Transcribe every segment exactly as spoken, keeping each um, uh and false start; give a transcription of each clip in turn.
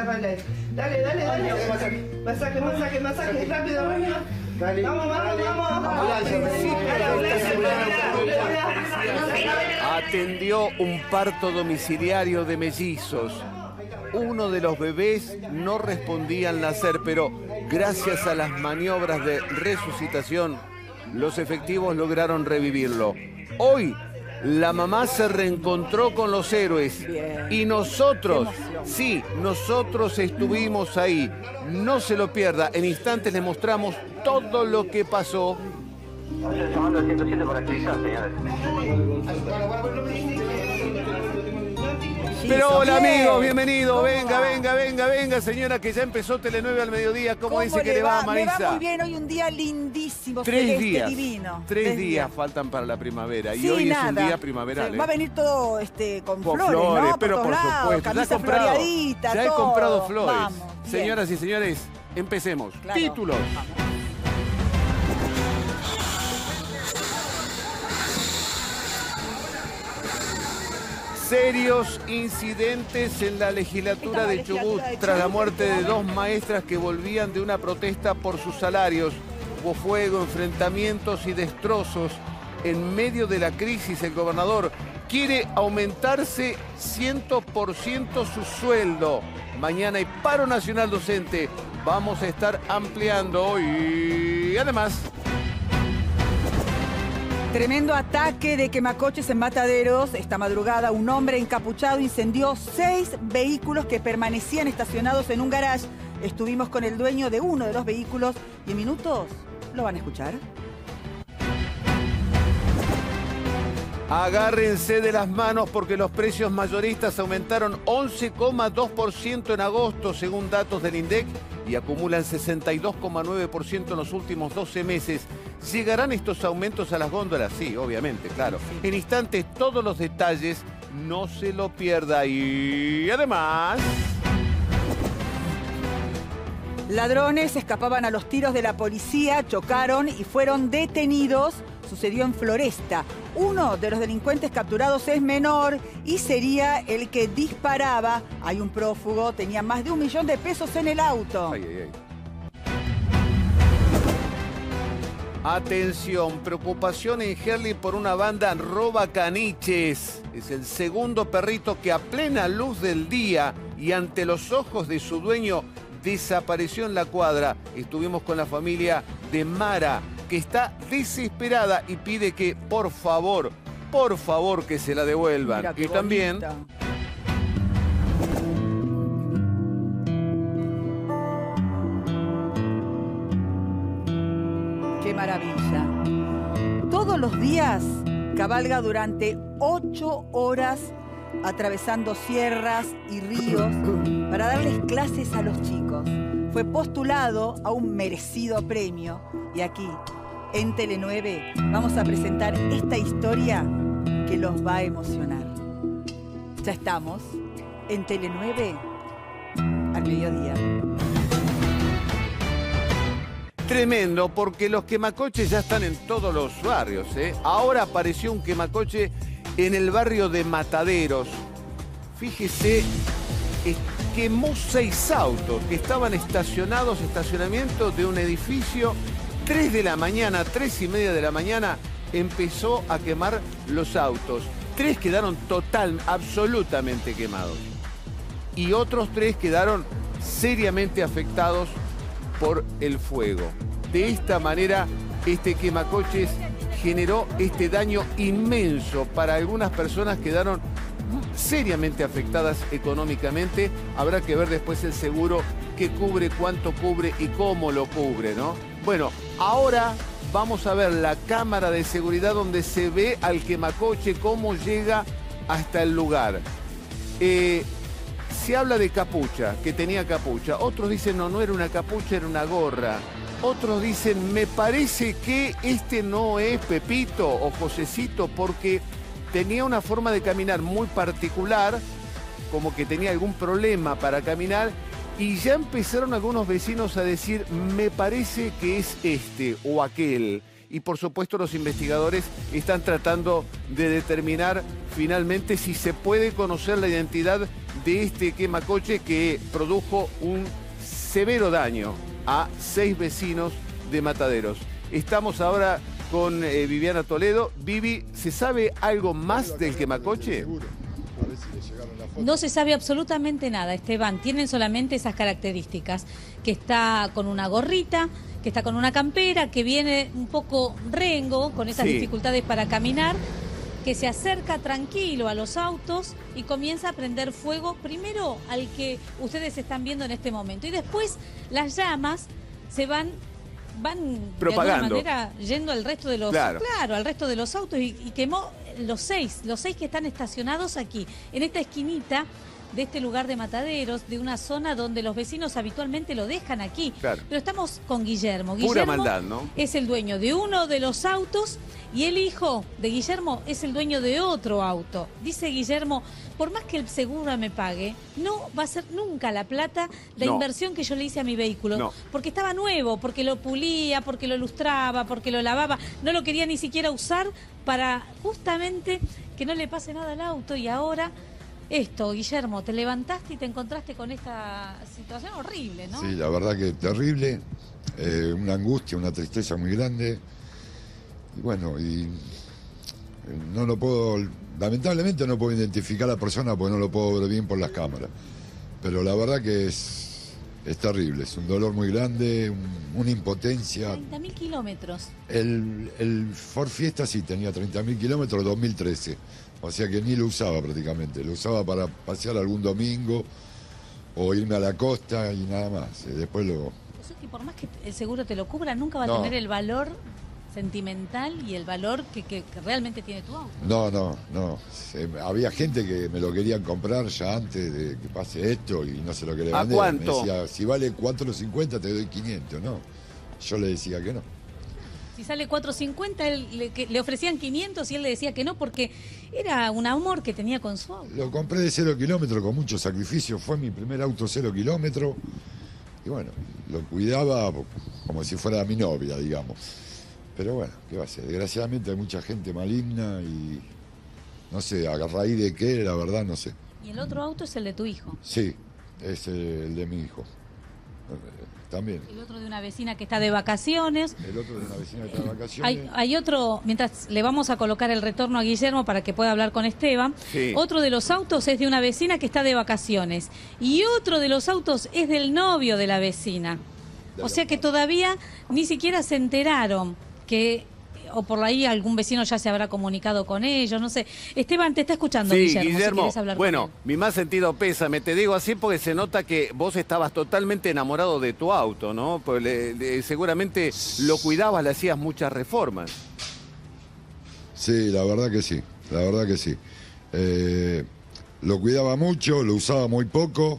agárrale. Dale, dale, dale. Masaje, masaje, masaje, rápido, rápido. Dale. Vamos, vamos, vamos. Atendió un parto domiciliario de mellizos. Uno de los bebés no respondía al nacer, pero gracias a las maniobras de resucitación, los efectivos lograron revivirlo. Hoy, la mamá se reencontró con los héroes. Bien. Y nosotros, sí, nosotros estuvimos ahí. No se lo pierda. En instantes le mostramos todo lo que pasó. Llamando al ciento siete para actividad, señores. Pero hola amigos, bienvenidos. Venga, venga, venga, venga, señora, que ya empezó Tele nueve al mediodía. ¿Cómo, ¿Cómo dice que le va, Marisa? Me va muy bien, hoy un día lindísimo, Tres celeste, días, divino. Tres, Tres días, días faltan para la primavera sí, y hoy nada. es un día primaveral. Sí, ¿eh? va a venir todo este, con, con flores, flores, ¿no? pero por, por supuesto. Camisa ya he comprado, floreadita, ya he todo. comprado flores. Vamos, Señoras y señores, empecemos. Claro. Títulos. Vamos. Serios incidentes en la legislatura de Chubut tras la muerte de dos maestras que volvían de una protesta por sus salarios. Hubo fuego, enfrentamientos y destrozos. En medio de la crisis, el gobernador quiere aumentarse cien por ciento su sueldo. Mañana hay paro nacional docente. Vamos a estar ampliando y además... Tremendo ataque de quemacoches en Mataderos. Esta madrugada un hombre encapuchado incendió seis vehículos que permanecían estacionados en un garage. Estuvimos con el dueño de uno de los vehículos y en minutos lo van a escuchar. Agárrense de las manos porque los precios mayoristas aumentaron once coma dos por ciento en agosto según datos del INDEC y acumulan sesenta y dos coma nueve por ciento en los últimos doce meses. ¿Llegarán estos aumentos a las góndolas? Sí, obviamente, claro. En instantes todos los detalles, no se lo pierda. Y además... Ladrones escapaban a los tiros de la policía, chocaron y fueron detenidos. Sucedió en Floresta. Uno de los delincuentes capturados es menor y sería el que disparaba. Hay un prófugo, tenía más de un millón de pesos en el auto. Ay, ay, ay. Atención, preocupación en Herli por una banda roba caniches. Es el segundo perrito que a plena luz del día y ante los ojos de su dueño desapareció en la cuadra. Estuvimos con la familia de Mara, que está desesperada y pide que, por favor, por favor, que se la devuelvan. Mira, y también... bonita. ¡Qué maravilla! Todos los días cabalga durante ocho horas atravesando sierras y ríos para darles clases a los chicos. Fue postulado a un merecido premio y aquí, en Tele nueve, vamos a presentar esta historia que los va a emocionar. Ya estamos en Tele nueve al mediodía. Tremendo, porque los quemacoches ya están en todos los barrios, ¿eh? Ahora apareció un quemacoche en el barrio de Mataderos. Fíjese, eh, quemó seis autos que estaban estacionados, estacionamiento de un edificio. Tres de la mañana, tres y media de la mañana, empezó a quemar los autos. Tres quedaron total, absolutamente quemados. Y otros tres quedaron seriamente afectados por el fuego. De esta manera, este quemacoches generó este daño inmenso. Para algunas personas quedaron seriamente afectadas económicamente. Habrá que ver después el seguro qué cubre, cuánto cubre y cómo lo cubre, ¿no? Bueno, ahora vamos a ver la cámara de seguridad donde se ve al quemacoche, cómo llega hasta el lugar. Eh, Se habla de capucha, que tenía capucha. Otros dicen, no, no era una capucha, era una gorra. Otros dicen, me parece que este no es Pepito o Josecito porque tenía una forma de caminar muy particular, como que tenía algún problema para caminar. Y ya empezaron algunos vecinos a decir, me parece que es este o aquel. Y por supuesto los investigadores están tratando de determinar finalmente si se puede conocer la identidad de este quemacoche que produjo un severo daño a seis vecinos de Mataderos. Estamos ahora con eh, Viviana Toledo. Vivi, ¿se sabe algo más del quemacoche? No se sabe absolutamente nada, Esteban. Tienen solamente esas características, que está con una gorrita, que está con una campera, que viene un poco rengo, con esas Sí. dificultades para caminar, que se acerca tranquilo a los autos y comienza a prender fuego, primero al que ustedes están viendo en este momento. Y después las llamas se van... van Propagando. de alguna manera yendo al resto de los Claro. claro, al resto de los autos y, y quemó los seis, los seis que están estacionados aquí, en esta esquinita de este lugar de Mataderos, de una zona donde los vecinos habitualmente lo dejan aquí. Claro. Pero estamos con Guillermo. Pura Guillermo maldad, ¿no? es el dueño de uno de los autos y el hijo de Guillermo es el dueño de otro auto. Dice Guillermo, por más que el seguro me pague, no va a ser nunca la plata la No. inversión que yo le hice a mi vehículo. No. Porque estaba nuevo, porque lo pulía, porque lo lustraba, porque lo lavaba. No lo quería ni siquiera usar para justamente que no le pase nada al auto. Y ahora esto, Guillermo, te levantaste y te encontraste con esta situación horrible, ¿no? Sí, la verdad que terrible, eh, una angustia, una tristeza muy grande. Y bueno, y eh, no lo puedo, lamentablemente no puedo identificar a la persona porque no lo puedo ver bien por las cámaras. Pero la verdad que es, es terrible, es un dolor muy grande, un- una impotencia. treinta mil kilómetros. El, el Ford Fiesta sí tenía treinta mil kilómetros, dos mil trece. O sea que ni lo usaba prácticamente. Lo usaba para pasear algún domingo o irme a la costa y nada más. Eh, Después lo... O sea que por más que el seguro te lo cubra, nunca va a No. tener el valor sentimental y el valor que, que- que realmente tiene tu auto. No, no, no. Se- había gente que me lo querían comprar ya antes de que pase esto y no se lo quería ¿A vender. cuánto? Me decía, si vale cuatro cincuenta te doy quinientos, ¿no? Yo le decía que no. Si sale cuatro cincuenta, él le, que- le ofrecían quinientos y él le decía que no porque era un amor que tenía con su auto. Lo compré de cero kilómetros con mucho sacrificio. Fue mi primer auto cero kilómetros. Y bueno, lo cuidaba como si fuera mi novia, digamos. Pero bueno, ¿qué va a ser? Desgraciadamente hay mucha gente maligna y no sé, a raíz de qué, la verdad no sé. Y el otro auto es el de tu hijo. Sí, es el de mi hijo. También. El otro de una vecina que está de vacaciones. El otro de una vecina que está de vacaciones. Hay, hay otro, mientras le vamos a colocar el retorno a Guillermo para que pueda hablar con Esteban, Sí. otro de los autos es de una vecina que está de vacaciones y otro de los autos es del novio de la vecina. O sea que todavía ni siquiera se enteraron que, o por ahí algún vecino ya se habrá comunicado con ellos, no sé. Esteban, te está escuchando Sí, Guillermo, si Guillermo, querés hablar con bueno, él. mi más sentido pésame, te digo así porque se nota que vos estabas totalmente enamorado de tu auto, ¿no? Pues le- le- seguramente lo cuidabas, le hacías muchas reformas. Sí, la verdad que sí, la verdad que sí. Eh, lo cuidaba mucho, lo usaba muy poco.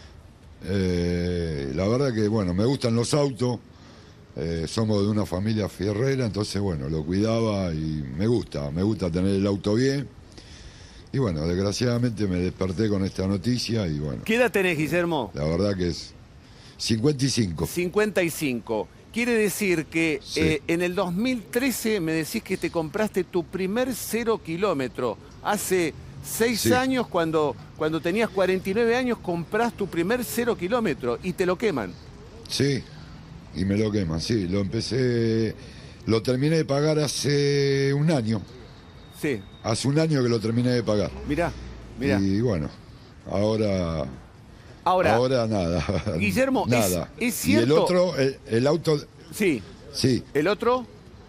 Eh, la verdad que, bueno, me gustan los autos. Eh, somos de una familia fierrera, entonces, bueno, lo cuidaba y me gusta, me gusta tener el auto bien. Y bueno, desgraciadamente me desperté con esta noticia y bueno, ¿Qué edad tenés, Guillermo? la verdad que es cincuenta y cinco. cincuenta y cinco. Quiere decir que Sí. eh, en el dos mil trece me decís que te compraste tu primer cero kilómetro. Hace seis Sí. años, cuando, cuando tenías cuarenta y nueve años, comprás tu primer cero kilómetro y te lo queman. Sí, y me lo queman, sí. Lo empecé, lo terminé de pagar hace un año. Sí, Hace un año que lo terminé de pagar. mirá, mirá. Y bueno, ahora, Ahora, ahora nada. Guillermo, ¿es- nada. es Y el cierto? otro, el, el auto, sí, sí, el otro,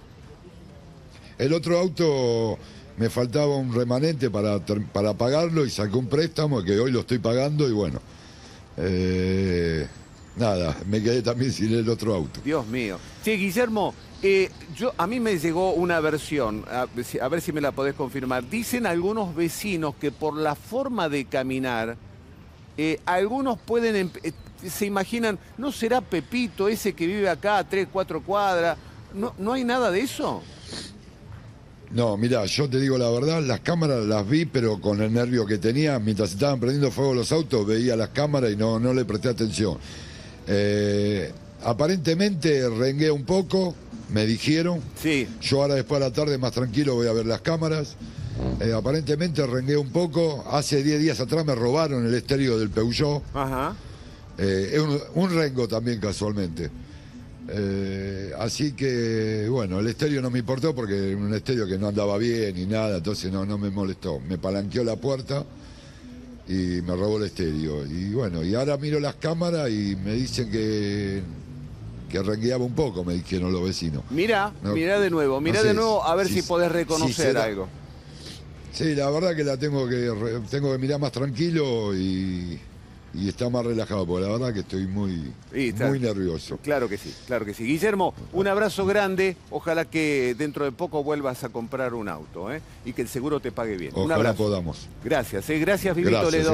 el otro auto me faltaba un remanente para, ter- para pagarlo y saqué un préstamo que hoy lo estoy pagando y bueno, eh, nada, me quedé también sin el otro auto. Dios mío. Sí, Guillermo, eh, yo, a mí me llegó una versión, a, si- a ver si me la podés confirmar. Dicen algunos vecinos que por la forma de caminar, eh, algunos pueden, em- eh, se imaginan, ¿no será Pepito ese que vive acá a tres, cuatro cuadras? ¿No, ¿No hay nada de eso? No, mira, yo te digo la verdad, las cámaras las vi, pero con el nervio que tenía, mientras estaban prendiendo fuego los autos, veía las cámaras y no, no le presté atención. Eh, aparentemente rengué un poco, me dijeron. Sí. Yo ahora después de la tarde, más tranquilo, voy a ver las cámaras. Eh, aparentemente rengué un poco. Hace diez días atrás me robaron el estéreo del Peugeot. Ajá. Eh, es un, un rengo también casualmente. Eh, así que, bueno, el estéreo no me importó porque era un estéreo que no andaba bien ni nada, entonces no, no me molestó. Me palanqueó la puerta y me robó el estéreo. Y bueno, y ahora miro las cámaras y me dicen que, que rengueaba un poco, me dijeron los vecinos. Mirá, No, mirá de nuevo, mirá no sé de nuevo a ver si- si podés si reconocer será- algo. Sí, la verdad que la tengo que re- tengo que mirar más tranquilo y, y estar más relajado, porque la verdad que estoy muy, Y está- muy nervioso. Claro que sí, claro que sí. Guillermo, un abrazo grande. Ojalá que dentro de poco vuelvas a comprar un auto, ¿eh? Y que el seguro te pague bien. un Ojalá abrazo. podamos. Gracias, ¿eh? Gracias, Vivi Gracias, Toledo. eh.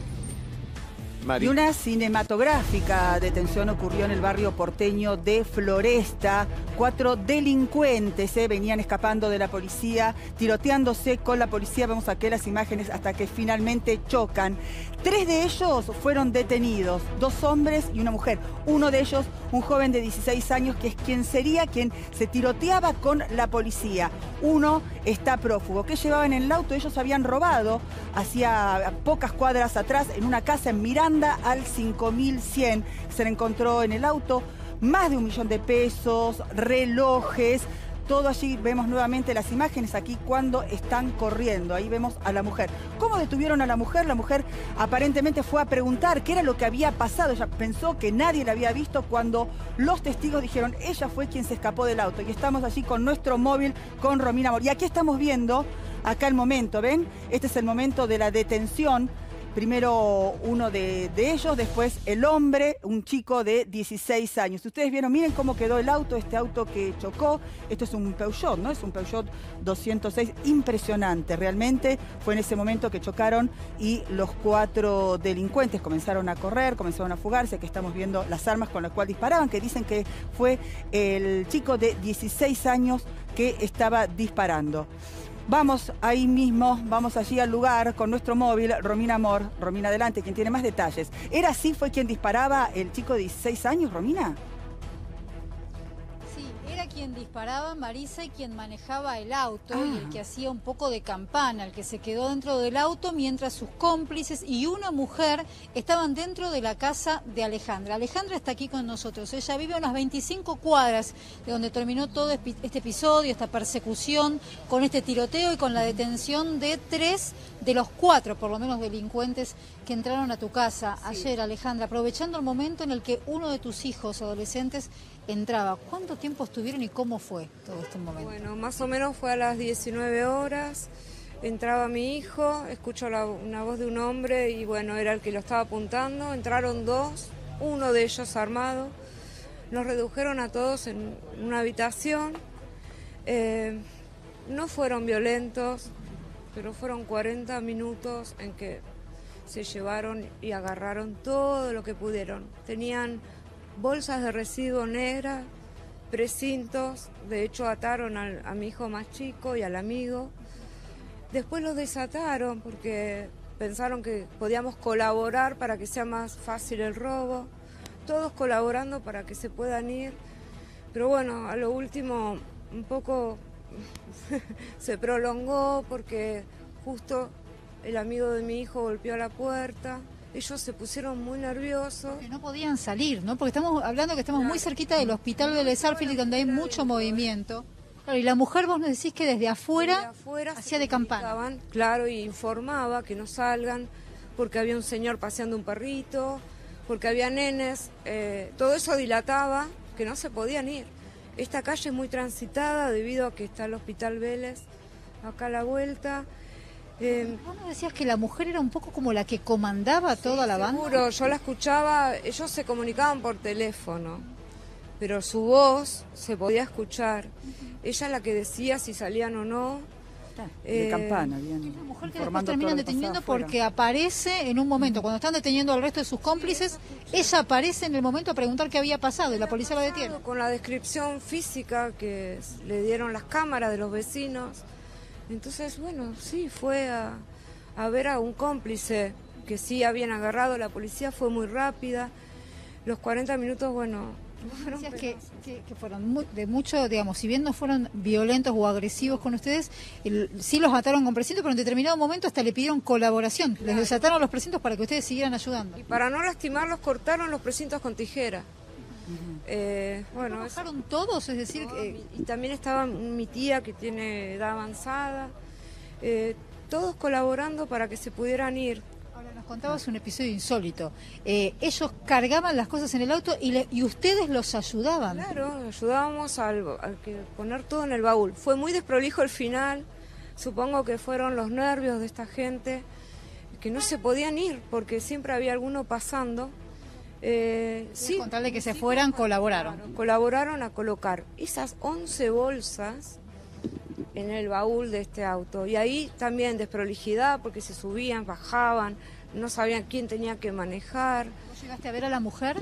Mari. Y una cinematográfica detención ocurrió en el barrio porteño de Floresta. Cuatro delincuentes eh, venían escapando de la policía, tiroteándose con la policía. Vemos aquí las imágenes hasta que finalmente chocan. Tres de ellos fueron detenidos, dos hombres y una mujer. Uno de ellos, un joven de dieciséis años, que es quien sería quien se tiroteaba con la policía. Uno está prófugo. ¿Qué llevaban en el auto? Ellos habían robado hacía pocas cuadras atrás en una casa en Miranda al cinco mil cien. Se le encontró en el auto más de un millón de pesos, relojes. Todo allí, vemos nuevamente las imágenes aquí cuando están corriendo. Ahí vemos a la mujer. ¿Cómo detuvieron a la mujer? La mujer aparentemente fue a preguntar qué era lo que había pasado. Ella pensó que nadie la había visto cuando los testigos dijeron ella fue quien se escapó del auto. Y estamos allí con nuestro móvil, con Romina Mor. Y aquí estamos viendo, acá el momento, ¿ven? Este es el momento de la detención. Primero uno de, de ellos, después el hombre, un chico de dieciséis años. Ustedes vieron, miren cómo quedó el auto, este auto que chocó. Esto es un Peugeot, ¿no? Es un Peugeot doscientos seis, impresionante. Realmente fue en ese momento que chocaron y los cuatro delincuentes comenzaron a correr, comenzaron a fugarse. Aquí estamos viendo las armas con las cuales disparaban, que dicen que fue el chico de dieciséis años que estaba disparando. Vamos ahí mismo, vamos allí al lugar con nuestro móvil, Romina Mor. Romina, adelante, quien tiene más detalles. ¿Era así, fue quien disparaba el chico de dieciséis años, Romina? Sí, era quien disparaba, Marisa, y quien manejaba el auto, Ah. y el que hacía un poco de campana, el que se quedó dentro del auto mientras sus cómplices y una mujer estaban dentro de la casa de Alejandra. Alejandra está aquí con nosotros. Ella vive a unas veinticinco cuadras de donde terminó todo este episodio, esta persecución, con este tiroteo y con la detención de tres de los cuatro, por lo menos, delincuentes que entraron a tu casa ayer, Alejandra, aprovechando el momento en el que uno de tus hijos adolescentes entraba. ¿Cuánto tiempo estuvieron y cómo fue todo este momento? Bueno, más o menos fue a las diecinueve horas, entraba mi hijo, escucho la- una voz de un hombre y bueno, era el que lo estaba apuntando, entraron dos, uno de ellos armado, nos redujeron a todos en una habitación, eh, no fueron violentos, pero fueron cuarenta minutos en que se llevaron y agarraron todo lo que pudieron. Tenían bolsas de residuo negras, precintos, de hecho ataron al, a mi hijo más chico y al amigo. Después los desataron porque pensaron que podíamos colaborar para que sea más fácil el robo. Todos colaborando para que se puedan ir. Pero bueno, a lo último un poco se prolongó porque justo el amigo de mi hijo golpeó la puerta. Ellos se pusieron muy nerviosos. Que no podían salir, ¿no? Porque estamos hablando que estamos muy cerquita del hospital de Sarfield, donde hay mucho movimiento. Claro, y la mujer, vos nos decís que desde afuera, Desde afuera se hacía de campana. comunicaban, claro, y informaba que no salgan porque había un señor paseando un perrito, porque había nenes. Eh, todo eso dilataba que no se podían ir. Esta calle es muy transitada debido a que está el Hospital Vélez acá a la vuelta. Eh, Vos nos decías que la mujer era un poco como la que comandaba toda la banda. Seguro, yo la escuchaba, ellos se comunicaban por teléfono, pero su voz se podía escuchar. Ella es la que decía si salían o no. De Eh, campana, bien. Una mujer que después informando terminan todo lo que deteniendo pasaba afuera. porque aparece en un momento, cuando están deteniendo al resto de sus cómplices, ella aparece en el momento a preguntar qué había pasado y la policía la detiene. Con la descripción física que le dieron las cámaras de los vecinos. Entonces, bueno, sí, fue a, a ver a un cómplice que sí habían agarrado. La policía fue muy rápida. Los cuarenta minutos, bueno, Decías que, que, que fueron muy, de mucho, digamos, si bien no fueron violentos o agresivos con ustedes, el, sí los ataron con precintos, pero en determinado momento hasta le pidieron colaboración. Claro. Les desataron los precintos para que ustedes siguieran ayudando. Y para no lastimarlos cortaron los precintos con tijera. Uh-huh. eh, bueno, ¿No bajaron todos? Es decir, no, que... y también estaba mi tía que tiene edad avanzada, eh, todos colaborando para que se pudieran ir. Ahora, nos contabas un episodio insólito. Eh, ellos cargaban las cosas en el auto y, le, y ustedes los ayudaban. Claro, ayudábamos al, al que poner todo en el baúl. Fue muy desprolijo el final, supongo que fueron los nervios de esta gente, que no se podían ir porque siempre había alguno pasando. Eh, sí, con tal de que se fueran, colaboraron. Claro, colaboraron a colocar esas once bolsas en el baúl de este auto. Y ahí también desprolijidad, porque se subían, bajaban, no sabían quién tenía que manejar. ¿Vos llegaste a ver a la mujer?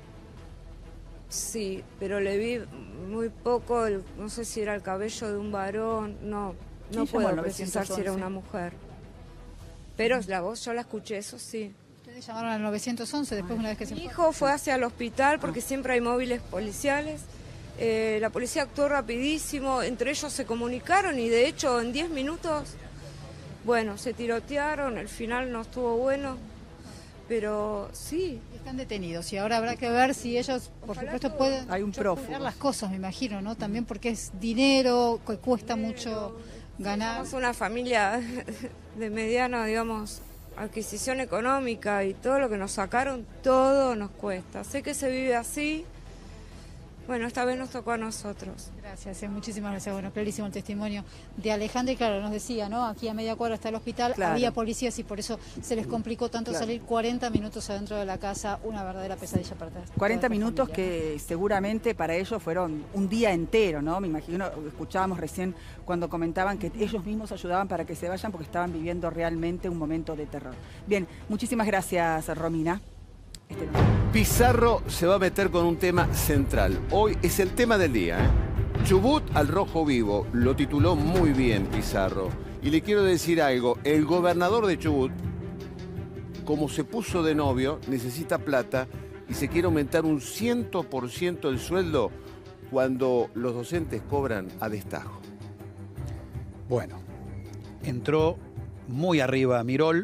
Sí, pero le vi muy poco, el, no sé si era el cabello de un varón, no, no puedo precisar si era una mujer. Pero la voz yo la escuché, eso sí. ¿Ustedes llamaron al nueve once después una vez que se Mi hijo fue hacia el hospital porque siempre hay móviles policiales. Eh, la policía actuó rapidísimo, entre ellos se comunicaron y de hecho en diez minutos, bueno, se tirotearon, el final no estuvo bueno, pero sí. Están detenidos y ahora habrá que ver si ellos, por Ojalá supuesto, todo. pueden Hay un prófugo. las cosas, me imagino, ¿no? También porque es dinero, que cuesta Pero, mucho ganar. Somos una familia de mediana, digamos, adquisición económica y todo lo que nos sacaron, todo nos cuesta. Sé que se vive así. Bueno, esta vez nos tocó a nosotros. Gracias, eh, muchísimas gracias. Bueno, clarísimo el testimonio de Alejandra. Y claro, nos decía, ¿no? Aquí a media cuadra está el hospital, claro. Había policías y por eso se les complicó tanto Claro. salir cuarenta minutos adentro de la casa, una verdadera pesadilla para toda cuarenta esta minutos familia, que seguramente para ellos fueron un día entero, ¿no? Me imagino, escuchábamos recién cuando comentaban que ellos mismos ayudaban para que se vayan porque estaban viviendo realmente un momento de terror. Bien, muchísimas gracias, Romina. Este no. Pizarro se va a meter con un tema central. Hoy es el tema del día, ¿eh? Chubut al rojo vivo. Lo tituló muy bien Pizarro. Y le quiero decir algo. El gobernador de Chubut, como se puso de novio, necesita plata y se quiere aumentar un cien por ciento el sueldo cuando los docentes cobran a destajo. Bueno, entró muy arriba Mirol.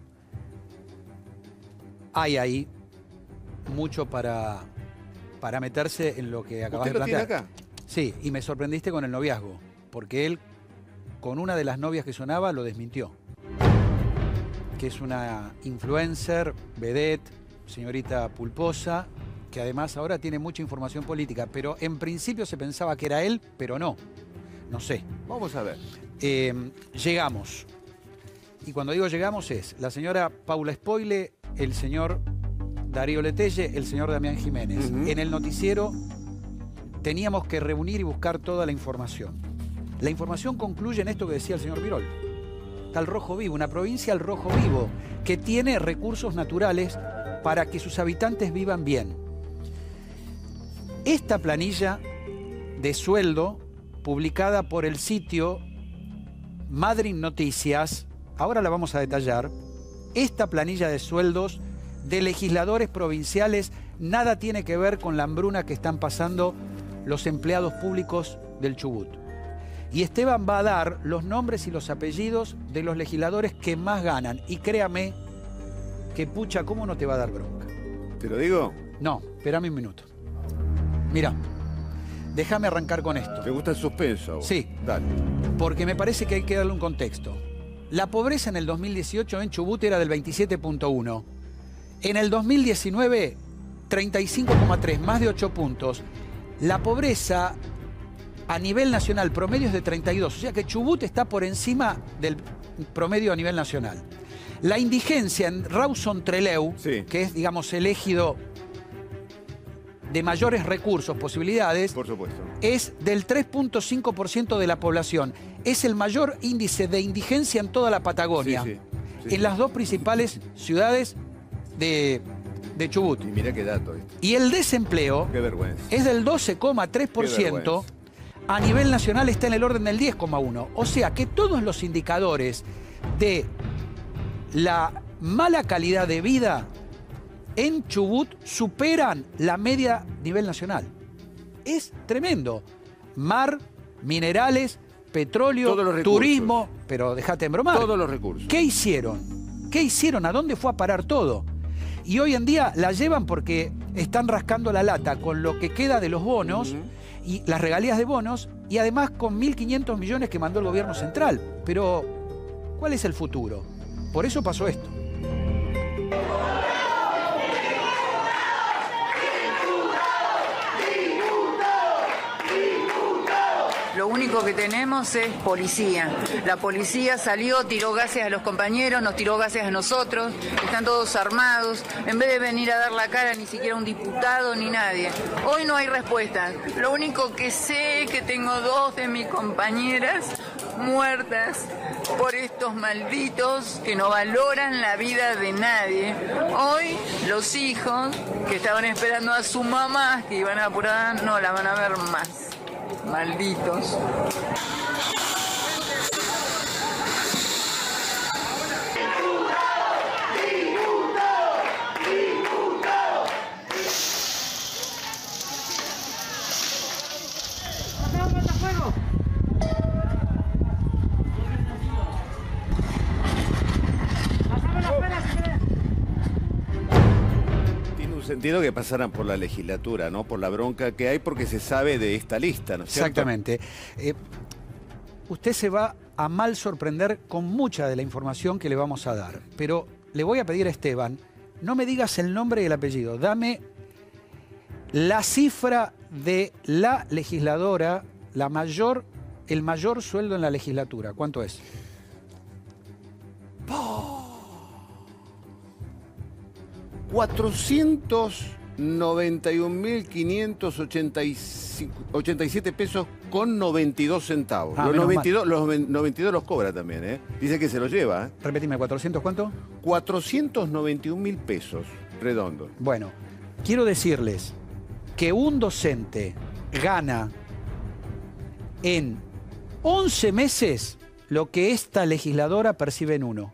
Hay ahí mucho para, para meterse en lo que acabas de ¿Usted lo tiene plantear. acá? Sí, y me sorprendiste con el noviazgo, porque él, con una de las novias que sonaba, lo desmintió. Que es una influencer, vedette, señorita pulposa, que además ahora tiene mucha información política, pero en principio se pensaba que era él, pero no. No sé. Vamos a ver. Eh, llegamos. Y cuando digo llegamos es la señora Paula Spoile, el señor Darío Letelle, el señor Damián Jiménez. Uh-huh. En el noticiero teníamos que reunir y buscar toda la información. La información concluye en esto que decía el señor Mirol. Está el Rojo Vivo, una provincia al Rojo Vivo, que tiene recursos naturales para que sus habitantes vivan bien. Esta planilla de sueldo, publicada por el sitio Madrid Noticias, ahora la vamos a detallar, esta planilla de sueldos de legisladores provinciales nada tiene que ver con la hambruna que están pasando los empleados públicos del Chubut. Y Esteban va a dar los nombres y los apellidos de los legisladores que más ganan. Y créame que, pucha, ¿cómo no te va a dar bronca? ¿Te lo digo? No, espérame un minuto. Mira, déjame arrancar con esto. ¿Te gusta el suspenso a vos? Sí. Dale. Porque me parece que hay que darle un contexto. La pobreza en el dos mil dieciocho en Chubut era del veintisiete punto uno. En el dos mil diecinueve, treinta y cinco coma tres, más de ocho puntos. La pobreza a nivel nacional promedio es de treinta y dos, o sea que Chubut está por encima del promedio a nivel nacional. La indigencia en Rawson Trelew, sí, que es, digamos, el ejido de mayores recursos, posibilidades, por supuesto, es del tres punto cinco por ciento de la población. Es el mayor índice de indigencia en toda la Patagonia, sí, sí, sí, en sí. las dos principales ciudades de, de Chubut. Y mira qué dato. Este. Y el desempleo qué vergüenza. es del doce coma tres por ciento. A nivel nacional está en el orden del diez coma uno por ciento. O sea que todos los indicadores de la mala calidad de vida en Chubut superan la media a nivel nacional. Es tremendo. Mar, minerales, petróleo, Todos los recursos. turismo, pero déjate embromar. Todos los recursos. ¿Qué hicieron? ¿Qué hicieron? ¿A dónde fue a parar todo? Y hoy en día la llevan porque están rascando la lata con lo que queda de los bonos uh-huh. y las regalías de bonos, y además con mil quinientos millones que mandó el gobierno central. Pero, ¿cuál es el futuro? Por eso pasó esto. Lo único que tenemos es policía. La policía salió, tiró gases a los compañeros, nos tiró gases a nosotros, están todos armados. En vez de venir a dar la cara, ni siquiera un diputado ni nadie. Hoy no hay respuesta. Lo único que sé es que tengo dos de mis compañeras muertas por estos malditos que no valoran la vida de nadie. Hoy los hijos que estaban esperando a su mamá, que iban a apurar, no la van a ver más. Malditos. Sentido que pasaran por la legislatura, ¿no? Por la bronca que hay, porque se sabe de esta lista, ¿no es cierto? Exactamente. Eh, usted se va a mal sorprender con mucha de la información que le vamos a dar, pero le voy a pedir a Esteban, no me digas el nombre y el apellido, dame la cifra de la legisladora, la mayor, el mayor sueldo en la legislatura. ¿Cuánto es? cuatrocientos noventa y un mil quinientos ochenta y siete pesos con noventa y dos centavos. Ah, los, noventa y dos, mal. los noventa y dos los cobra también, ¿eh? Dice que se los lleva, ¿eh? Repetime, ¿cuatrocientos cuánto? cuatrocientos noventa y un mil pesos, redondo. Bueno, quiero decirles que un docente gana en once meses lo que esta legisladora percibe en uno.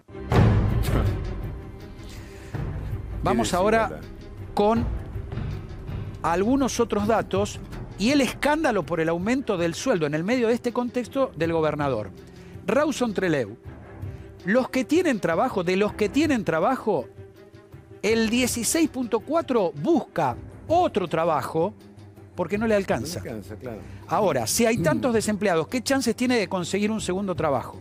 Vamos ahora con algunos otros datos y el escándalo por el aumento del sueldo en el medio de este contexto del gobernador. Rawson Trelew. Los que tienen trabajo, de los que tienen trabajo, el dieciséis punto cuatro busca otro trabajo porque no le alcanza. No le alcanza, claro. Ahora, si hay tantos desempleados, ¿qué chances tiene de conseguir un segundo trabajo?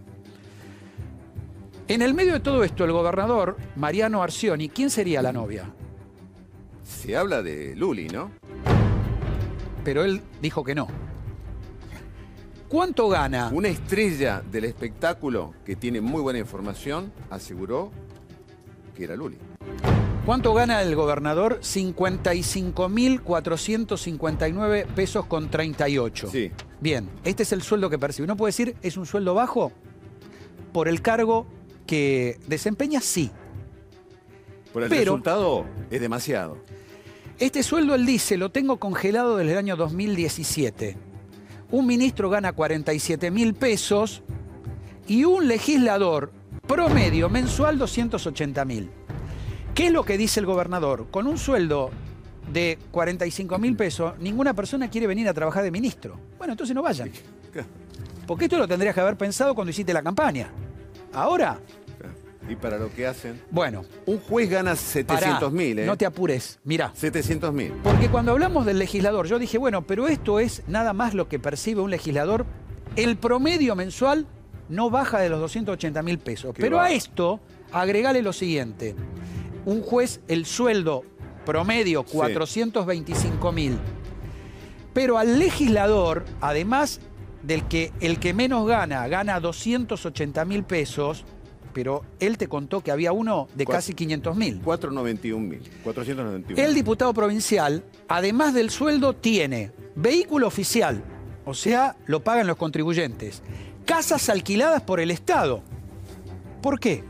En el medio de todo esto, el gobernador, Mariano Arcioni, ¿quién sería la novia? Se habla de Luli, ¿no? Pero él dijo que no. ¿Cuánto gana? Una estrella del espectáculo que tiene muy buena información aseguró que era Luli. ¿Cuánto gana el gobernador? cincuenta y cinco mil cuatrocientos cincuenta y nueve pesos con treinta y ocho. Sí. Bien, este es el sueldo que percibe. ¿Uno puede decir, es un sueldo bajo? Por el cargo que desempeña, sí. Por el Pero resultado es demasiado. Este sueldo, él dice, lo tengo congelado desde el año dos mil diecisiete. Un ministro gana cuarenta y siete mil pesos y un legislador promedio mensual doscientos ochenta mil. ¿Qué es lo que dice el gobernador? Con un sueldo de cuarenta y cinco mil pesos, ninguna persona quiere venir a trabajar de ministro. Bueno, entonces no vayan. Porque esto lo tendrías que haber pensado cuando hiciste la campaña. Ahora... ¿Y para lo que hacen? Bueno. Un juez gana setecientos mil, ¿eh? No te apures, mirá. setecientos mil. Porque cuando hablamos del legislador, yo dije, bueno, pero esto es nada más lo que percibe un legislador. El promedio mensual no baja de los doscientos ochenta mil pesos. Qué Pero bajo. a esto, agregale lo siguiente. Un juez, el sueldo promedio, cuatrocientos veinticinco mil. Pero al legislador, además del que el que menos gana, gana doscientos ochenta mil pesos, pero él te contó que había uno de Cuatro, casi quinientos mil. cuatrocientos noventa y un mil. cuatrocientos noventa y un mil. El diputado provincial, además del sueldo, tiene vehículo oficial, o sea, lo pagan los contribuyentes, casas alquiladas por el Estado. ¿Por qué?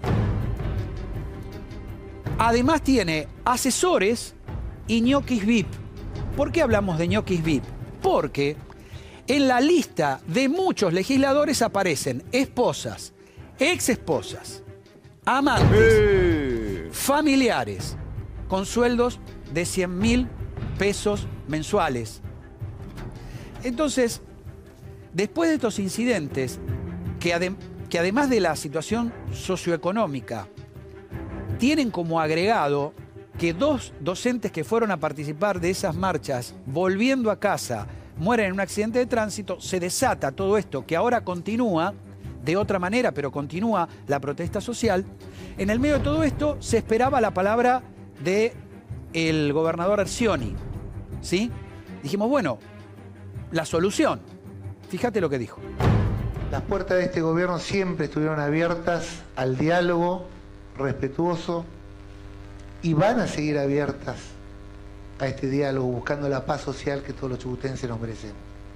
Además tiene asesores y ñoquis V I P. ¿Por qué hablamos de ñoquis V I P? Porque en la lista de muchos legisladores aparecen esposas, ex esposas, amantes, ¡Eh! familiares, con sueldos de cien mil pesos mensuales. Entonces, después de estos incidentes, que, adem que además de la situación socioeconómica, tienen como agregado que dos docentes que fueron a participar de esas marchas, volviendo a casa, mueren en un accidente de tránsito, se desata todo esto que ahora continúa, de otra manera, pero continúa la protesta social. En el medio de todo esto se esperaba la palabra del gobernador Arcioni, ¿sí? Dijimos, bueno, la solución. Fíjate lo que dijo. Las puertas de este gobierno siempre estuvieron abiertas al diálogo respetuoso y van a seguir abiertas a este diálogo buscando la paz social que todos los chubutenses nos merecemos.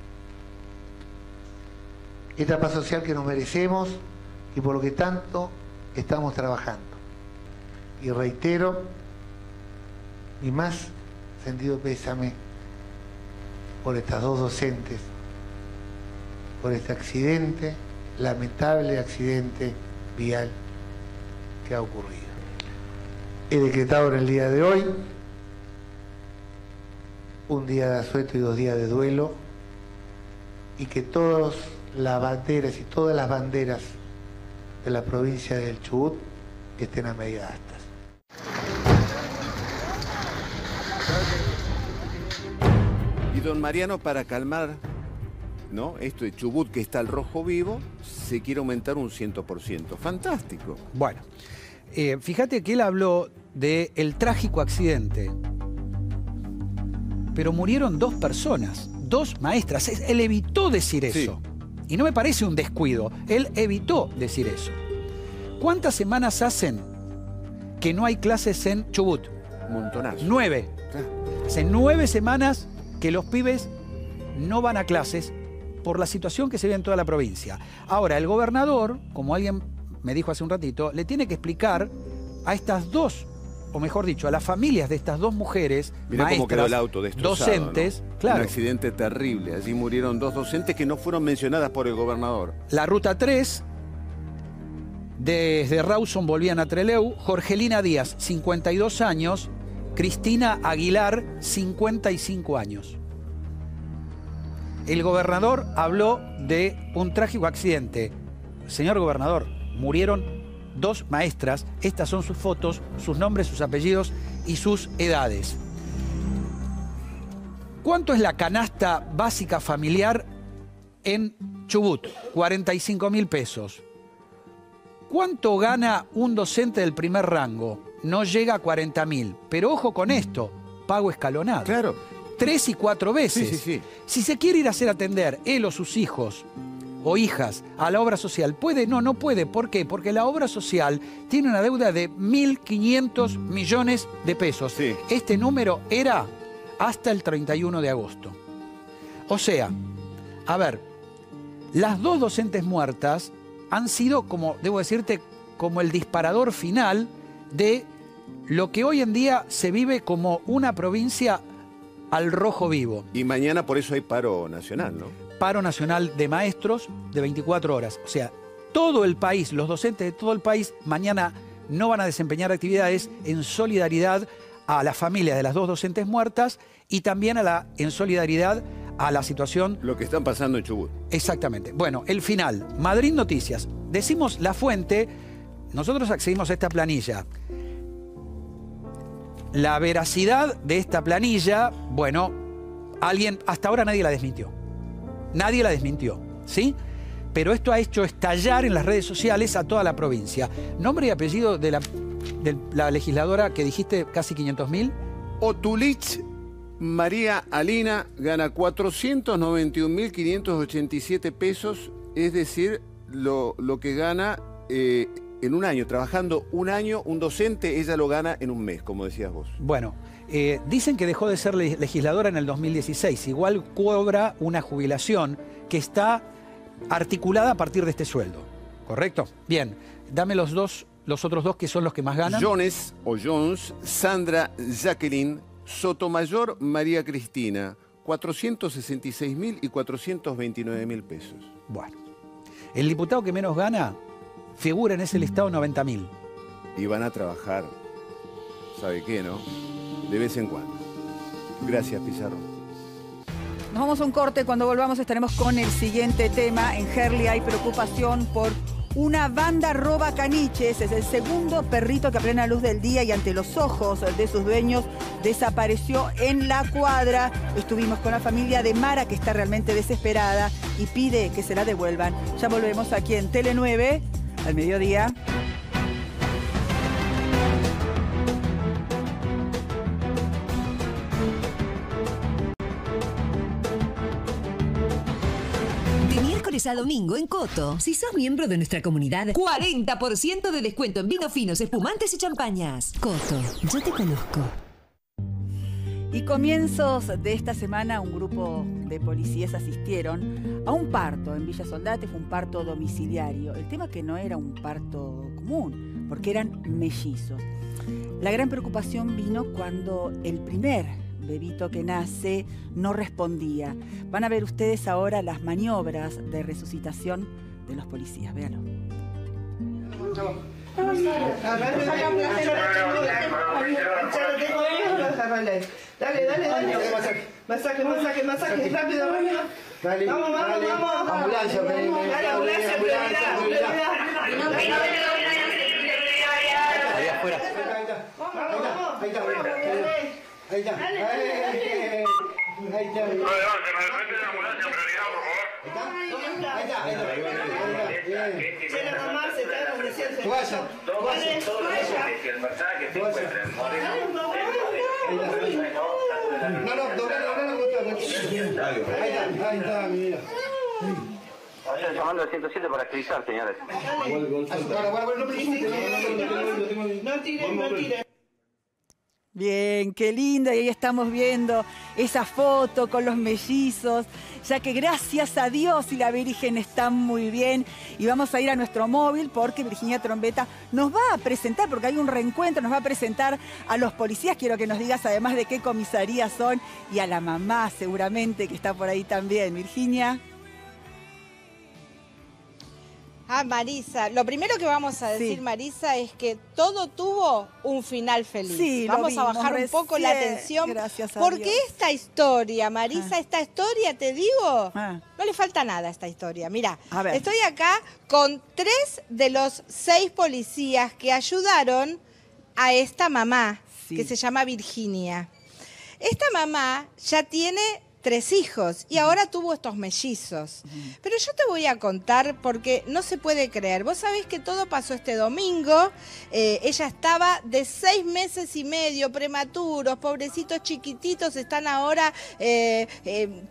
Esta paz social que nos merecemos y por lo que tanto estamos trabajando. Y reitero mi más sentido pésame por estas dos docentes, por este accidente, lamentable accidente vial que ha ocurrido. He decretado en el día de hoy un día de asueto y dos días de duelo, y que todas las banderas y todas las banderas de la provincia del Chubut estén a media asta. Y don Mariano, para calmar, ¿no?, esto de Chubut, que está al rojo vivo, se quiere aumentar un cien por ciento. Fantástico. Bueno, eh, fíjate que él habló del trágico accidente, pero murieron dos personas, dos maestras. Él evitó decir eso. Sí. Y no me parece un descuido. Él evitó decir eso. ¿Cuántas semanas hacen que no hay clases en Chubut? Montonazo. Nueve. Ah. Hace nueve semanas que los pibes no van a clases por la situación que se ve en toda la provincia. Ahora, el gobernador, como alguien me dijo hace un ratito, le tiene que explicar a estas dos, o mejor dicho, a las familias de estas dos mujeres, mirá maestras, cómo quedó el auto destrozado, docentes, ¿no? Claro. Un accidente terrible. Allí murieron dos docentes que no fueron mencionadas por el gobernador. La ruta tres, desde Rawson volvían a Trelew, Jorgelina Díaz, cincuenta y dos años, Cristina Aguilar, cincuenta y cinco años. El gobernador habló de un trágico accidente. Señor gobernador, murieron dos maestras. Estas son sus fotos, sus nombres, sus apellidos y sus edades. ¿Cuánto es la canasta básica familiar en Chubut? cuarenta y cinco mil pesos. ¿Cuánto gana un docente del primer rango? No llega a cuarenta mil. Pero ojo con esto, pago escalonado. Claro. Tres y cuatro veces. Sí, sí, sí. Si se quiere ir a hacer atender él o sus hijos o hijas a la obra social, ¿puede? No, no puede. ¿Por qué? Porque la obra social tiene una deuda de mil quinientos millones de pesos. Sí. Este número era hasta el treinta y uno de agosto. O sea, a ver, las dos docentes muertas han sido, como debo decirte, como el disparador final de lo que hoy en día se vive como una provincia al rojo vivo. Y mañana por eso hay paro nacional, ¿no? Paro nacional de maestros de veinticuatro horas. O sea, todo el país, los docentes de todo el país, mañana no van a desempeñar actividades en solidaridad a las familias de las dos docentes muertas y también a la, en solidaridad a la situación... Lo que están pasando en Chubut. Exactamente. Bueno, el final. Madrid Noticias. Decimos la fuente, nosotros accedimos a esta planilla. La veracidad de esta planilla, bueno, alguien, hasta ahora nadie la desmintió. Nadie la desmintió, ¿sí? Pero esto ha hecho estallar en las redes sociales a toda la provincia. Nombre y apellido de la, de la legisladora que dijiste, casi quinientos mil. Otulich María Alina gana cuatrocientos noventa y un mil quinientos ochenta y siete pesos, es decir, lo, lo que gana... Eh, en un año, trabajando un año, un docente, ella lo gana en un mes, como decías vos. Bueno, eh, dicen que dejó de ser legisladora en el dos mil dieciséis. Igual cobra una jubilación que está articulada a partir de este sueldo. ¿Correcto? Bien, dame los dos, los otros dos que son los que más ganan. Jones o Jones, Sandra Jacqueline, Sotomayor María Cristina, cuatrocientos sesenta y seis mil y cuatrocientos veintinueve mil pesos. Bueno, el diputado que menos gana... figura en ese listado noventa mil. Y van a trabajar. ¿sabe qué, no? De vez en cuando. Gracias, Pizarro. Nos vamos a un corte. Cuando volvamos estaremos con el siguiente tema. En Herli hay preocupación por una banda roba caniches. Es el segundo perrito que a plena luz del día y ante los ojos de sus dueños desapareció en la cuadra. Estuvimos con la familia de Mara, que está realmente desesperada y pide que se la devuelvan. Ya volvemos aquí en Tele nueve al mediodía. A domingo en Coto. Si sos miembro de nuestra comunidad, cuarenta por ciento de descuento en vinos finos, espumantes y champañas. Coto, yo te conozco. Y comienzos de esta semana, un grupo de policías asistieron a un parto en Villa Soldati. Fue un parto domiciliario. El tema es que no era un parto común, porque eran mellizos. La gran preocupación vino cuando el primer bebito que nace no respondía. Van a ver ustedes ahora las maniobras de resucitación de los policías. Véanlo. Dale, dale, dale. Masaje, masaje, masaje. Rápido, rápido. Dale, vamos, vamos, vamos. Ambulancia, dale, ambulancia, Ahí afuera. Vamos, vamos. Ahí está, ahí está. Ahí está. Ahí está. Ahí está, ahí está. Se la mamá se está ofreciendo. Toalla. No, no, doblar, doblar, doblar. Ahí está, ahí está, mi vida. Vayan llamando al ciento siete para agilizar, señores. No tiren, no tiren. Bien, qué linda, y ahí estamos viendo esa foto con los mellizos, ya que gracias a Dios y la Virgen están muy bien. Y vamos a ir a nuestro móvil porque Virginia Trombetta nos va a presentar, porque hay un reencuentro, nos va a presentar a los policías. Quiero que nos digas además de qué comisaría son y a la mamá seguramente que está por ahí también. Virginia. Ah, Marisa, lo primero que vamos a decir, sí, Marisa, es que todo tuvo un final feliz. Sí, vamos vimos, a bajar un poco la tensión, gracias a porque Dios. Esta historia, Marisa, ah. esta historia, te digo, ah. no le falta nada a esta historia. Mira, estoy acá con tres de los seis policías que ayudaron a esta mamá, sí, que se llama Virginia. Esta mamá ya tiene tres hijos y ahora tuvo estos mellizos. Pero yo te voy a contar porque no se puede creer. Vos sabés que todo pasó este domingo. Eh, ella estaba de seis meses y medio, prematuros, pobrecitos chiquititos, están ahora... Eh, eh,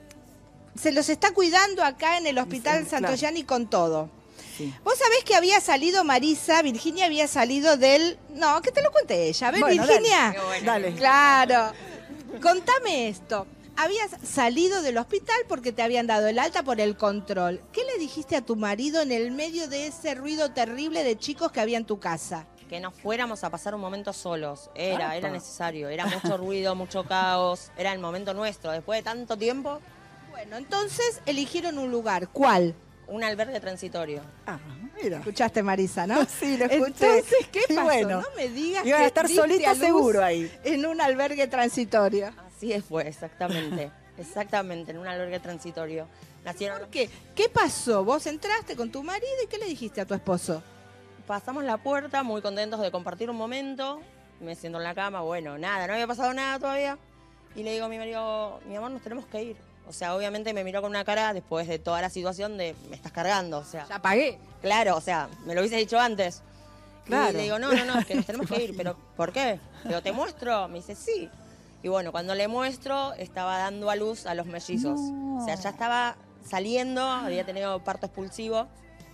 se los está cuidando acá en el Hospital sí, Santoyani, claro, con todo. Sí. Vos sabés que había salido Marisa, Virginia había salido del... No, que te lo cuente ella. A ver, bueno, Virginia. Dale. Dale. Claro. Contame esto. Habías salido del hospital porque te habían dado el alta por el control. ¿Qué le dijiste a tu marido en el medio de ese ruido terrible de chicos que había en tu casa? Que no fuéramos a pasar un momento solos. Era, ah, era necesario. Era mucho ruido, mucho caos. Era el momento nuestro. Después de tanto tiempo... Bueno, entonces eligieron un lugar. ¿Cuál? Un albergue transitorio. Ah, mira. Escuchaste, Marisa, ¿no? Sí, lo escuché. Entonces, ¿qué pasó? Bueno, no me digas iban que a estar solita seguro ahí. En un albergue transitorio. Así fue, exactamente. Exactamente, en un albergue transitorio. Nacieron... ¿Por qué? ¿Qué pasó? Vos entraste con tu marido y ¿qué le dijiste a tu esposo? Pasamos la puerta, muy contentos de compartir un momento. Me siento en la cama, bueno, nada, no había pasado nada todavía. Y le digo a mi marido, mi amor, nos tenemos que ir. O sea, obviamente me miró con una cara después de toda la situación de me estás cargando, o sea. Ya pagué. Claro, o sea, me lo hubiese dicho antes. Claro. Y le digo, no, no, no, es que nos tenemos que ir, pero ¿por qué? Le digo, ¿te muestro? Me dice, sí. Y bueno, cuando le muestro, estaba dando a luz a los mellizos. No. O sea, ya estaba saliendo, había tenido parto expulsivo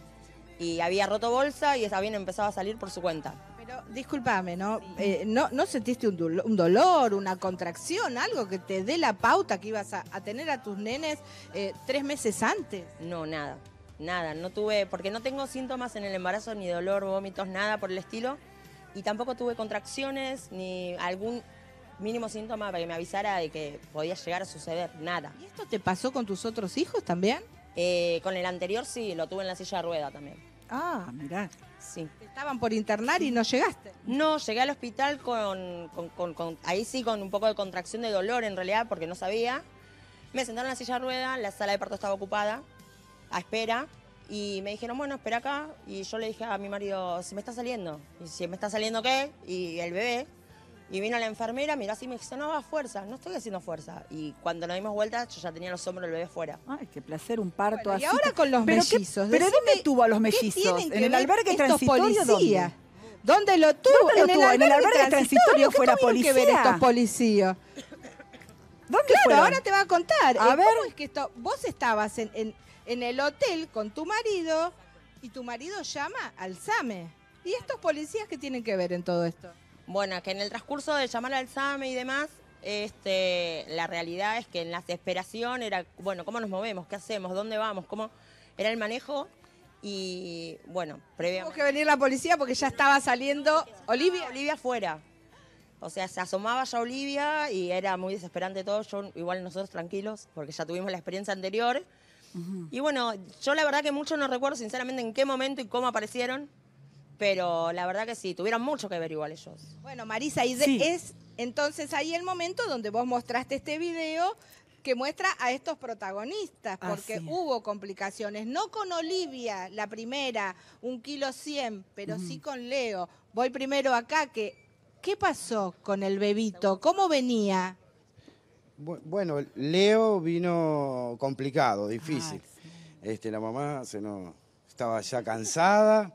y había roto bolsa y habían empezado a salir por su cuenta. Pero, discúlpame, ¿no? Sí. Eh, ¿no, ¿No sentiste un, do un dolor, una contracción, algo que te dé la pauta que ibas a, a tener a tus nenes eh, tres meses antes? No, nada, nada. No tuve, porque no tengo síntomas en el embarazo, ni dolor, vómitos, nada por el estilo. Y tampoco tuve contracciones, ni algún mínimo síntoma para que me avisara de que podía llegar a suceder, nada. ¿Y esto te pasó con tus otros hijos también? Eh, con el anterior sí, lo tuve en la silla de rueda también. Ah, mirá. Sí. Te estaban por internar y no llegaste. No, llegué al hospital con, con, con, con, ahí sí con un poco de contracción de dolor en realidad, porque no sabía. Me sentaron en la silla de ruedas, la sala de parto estaba ocupada, a espera, y me dijeron, bueno, espera acá. Y yo le dije a mi marido, ¿se me está saliendo? Y si me está saliendo, ¿qué? Y el bebé. Y vino la enfermera, miró así y me dijo, no hagas fuerza, no estoy haciendo fuerza. Y cuando nos dimos vuelta, yo ya tenía los hombros del bebé fuera. Ay, qué placer, un parto Bueno, así. y ahora con los ¿Pero qué- mellizos. ¿Pero decime, dónde tuvo a los ¿qué mellizos? tienen que ¿En el ver albergue estos transitorio policías? dónde? ¿Dónde lo tuvo? ¿Dónde lo tuvo? ¿En el albergue transitorio ¿Qué fuera tuvieron que ver policía? estos policías? ¿Dónde Claro, fueron? ahora te va a contar. A Eh, ver. ¿Cómo es que esto? Vos estabas en, en, en el hotel con tu marido y tu marido llama al SAME. ¿Y estos policías qué tienen que ver en todo esto? Bueno, que en el transcurso de llamar al SAME y demás, este, la realidad es que en la desesperación era, bueno, ¿cómo nos movemos? ¿Qué hacemos? ¿Dónde vamos? ¿Cómo? Era el manejo y, bueno, previamente... Tuvo que venir la policía porque ya estaba saliendo Olivia. Olivia afuera. O sea, se asomaba ya Olivia y era muy desesperante todo. Yo, igual nosotros tranquilos, porque ya tuvimos la experiencia anterior. Uh-huh. Y bueno, yo la verdad que mucho no recuerdo sinceramente en qué momento y cómo aparecieron, pero la verdad que sí, tuvieron mucho que ver igual ellos. Bueno, Marisa, y de- Sí. es entonces ahí el momento donde vos mostraste este video que muestra a estos protagonistas, porque Así es. hubo complicaciones, no con Olivia, la primera, un kilo cien, pero Ujú. sí con Leo. Voy primero acá, que ¿qué pasó con el bebito? ¿Cómo venía? Bu- Bueno, Leo vino complicado, difícil. Este, la mamá se nos, estaba ya cansada.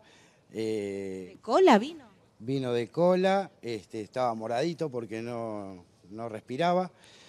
eh, ¿Cola vino? Vino de cola, este, estaba moradito porque no, no respiraba.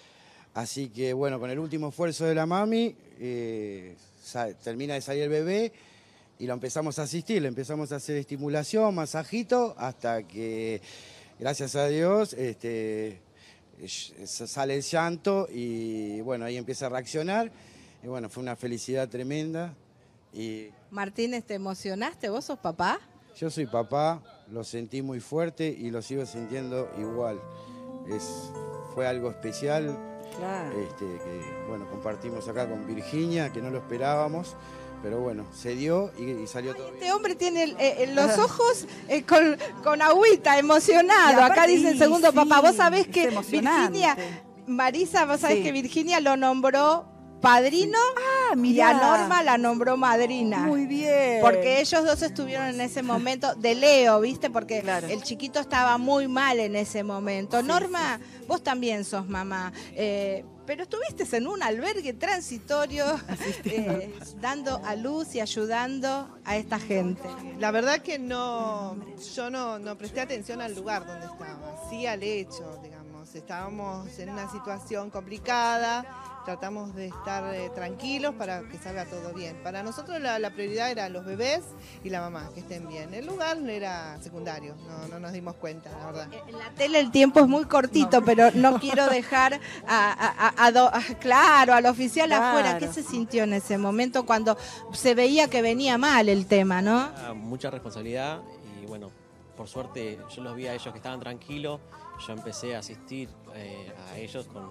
Así que bueno, con el último esfuerzo de la mami, eh, sa- termina de salir el bebé y lo empezamos a asistir, le empezamos a hacer estimulación, masajito, hasta que, gracias a Dios, este, sh- sale el llanto y bueno, ahí empieza a reaccionar. Y bueno, fue una felicidad tremenda. Y Martínez, ¿te emocionaste? ¿Vos sos papá? yo soy papá, lo sentí muy fuerte y lo sigo sintiendo igual. Es, fue algo especial. Claro. Este, que bueno, compartimos acá con Virginia, que no lo esperábamos, pero bueno, se dio y, y salió todo bien. Este hombre tiene el- eh, los ojos eh, con, con agüita, emocionado. Y aparte- Acá dice el segundo sí, papá. Vos sabés es que emocionante. Virginia, Marisa, vos sabés Sí. que Virginia lo nombró padrino y mirá. a Norma la nombró madrina. Muy bien. Porque ellos dos estuvieron en ese momento de Leo, ¿viste? Porque el chiquito estaba muy mal en ese momento. Norma, vos también sos mamá. eh, pero estuviste en un albergue transitorio eh, dando a luz y ayudando a esta gente. La verdad que no, yo no, no presté atención al lugar donde estaba, sí al hecho, digamos. Estábamos en una situación complicada, tratamos de estar eh, tranquilos para que salga todo bien. Para nosotros la, la prioridad era los bebés y la mamá, que estén bien. El lugar era secundario, no, no nos dimos cuenta, la verdad. En la tele el tiempo es muy cortito, pero no quiero dejar a, a- a- a do- a- claro, al oficial Claro. afuera. ¿Qué se sintió en ese momento cuando se veía que venía mal el tema, no? Ah, mucha responsabilidad y bueno, por suerte yo los vi a ellos que estaban tranquilos, yo empecé a asistir eh, a ellos con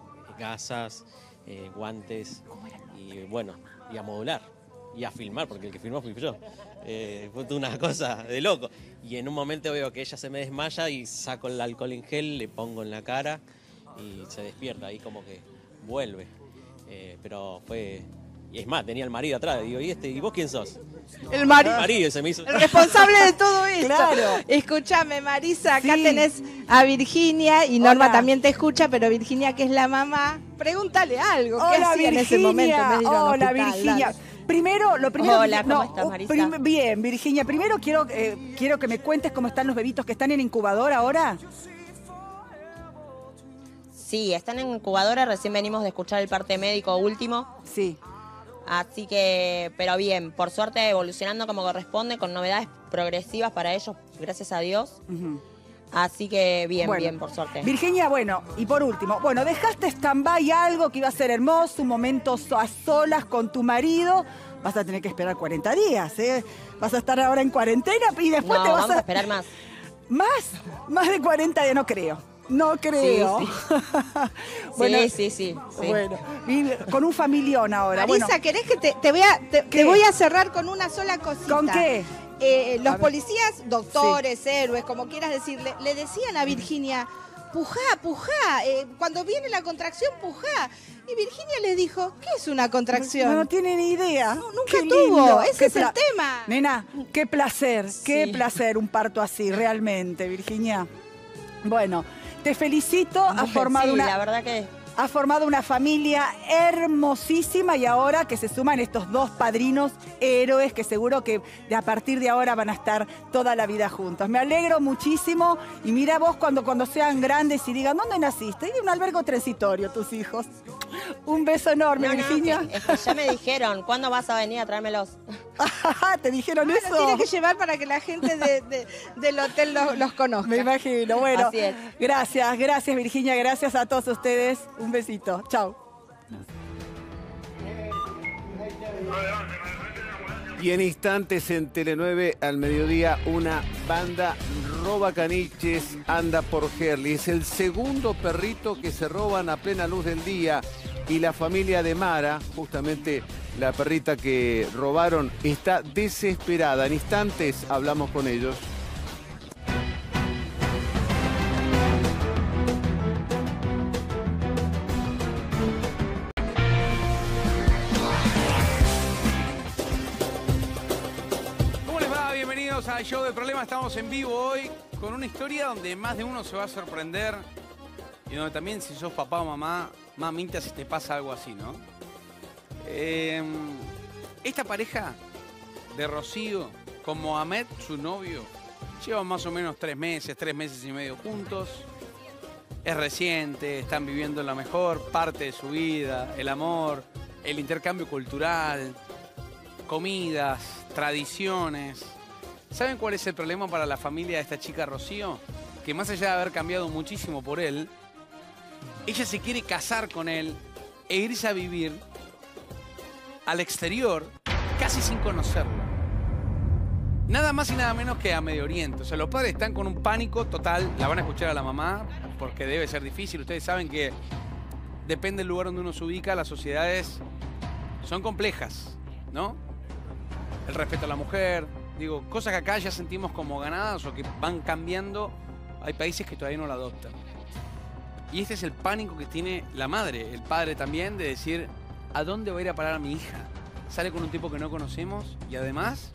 gasas, eh, guantes y bueno, y a modular y a filmar, porque el que filmó fui yo. Eh, fue toda una cosa de loco. Y en un momento veo que ella se me desmaya y saco el alcohol en gel, le pongo en la cara y se despierta, ahí como que vuelve. Eh, pero fue... Y es más, tenía el marido atrás, digo, ¿y este? ¿Y vos quién sos? El marido. El marido se me hizo... El responsable de todo esto. Claro. Escúchame, Marisa, acá Sí. tenés a Virginia y Norma Hola. también te escucha, pero Virginia, que es la mamá, pregúntale algo. ¿Qué Hola, hacía en ese Virginia. momento? en vez de ir a un Hola, hospital? Virginia. Dale. Primero, lo primero... Hola, ¿cómo no, estás, oh, Marisa? prim- bien, Virginia. Primero quiero, eh, quiero que me cuentes cómo están los bebitos que están en incubadora ahora. Sí, están en incubadora, recién venimos de escuchar el parte médico último. Sí. Así que, pero bien, por suerte evolucionando como corresponde, con novedades progresivas para ellos, gracias a Dios. Ujú. Así que bien, Bueno, bien, por suerte. Virginia, bueno, y por último, bueno, dejaste stand-by algo que iba a ser hermoso, un momento so- a solas con tu marido. Vas a tener que esperar cuarenta días, ¿eh? Vas a estar ahora en cuarentena y después No, te vas vamos a esperar más. ¿Más? Más de cuarenta días, no creo. No creo. Sí, sí. Bueno, sí, sí, sí, sí. Bueno, y con un familión ahora. Marisa, Bueno, ¿querés que te, te, voy a, te, te voy a cerrar con una sola cosita? ¿con qué? Eh, los ver. policías, doctores, sí. héroes, como quieras decirle, le decían a Virginia, pujá, pujá, eh, cuando viene la contracción, pujá. Y Virginia les dijo, ¿qué es una contracción? No, no tiene ni idea. No, nunca Qué tuvo, lindo. ese Qué es el pla- tema. Nena, qué placer, qué Sí. placer un parto así, realmente, Virginia. Bueno, te felicito, has formado Sí, una... la verdad que Ha formado una familia hermosísima y ahora que se suman estos dos padrinos héroes que seguro que de a partir de ahora van a estar toda la vida juntos. Me alegro muchísimo y mira vos cuando, cuando sean grandes y digan, ¿dónde naciste? Y un albergo transitorio, tus hijos. Un beso enorme, No, no, Virginia. que- es que ya me dijeron, ¿cuándo vas a venir a traérmelos? ¿Te dijeron Los eso? tiene que llevar para que la gente de- de- del hotel los, los conozca. Me imagino. Bueno, Así es. gracias, gracias Virginia, gracias a todos ustedes. Un besito. Chao. Y en instantes en Tele nueve al mediodía una banda roba caniches anda por Herli. Es el segundo perrito que se roban a plena luz del día y la familia de Mara, justamente la perrita que robaron, está desesperada. En instantes hablamos con ellos. ¿Cómo les va? Bienvenidos al Show de Problemas. Estamos en vivo hoy con una historia donde más de uno se va a sorprender y donde también si sos papá o mamá, mamita, si te pasa algo así, ¿no? Eh, esta pareja de Rocío con Mohamed, su novio, llevan más o menos tres meses, tres meses y medio juntos. Es reciente, están viviendo la mejor parte de su vida, el amor, el intercambio cultural, comidas, tradiciones. ¿Saben cuál es el problema para la familia de esta chica Rocío? Que más allá de haber cambiado muchísimo por él, ella se quiere casar con él e irse a vivir al exterior casi sin conocerlo. Nada más y nada menos que a Medio Oriente. O sea, los padres están con un pánico total. La van a escuchar a la mamá porque debe ser difícil. Ustedes saben que depende del lugar donde uno se ubica, las sociedades son complejas, ¿no? El respeto a la mujer, digo, cosas que acá ya sentimos como ganadas o que van cambiando. Hay países que todavía no la adoptan. Y este es el pánico que tiene la madre, el padre también, de decir, ¿a dónde va a ir a parar a mi hija? Sale con un tipo que no conocemos y además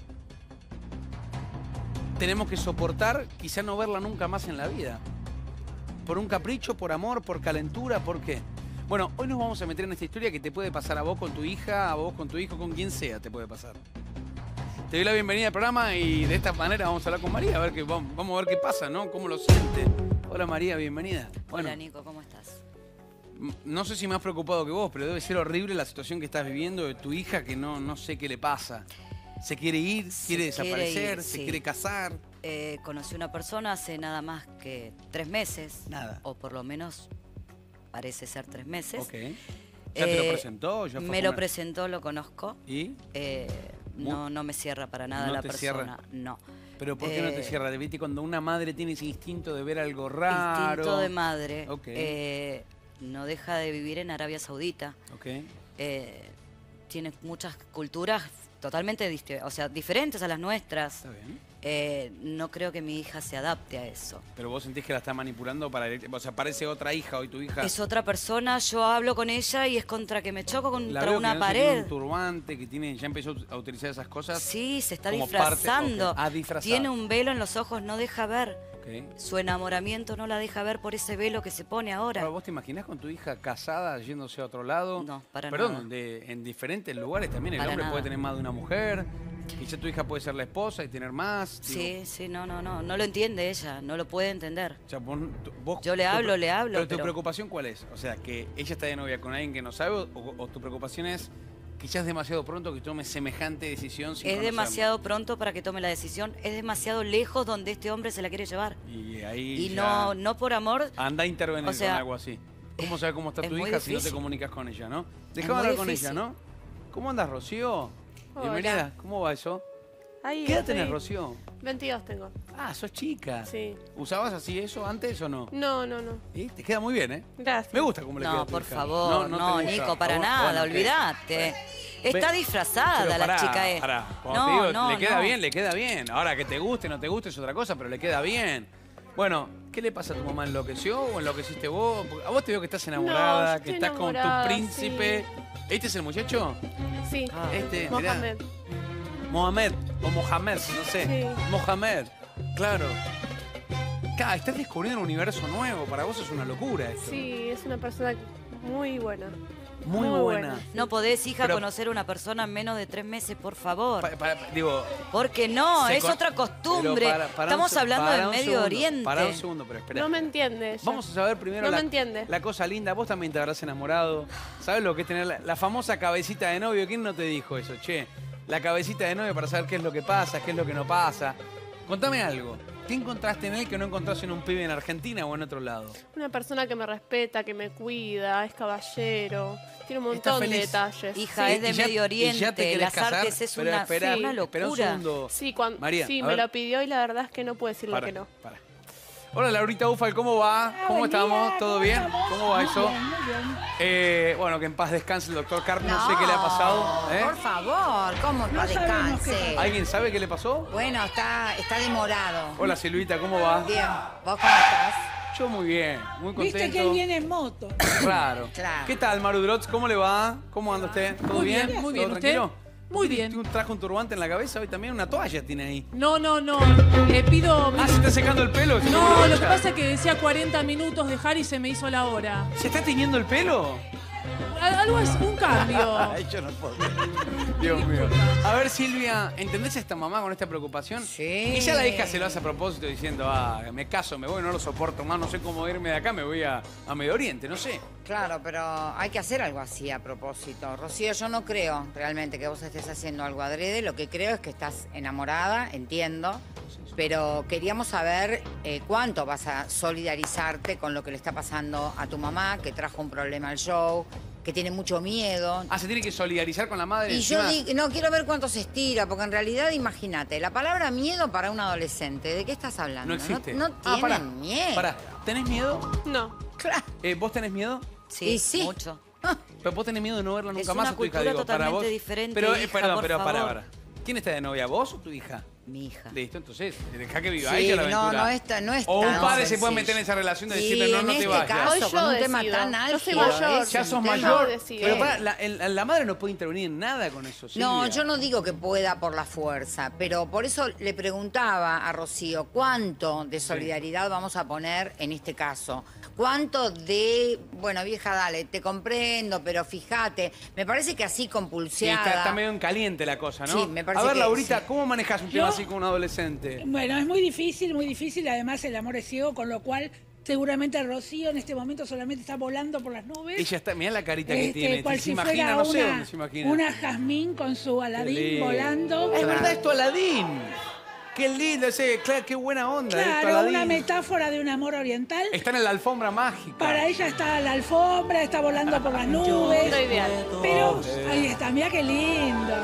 tenemos que soportar quizá no verla nunca más en la vida. Por un capricho, por amor, por calentura, ¿por qué? Bueno, hoy nos vamos a meter en esta historia que te puede pasar a vos con tu hija, a vos con tu hijo, con quien sea te puede pasar. Te doy la bienvenida al programa y de esta manera vamos a hablar con María, a ver qué, vamos, vamos a ver qué pasa, ¿no? ¿Cómo lo siente? Hola María, bienvenida. Bueno, Hola Nico, ¿cómo estás? no sé si más preocupado que vos, pero debe ser horrible la situación que estás viviendo de tu hija que no, no sé qué le pasa. ¿Se quiere ir? ¿Quiere Se desaparecer? quiere ir, ¿Se sí. quiere casar? Eh, conocí una persona hace nada más que tres meses. Nada. O por lo menos parece ser tres meses. Ok. ¿Ya te lo Eh, presentó? ¿Ya fue me a lo comer? presentó, lo conozco. ¿Y? Eh, no, no me cierra para nada ¿No la te persona. cierra? No. ¿Pero por qué no te Eh, cierra? ¿Viste cuando una madre tiene ese instinto de ver algo raro? Instinto de madre. Ok. Eh, no deja de vivir en Arabia Saudita. Ok. Eh, tiene muchas culturas totalmente dist- o sea, diferentes a las nuestras. Está bien. Eh, no creo que mi hija se adapte a eso. Pero vos sentís que la está manipulando para... O sea, parece otra hija hoy tu hija. Es otra persona, yo hablo con ella y es contra que me choco La contra veo una que no se tiene pared. un turbante, que tiene, ya empezó a utilizar esas cosas. Sí, se está como parte- disfrazando. ok. Ah, disfrazada. Tiene un velo en los ojos, no deja ver. Ok. Su enamoramiento no la deja ver por ese velo que se pone ahora. Ahora, ¿vos te imaginás con tu hija casada yéndose a otro lado? No, para Perdón, nada. de- en diferentes lugares también. El Para hombre nada. puede tener más de una mujer. Quizá tu hija puede ser la esposa y tener más. digo, Sí, sí, no, no, no. No lo entiende ella, no lo puede entender. o sea, vos- tu- vos- Yo le tu hablo, pre- le hablo, Pero tu pero- preocupación, ¿cuál es? O sea, que ella está de novia con alguien que no sabe o, o tu preocupación es que ya es demasiado pronto que tome semejante decisión sin Es conocerlo? demasiado pronto para que tome la decisión. Es demasiado lejos donde este hombre se la quiere llevar. Y ahí Y ya no, no por amor. anda a intervenir o sea, con algo así. ¿Cómo sabes cómo está es tu muy hija si no te difícil. comunicas con ella, no? Es Déjame muy hablar con difícil. ella, ¿no? ¿Cómo andas, Rocío? Hola. Bienvenida. ¿Cómo va eso? Ahí ¿Qué edad estoy. tenés, Rocío? veintidós tengo. Ah, sos chica. Sí. ¿Usabas así eso antes o no? No, no, no. ¿Y? Te queda muy bien, ¿eh? Gracias. Me gusta cómo le queda. No, a tu por hija. favor, no, te gusta. Nico, para Ah, nada, bueno, ¿qué? olvídate. Está Ve- disfrazada Pero la pará, chica. eh. pará. Cuando No, te digo, no, le queda no. bien, le queda bien. Ahora, que te guste, no te guste es otra cosa, pero le queda bien. Bueno, ¿qué le pasa a tu mamá? ¿Enloqueció o enloqueciste vos? Porque a vos te veo que estás enamorada, No, yo que estoy estás con enamorada, tu príncipe. ¿Este es el muchacho? Sí. Este, mirá. Mohamed. Mohamed o Mohamed, no sé. Sí. Mohamed, claro. Claro, estás descubriendo un universo nuevo. Para vos es una locura esto. Sí, es una persona muy buena. Muy, muy buena. buena. No podés, hija, Pero- conocer a una persona en menos de tres meses, por favor. Pa- pa- digo, Porque no, se es con- otra costumbre. pero para- para un Estamos se- hablando para del un Medio segundo, Oriente. Para un segundo, pero espera. No me entiende ella. Vamos a saber primero No la, me entiende. la cosa linda. Vos también te habrás enamorado. ¿Sabes lo que es tener la, la famosa cabecita de novio? ¿Quién no te dijo eso, che? La cabecita de novio para saber qué es lo que pasa, qué es lo que no pasa. Contame algo. ¿Qué encontraste en él que no encontraste en un pibe en Argentina o en otro lado? Una persona que me respeta, que me cuida, es caballero. Tiene un ¿Estás montón de feliz? detalles. Hija, Sí. es de ¿Y ya- Medio y Oriente. ya te querés Las casar? artes es Pero una, espera, una espera un locura. segundo. Sí, cuando, María, sí a me ver. lo pidió y la verdad es que no puedo decirle Para, que no. para. Hola, Laurita Ufal, ¿cómo va? ¿Cómo buen estamos? día, ¿Todo ¿cómo bien? estamos? ¿Cómo va Muy eso? bien, muy bien. Eh, bueno, que en paz descanse el doctor Carp, no, sé qué le ha pasado. ¿eh? Por favor, ¿cómo No para sabemos qué descanse? ¿Alguien sabe qué le pasó? Bueno, está, está demorado. Hola, Silvita, ¿cómo va? Bien, ¿vos cómo estás? Yo muy bien, muy contento. Viste que él viene en moto. Raro. Claro. ¿Qué tal, Maru Drots? ¿Cómo le va? ¿Cómo anda usted? ¿Todo Muy bien? bien, muy ¿Todo bien. ¿Usted? tranquilo? Muy ¿Tiene- bien. tiene un- ¿Trajo un turbante en la cabeza hoy también? Una toalla tiene ahí. No, no, no. Le pido. Ah, ¿se está secando el pelo? ¿Se No, pone lo que brocha? pasa es que decía cuarenta minutos dejar y se me hizo la hora. ¿Se está tiñendo el pelo? Al- Algo es un cambio. Ay, yo no puedo. Dios mío. A ver, Silvia, ¿entendés a esta mamá con esta preocupación? Sí. Quizá la hija se lo hace a propósito diciendo, ah, me caso, me voy, no lo soporto más, no sé cómo irme de acá, me voy a, a Medio Oriente, no sé. Claro, pero hay que hacer algo así a propósito. Rocío, yo no creo realmente que vos estés haciendo algo adrede. Lo que creo es que estás enamorada, entiendo. Pero queríamos saber eh, cuánto vas a solidarizarte con lo que le está pasando a tu mamá, que trajo un problema al show, que tiene mucho miedo. Ah, se tiene que solidarizar con la madre. Y yo encima. di- no quiero ver cuánto se estira, porque en realidad, imagínate, la palabra miedo para un adolescente, ¿de qué estás hablando? No existe. No, no Ah, pará, tienen miedo. Pará, ¿tenés miedo? No. Claro. Eh, ¿Vos tenés miedo? Sí, Y sí. mucho. Pero vos tenés miedo de no verla nunca Es más una a tu hija, cultura digo, para totalmente vos. diferente, Pero, eh, hija, perdón, por pero para, favor. para. ¿Quién está de novia, vos o tu hija? Mi hija. Listo, entonces, deja que viva Sí, ella la no, aventura. no está- no es O un tan padre se sencillo. puede meter en esa relación de Y decirle, no, en no te este vayas. caso, Hoy con yo un tema decido. tan Yo soy álgido, mayor. es Ya un sos tema- mayor. Yo decido. Pero pará, la, el- la madre no puede intervenir en nada con eso, Silvia. No, yo no digo que pueda por la fuerza, pero por eso le preguntaba a Rocío cuánto de solidaridad vamos a poner en este caso. ¿Cuánto de, bueno, vieja, dale, te comprendo, pero fíjate, me parece que así Sí, compulseada. está, está medio en caliente la cosa, ¿no? Sí, me parece A ver, que Laurita, sí. ¿cómo manejas un Yo- tema así con un adolescente? Bueno, es muy difícil, muy difícil. Además, el amor es ciego, con lo cual seguramente Rocío en este momento solamente está volando por las nubes. Ella está, mirá la carita que Este, tiene. cual Se si imagina, fuera no sé una, dónde se imagina. una jazmín con su Qué Aladín lindo. volando. Es verdad, es tu Aladín. Qué lindo ese, claro, qué buena onda. es tu Claro, Aladín. una metáfora de un amor oriental. Está en la alfombra mágica. Para ella está la alfombra, está volando por las nubes. Lo ideal. Pero ahí está, mira qué lindo.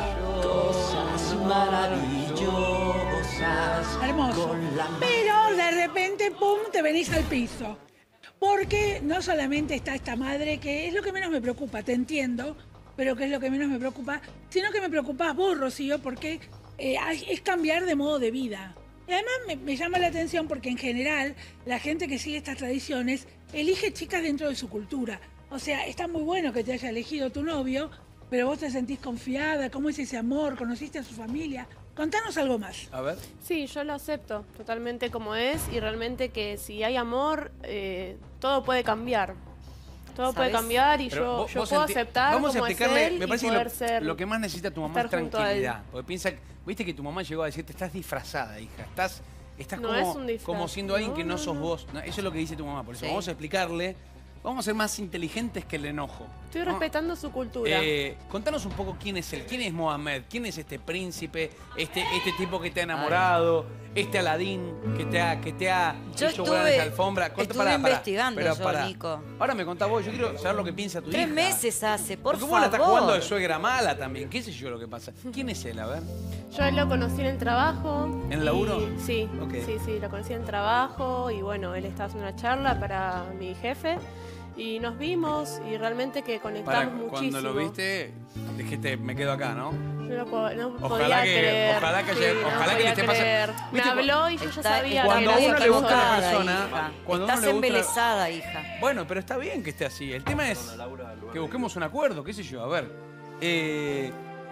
Hermoso. Pero de repente, pum, te venís al piso. Porque no solamente está esta madre, que es lo que menos me preocupa, te entiendo, pero que es lo que menos me preocupa, sino que me preocupás vos, Rocío, porque eh, es cambiar de modo de vida. Y además me, me llama la atención porque en general la gente que sigue estas tradiciones elige chicas dentro de su cultura. O sea, está muy bueno que te haya elegido tu novio, pero vos te sentís confiada, ¿cómo es ese amor? ¿Conociste a su familia? Contanos algo más. A ver. Sí, yo lo acepto totalmente como es y realmente que si hay amor, eh, todo puede cambiar. Todo puede ¿Sabes? cambiar y Pero yo, vos- yo vos puedo enti- aceptar Vamos a como es explicarle, él me y parece que poder lo, ser, lo que más necesita tu mamá es estar junto a él. tranquilidad. Porque piensa, viste que tu mamá llegó a decirte, estás disfrazada, hija. Estás, estás No como, es un disfraz. como siendo alguien No, que no, no, sos no. vos. No, eso es lo que dice tu mamá. Por eso Sí. vamos a explicarle vamos a ser más inteligentes que el enojo. Estoy ¿no? respetando su cultura. Eh, contanos un poco quién es él, quién es Mohamed, quién es este príncipe, este, este tipo que te ha enamorado, Ay. este Aladín que te ha, que te ha yo hecho estuve, volar esa alfombra. Estuve pará, pará, investigando pero yo, pará. Nico. Ahora me contás vos, yo quiero saber lo que piensa tu Tres hija. meses hace, por Porque favor. vos la estás jugando de suegra mala también, qué sé yo lo que pasa. ¿Quién es él? A ver. Yo él lo conocí en el trabajo. ¿En el laburo? y- Sí, Ok. sí, sí, lo conocí en el trabajo y bueno, él estaba haciendo una charla para mi jefe y nos vimos y realmente que conectamos Para, muchísimo. cuando lo viste, dijiste, me quedo acá, ¿no? No, lo puedo- no Ojalá podía que- creer. ojalá que Sí, haya- no ojalá que le podía esté pasando- creer. Me ¿Viste? habló y yo ya Está- sabía Cuando que a era uno esa le gusta persona. una persona, hija. cuando a uno Estás le gusta- embelesada, hija. Bueno, pero está bien que esté así. El tema es que busquemos un acuerdo, qué sé yo. A ver, eh,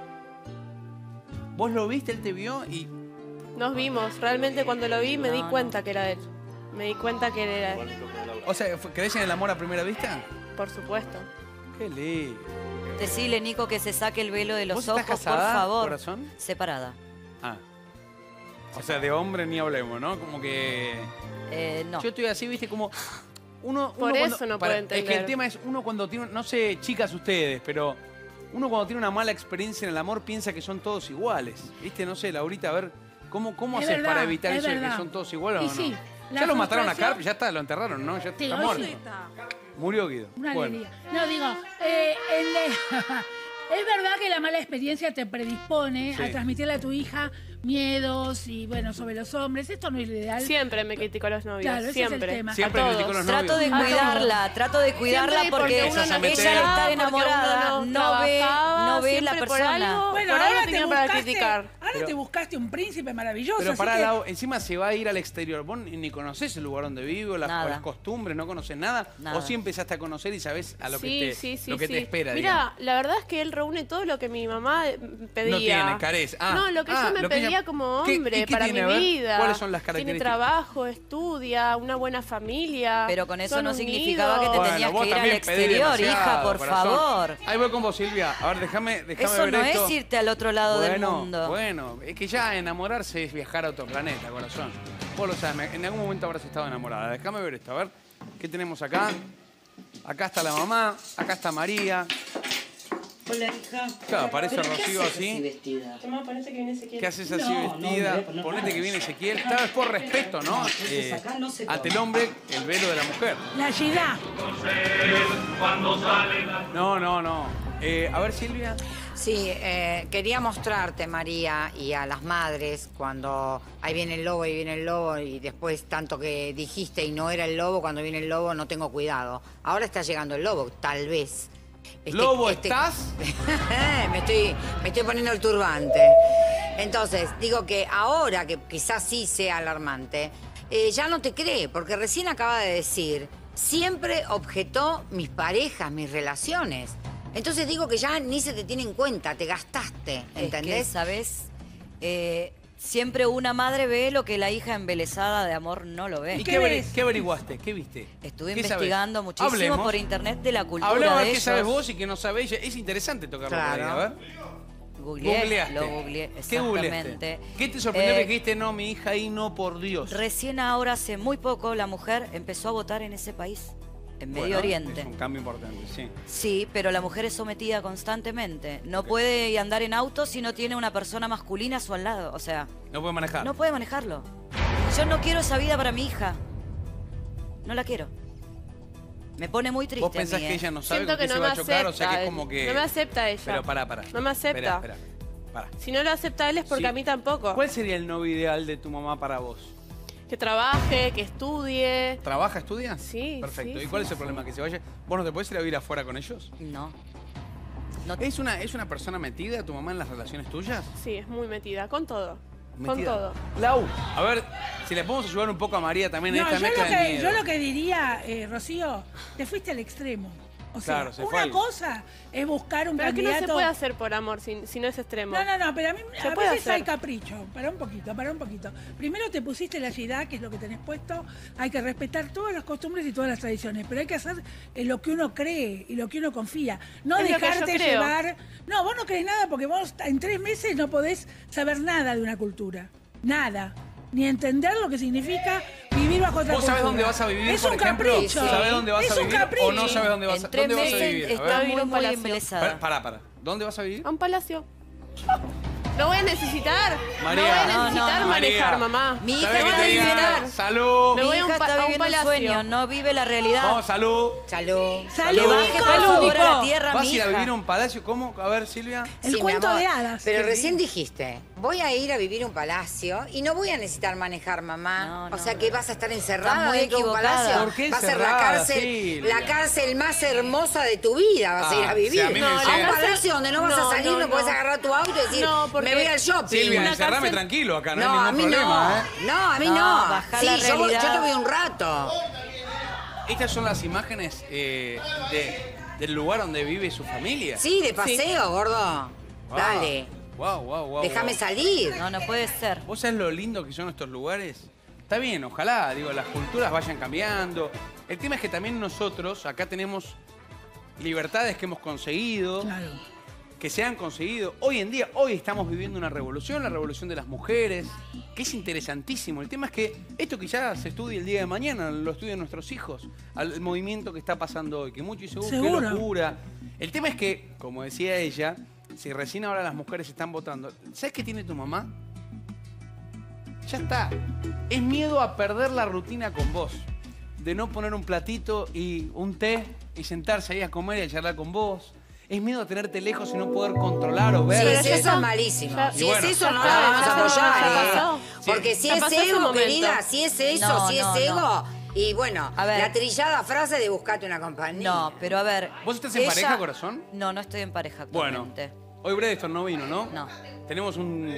vos lo viste, él te vio y... Nos vimos. Realmente cuando lo vi me di No, cuenta que era él. Me di cuenta que era él. O sea, ¿crees en el amor a primera vista? Por supuesto. Qué lindo. Decile, Nico, que se saque el velo de los ¿Vos ojos, estás casada, por favor. corazón? Separada. Ah. O sea, de hombre ni hablemos, ¿no? Como que... Eh, no. Yo estoy así, viste, como... Uno, Por uno eso cuando- no para- puede entender. Es que el tema es, uno cuando tiene... No sé, chicas ustedes, pero... Uno cuando tiene una mala experiencia en el amor piensa que son todos iguales. ¿Viste? No sé, Laurita, a ver... ¿Cómo, cómo Es haces verdad, para evitar es eso de verdad. que son todos iguales Y o no? sí, la ya lo mataron a frustración- Carp, ya está, lo enterraron, ¿no? Ya Sí, está hoy muerto. sí. Murió Guido. Una Bueno. alegría. No, digo, eh, el- es verdad que la mala experiencia te predispone Sí. a transmitirle a tu hija miedos y, bueno, sobre los hombres. Esto no es lo ideal. Siempre me critico a los novios. Claro, ese es el siempre. tema. Siempre A todos. criticó a los Trato de A todos. cuidarla, trato de cuidarla Siempre porque uno ella no meter- está porque enamorada, uno no ve, trabajaba no ve la siempre por persona. algo. Bueno, Por algo ahora te, tenía para buscaste, criticar. ahora Pero- te buscaste un príncipe maravilloso. Pero así para que- Lau, encima se va a ir al exterior. Vos ni ni conocés el lugar donde vive o las, Nada. o las costumbres, no conocés nada. Nada. O sí empezaste a conocer y sabés a lo sí, que te, sí, sí, lo que sí. te espera. Mira, digamos. la verdad es que él reúne todo lo que mi mamá eh, pedía. No tiene, carece. Ah, no, lo que ah, yo me lo que pedía ella- como ¿Qué- hombre y qué para tiene? mi A ver, vida. ¿cuáles son las Tiene características? trabajo, estudia, una buena familia. Pero con eso son no significaba que te unidos. tenías vos que ir al también pedís exterior, demasiado, hija, por corazón. favor. Ahí voy con vos, Silvia. A ver, déjame déjame Eso ver no esto. es irte al otro lado del Bueno, mundo. bueno, es que ya enamorarse es viajar a otro planeta, corazón. Vos lo sabes, me- en algún momento habrás estado enamorada. Déjame ver esto, a ver. ¿Qué tenemos acá? Acá está la mamá, acá está María. Hola, hija. Claro, aparece ¿Pero qué Rocío haces así. vestida? Mamá, parece que viene Ezequiel. ¿Qué haces así No, no, vestida? hombre, no, Ponete no. que viene Ezequiel. Tal vez por respeto, ¿no? Entonces Eh, acá no se ante el toma. hombre, el velo de la mujer. La Yidá. No, no, no. Eh, a ver, Silvia. Sí, eh, quería mostrarte, María, y a las madres, cuando ahí viene el lobo, ahí viene el lobo, y después tanto que dijiste y no era el lobo, cuando viene el lobo no tengo cuidado. Ahora está llegando el lobo, tal vez. Este- ¿Lobo este- estás? me, estoy, me estoy poniendo el turbante. Entonces, digo que ahora, que quizás sí sea alarmante, eh, ya no te cree, porque recién acaba de decir, siempre objetó mis parejas, mis relaciones. Entonces digo que ya ni se te tiene en cuenta, te gastaste, ¿entendés? Es que, ¿sabes? Eh, siempre una madre ve lo que la hija embelesada de amor no lo ve. ¿Y qué, averi- qué averiguaste? ¿Qué viste? Estuve ¿Qué investigando sabés? muchísimo Hablemos. por internet de la cultura Hablemos a de ver qué ellos. sabes vos y qué no sabés. Es interesante tocarlo por ahí, Claro. a ver. Googleé, Googleaste. lo googleé, ¿Qué googleaste? exactamente. ¿Qué te sorprendió Eh, que dijiste, no, mi hija ahí no, por Dios? Recién ahora, hace muy poco, la mujer empezó a votar en ese país, en Medio Bueno, Oriente. Es un cambio importante, sí. Sí, pero la mujer es sometida constantemente. No puede andar en auto si no tiene una persona masculina a su lado. O sea, No puede manejar. no puede manejarlo. Yo no quiero esa vida para mi hija. No la quiero. Me pone muy triste. ¿Vos pensás a mí, que ¿eh? ella no sabe Siento con qué que se no va a me chocar? O sea, que acepta es como que... No me acepta ella. Pero pará, pará. No me acepta. Espera, espera. Pará. Si no lo acepta él es porque Sí. a mí tampoco. ¿Cuál sería el novio ideal de tu mamá para vos? Que trabaje, que estudie. ¿Trabaja, estudia? Sí, Perfecto. sí, ¿Y cuál sí, es el problema? ¿Que se vaya? ¿Vos no te podés ir a vivir afuera con ellos? No. ¿Es, una, ¿Es una persona metida tu mamá en las relaciones tuyas? Sí, es muy metida. Con todo. Con Metida. todo. Lau, a ver, si le podemos ayudar un poco a María también en No, esta yo mezcla lo, de que, miedo. yo lo que diría, eh, Rocío, te fuiste al extremo. O sea, Claro, se fue una al- cosa es buscar un Pero que no candidato... se puede hacer por amor si, si no es extremo. No, no, no, pero a mí Se a puede veces hacer. hay capricho. Para un poquito, para un poquito. Primero te pusiste la yidá, que es lo que tenés puesto. Hay que respetar todas las costumbres y todas las tradiciones, pero hay que hacer eh, lo que uno cree y lo que uno confía. No Es lo que yo dejarte creo. llevar... No, vos no crees nada porque vos en tres meses no podés saber nada de una cultura. Nada. Ni entender lo que significa vivir vivir bajo otra ¿Vos sabés cultura. dónde vas a vivir, Es por un ejemplo? capricho. ¿Sabés dónde vas es a un vivir capricho. o no sabes dónde vas a, En tres dónde vas a meses vivir? A está ver. muy, muy Pará, embelesada. pará, pará. ¿Dónde vas a vivir? A un palacio. No voy a necesitar. María. No voy a No, no, necesitar no. manejar, María. mamá. Mi hija ¿Sabés que está te digan? viviendo- Salud. Me Mi voy a un hija pa- está a un viviendo un palacio. sueño, no vive la realidad. Vamos, salud. Salud. Salud. Que baje, por favor, a la tierra, ¿Vas a mi ir a hija. vivir a un palacio? ¿Cómo? A ver, Silvia. El Sí, mi cuento amor. de hadas. Pero Qué recién lindo. dijiste, voy a ir a vivir a un palacio y no voy a necesitar manejar, mamá. No, o no. sea que vas a estar encerrada Estás muy dentro de un equivocada. palacio. ¿Por qué va a ser la encerrada, cárcel, Silvia? la cárcel más hermosa de tu vida. Vas a ir Ah, a sí, vivir. a mí me a un decían- palacio donde no vas No, a salir, no, no, puedes no. agarrar tu auto y decir, No, porque- me voy al shopping. Silvia, Una encerrame cárcel- tranquilo acá, no, No, hay a mí ningún problema, no. ¿eh? No, a mí No, no. bajá Sí, la yo, realidad. yo te voy un rato. Estas son las imágenes eh, de- del lugar donde vive su familia. Sí, de paseo, gordo. Wow. Dale. Wow, wow, wow. Déjame wow. salir. No, no puede ser. ¿Vos sabés lo lindo que son estos lugares? Está bien, ojalá, digo, las culturas vayan cambiando. El tema es que también nosotros acá tenemos libertades que hemos conseguido, Claro. que se han conseguido. Hoy en día, hoy estamos viviendo una revolución, la revolución de las mujeres, que es interesantísimo. El tema es que esto quizás se estudie el día de mañana, lo estudian nuestros hijos, al el movimiento que está pasando hoy, que muchos dicen, "Uh, qué Seguro. locura". El tema es que, como decía ella, si recién ahora las mujeres están votando, ¿sabes qué tiene tu mamá? Ya está. Es miedo a perder la rutina con vos. De no poner un platito y un té y sentarse ahí a comer y a charlar con vos. Es miedo a tenerte lejos y no poder controlar o ver. Sí, Pero sí, ya eso está. es malísimo. Ya- Si Y bueno, es eso, ya no está, la vamos ya a apoyar. pasó, ya ¿eh? pasó. Porque si Ya es pasó ese ego, momento. querida, si es eso, No, si no, es ego. no. Y bueno, A ver. la trillada frase de buscate una compañía. No, pero a ver. ¿Vos estás en ella- pareja, corazón? No, no estoy en pareja Bueno, actualmente. hoy Bredeston no vino, ¿no? No. Tenemos un...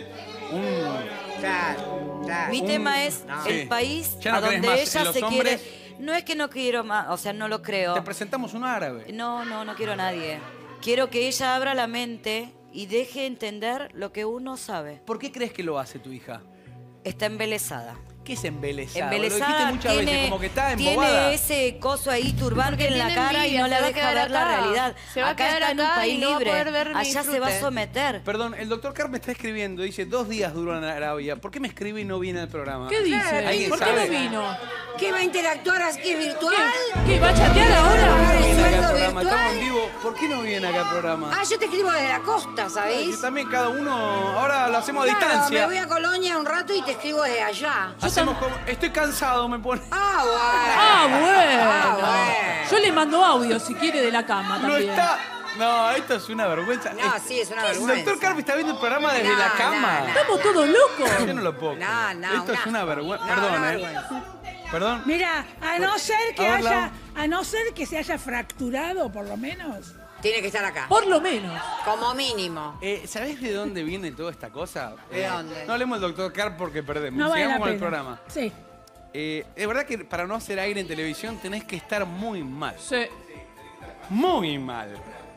un Claro, claro. Mi Un- tema es no. el Sí. país Ya no a crees donde más ella en los se hombres. quiere. No es que no quiero más, o sea, no lo creo. te presentamos un árabe. No, no, no quiero a nadie. Quiero que ella abra la mente y deje entender lo que uno sabe. ¿Por qué crees que lo hace tu hija? Está embelesada. ¿Qué es embelesada? Embelesada, Lo dijiste muchas tiene, veces, como que está embobada. tiene ese coso ahí turbante Porque en la tiene cara y envidia, no se la va a deja quedar ver la acá. realidad. Se va a acá quedar está en un acá país y no va a libre. poder ver ni Allá se va a disfrute. someter. Perdón, el doctor Carr me está escribiendo, dice, dos días duró en Arabia. ¿Por qué me escribe y no viene al programa? ¿Qué dice? ¿Alguien ¿Por qué sabe? no vino? ¿Qué va a interactuar así virtual? ¿Qué? ¿Va a chatear ahora? ¿El Viene acá al sueldo programa, estamos en virtual? vivo. ¿Por qué no viene acá al programa? Ah, yo te escribo desde la costa, ¿sabéis? Yo también cada uno, ahora lo hacemos a Claro, distancia. me voy a Colonia un rato y te escribo desde allá. Hacemos como, estoy cansado, me pone. Ah, bueno. Ah, bueno. Ah, bueno. Yo le mando audio si quiere de la cama No también. está. No, esto es una vergüenza. No, sí, es una El vergüenza. doctor Carpi está viendo el programa desde No, la no, cama. no. Estamos todos locos. Yo no lo puedo. creer. No, no, Esto es una- una vergüenza. no, Perdón, una eh. vergüenza. Perdón. Mira, a no ser que A ver, haya, a no ser que se haya fracturado, por lo menos. Tiene que estar acá. Por lo menos. Como mínimo. Eh, ¿Sabés de dónde viene toda esta cosa? ¿De Eh, dónde? No hablemos del doctor Carr porque perdemos. No vale Sigamos la con el pena. programa. Sí. Eh, es verdad que para no hacer aire en televisión tenés que estar muy mal. Sí. Muy mal.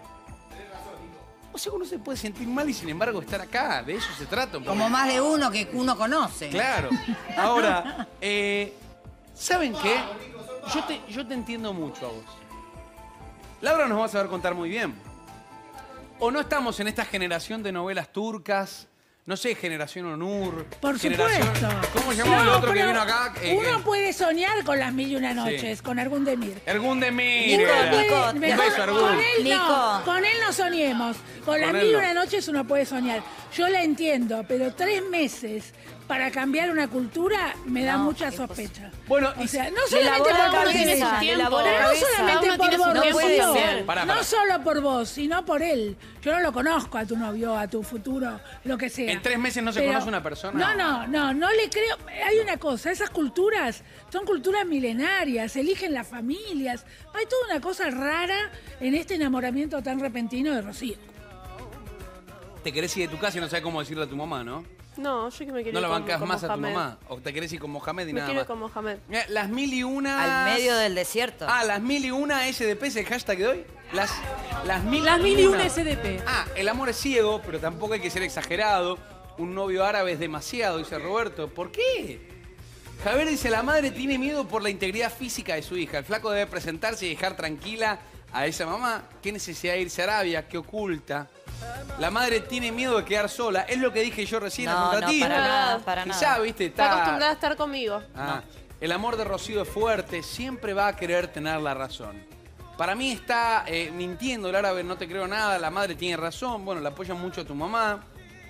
O sea, uno se puede sentir mal y sin embargo estar acá. De eso se trata. un poco. Como más de uno que uno conoce. Claro. Ahora, eh, ¿saben qué? Yo te, yo te entiendo mucho a vos. Laura nos va a saber contar muy bien. O no estamos en esta generación de novelas turcas, no sé, generación Onur. Por generación- supuesto. ¿Cómo se llama el No, otro que pero vino acá? Eh, uno eh, puede soñar con las mil y una noches, Sí. con Ergun Demir. Ergun Demir. Nico, era. Nico, Un Mejor- beso, Ergun. con él no, Nico. con él no soñemos. Con las Con él mil y no. una noches uno puede soñar. Yo la entiendo, pero tres meses para cambiar una cultura me da No, mucha imposible. sospecha. Bueno, O sea, no Le solamente elabora por la vos, cabeza, ella, le elabora pero la no cabeza. solamente Cada uno por tiene vos, su No puede Rocío. ser. Pará, No pará. solo por vos, sino por él. Yo no lo conozco a tu novio, a tu futuro, lo que sea. ¿En tres meses no se Pero- conoce una persona? No, no, no, no le creo. Hay una cosa, esas culturas son culturas milenarias, eligen las familias. Hay toda una cosa rara en este enamoramiento tan repentino de Rocío. Te querés ir de tu casa y no sabes cómo decirle a tu mamá, ¿no? No, yo que me quiero No la ir con- bancas con más a tu Mohamed. mamá. O te querés ir con Mohamed y Me nada quiero ir más. con Mohamed. Mirá, las mil y una. Al medio del desierto. Ah, las mil y una S D P es el hashtag de hoy. Las, las mil, Las mil y una S D P. Ah, el amor es ciego, pero tampoco hay que ser exagerado. Un novio árabe es demasiado, dice Roberto. ¿Por qué? Javier dice, la madre tiene miedo por la integridad física de su hija. El flaco debe presentarse y dejar tranquila a esa mamá. ¿Qué necesidad de irse a Arabia? ¿Qué oculta? La madre tiene miedo de quedar sola. Es lo que dije yo recién No, hace un no, ratito. para nada, para Quizá, nada. viste, Está está... acostumbrada a estar conmigo. Ah, El amor de Rocío es fuerte, siempre va a querer tener la razón. Para mí está eh, mintiendo el árabe, no te creo nada, la madre tiene razón, bueno, la apoya mucho a tu mamá.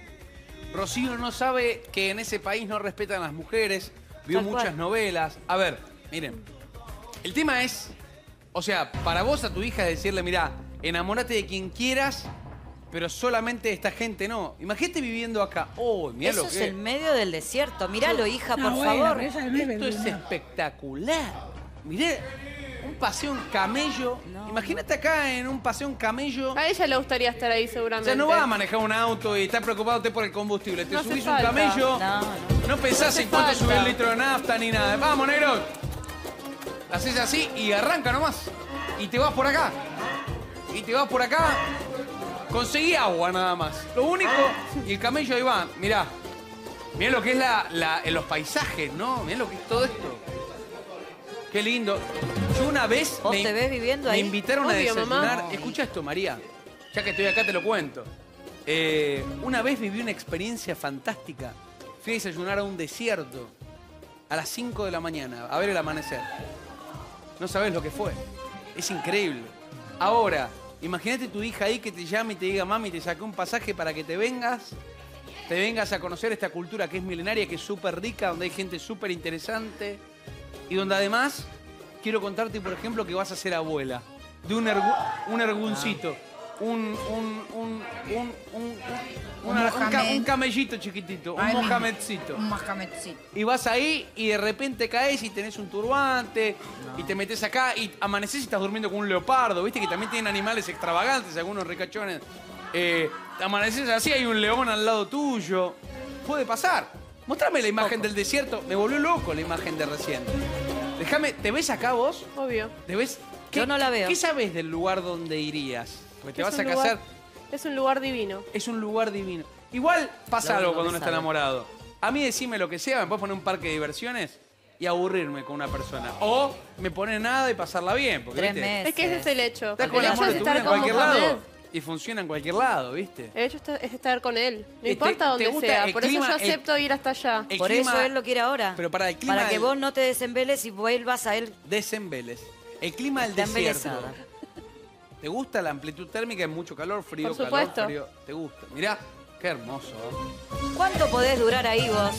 Rocío no sabe que en ese país no respetan a las mujeres, vio Tal muchas cual. novelas. A ver, miren, el tema es, o sea, para vos a tu hija es decirle, mirá, enamórate de quien quieras, pero solamente esta gente no. Imagínate viviendo acá. Oh, mirá Eso lo es que en medio del desierto. Míralo, hija, No, por bueno, favor. pero esa no es Esto es verdad. espectacular. Miré un paseo en camello. Imagínate acá en un paseo en camello. A ella le gustaría estar ahí O seguramente. sea, no vas a manejar un auto y estás preocupado usted por el combustible. Te No hace subís un falta. camello, No, no, pensás hace en cuánto falta. sube el litro de nafta ni nada. Vamos, negro. Haces así y arranca nomás. Y te vas por acá. Y te vas por acá. Conseguí agua nada más. Lo único. Y el camello ahí va. Mirá. Mirá lo que es la, la- en los paisajes, ¿no? Mirá lo que es todo esto. Qué lindo. Yo una vez ¿Vos me, te ves viviendo me ahí? invitaron a Obvio, desayunar. mamá. Escucha esto, María. Ya que estoy acá te lo cuento. Eh, una vez viví una experiencia fantástica. Fui a desayunar a un desierto a las cinco de la mañana, a ver el amanecer. No sabés lo que fue. Es increíble. Ahora, imagínate tu hija ahí que te llame y te diga, mami, te saqué un pasaje para que te vengas. Te vengas a conocer esta cultura que es milenaria, que es súper rica, donde hay gente súper interesante. Y donde además quiero contarte, por ejemplo, que vas a ser abuela de un, ergu- un erguncito, un, un, un, un, un, Un una- un ca- Mohamed. un camellito chiquitito, un Ay, mi- Mohamedcito. Un Mohamedcito. Y vas ahí y de repente caes y tenés un turbante y te metes acá y amaneces y estás durmiendo con un leopardo, viste que también tienen animales extravagantes, algunos ricachones. Eh, amaneces así, hay un león al lado tuyo. Puede pasar. Mostrame la imagen del desierto. Me volvió loco la imagen de recién. Déjame, ¿te ves acá vos? Obvio. ¿Te ves? Yo no la veo. ¿Qué sabes del lugar donde irías? Porque te Es vas a un casar. lugar- Es un lugar divino. Es un lugar divino. Igual pasa Lo algo único cuando que uno está sabe. enamorado. A mí decime lo que sea, me puedes poner un parque de diversiones y aburrirme con una persona. O me pone nada y pasarla bien. Porque, Tres ¿viste? meses. Es que ese es el hecho. Estás El con el hecho amor es de tu estar vida en con cualquier Mohamed. lado. Y funciona en cualquier lado, ¿viste? El hecho está- es estar con él. No Te- importa te dónde gusta sea. el Por clima, eso yo el- acepto ir hasta allá. El Por clima- eso él lo quiere ahora. Pero para el clima Para que del- vos no te desembeles y vuelvas a él. Desembeles. El clima del Está desierto. embelesada. ¿Te gusta la amplitud térmica? Hay mucho calor, frío, Por calor, supuesto. frío. ¿Te gusta? Mirá, qué hermoso. ¿eh? ¿Cuánto podés durar ahí vos?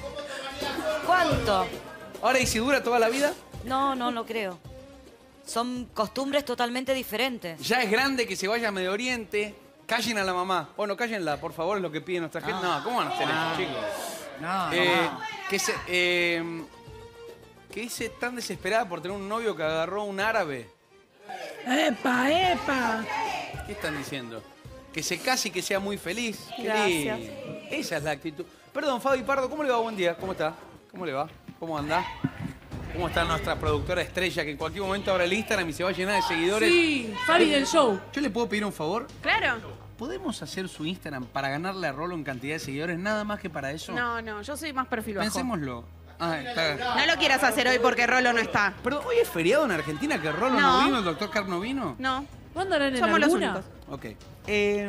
¿Cuánto? Ahora, ¿y si dura toda la vida? No, no, no creo. Son costumbres totalmente diferentes. Ya es grande que se vaya a Medio Oriente. Callen a la mamá. Bueno, cállenla, por favor, es lo que pide nuestra gente. No, ¿cómo van a hacer eso, chicos? No, Eh, no. que se, eh, que dice tan desesperada por tener un novio que agarró un árabe. ¡Epa, epa! ¿Qué están diciendo? Que se case y que sea muy feliz. Qué Gracias. lindo. Esa es la actitud. Perdón, Fabi Pardo, ¿cómo le va? Buen día. ¿Cómo está? ¿Cómo le va? ¿Cómo anda? ¿Cómo está nuestra productora estrella que en cualquier momento abre el Instagram y se va a llenar de seguidores? Sí, Fabi del show. ¿Yo le puedo pedir un favor? Claro. ¿Podemos hacer su Instagram para ganarle a Rolo en cantidad de seguidores? Nada más que para eso. No, no, yo soy más perfil bajo. Pensémoslo. Ah, está. No lo quieras hacer hoy porque Rolo no está. Perdón, ¿hoy es feriado en Argentina que Rolo no, No. vino, el doctor Carr no vino? No. ¿Cuándo harán en Somos los alguna? únicos. Ok. Eh,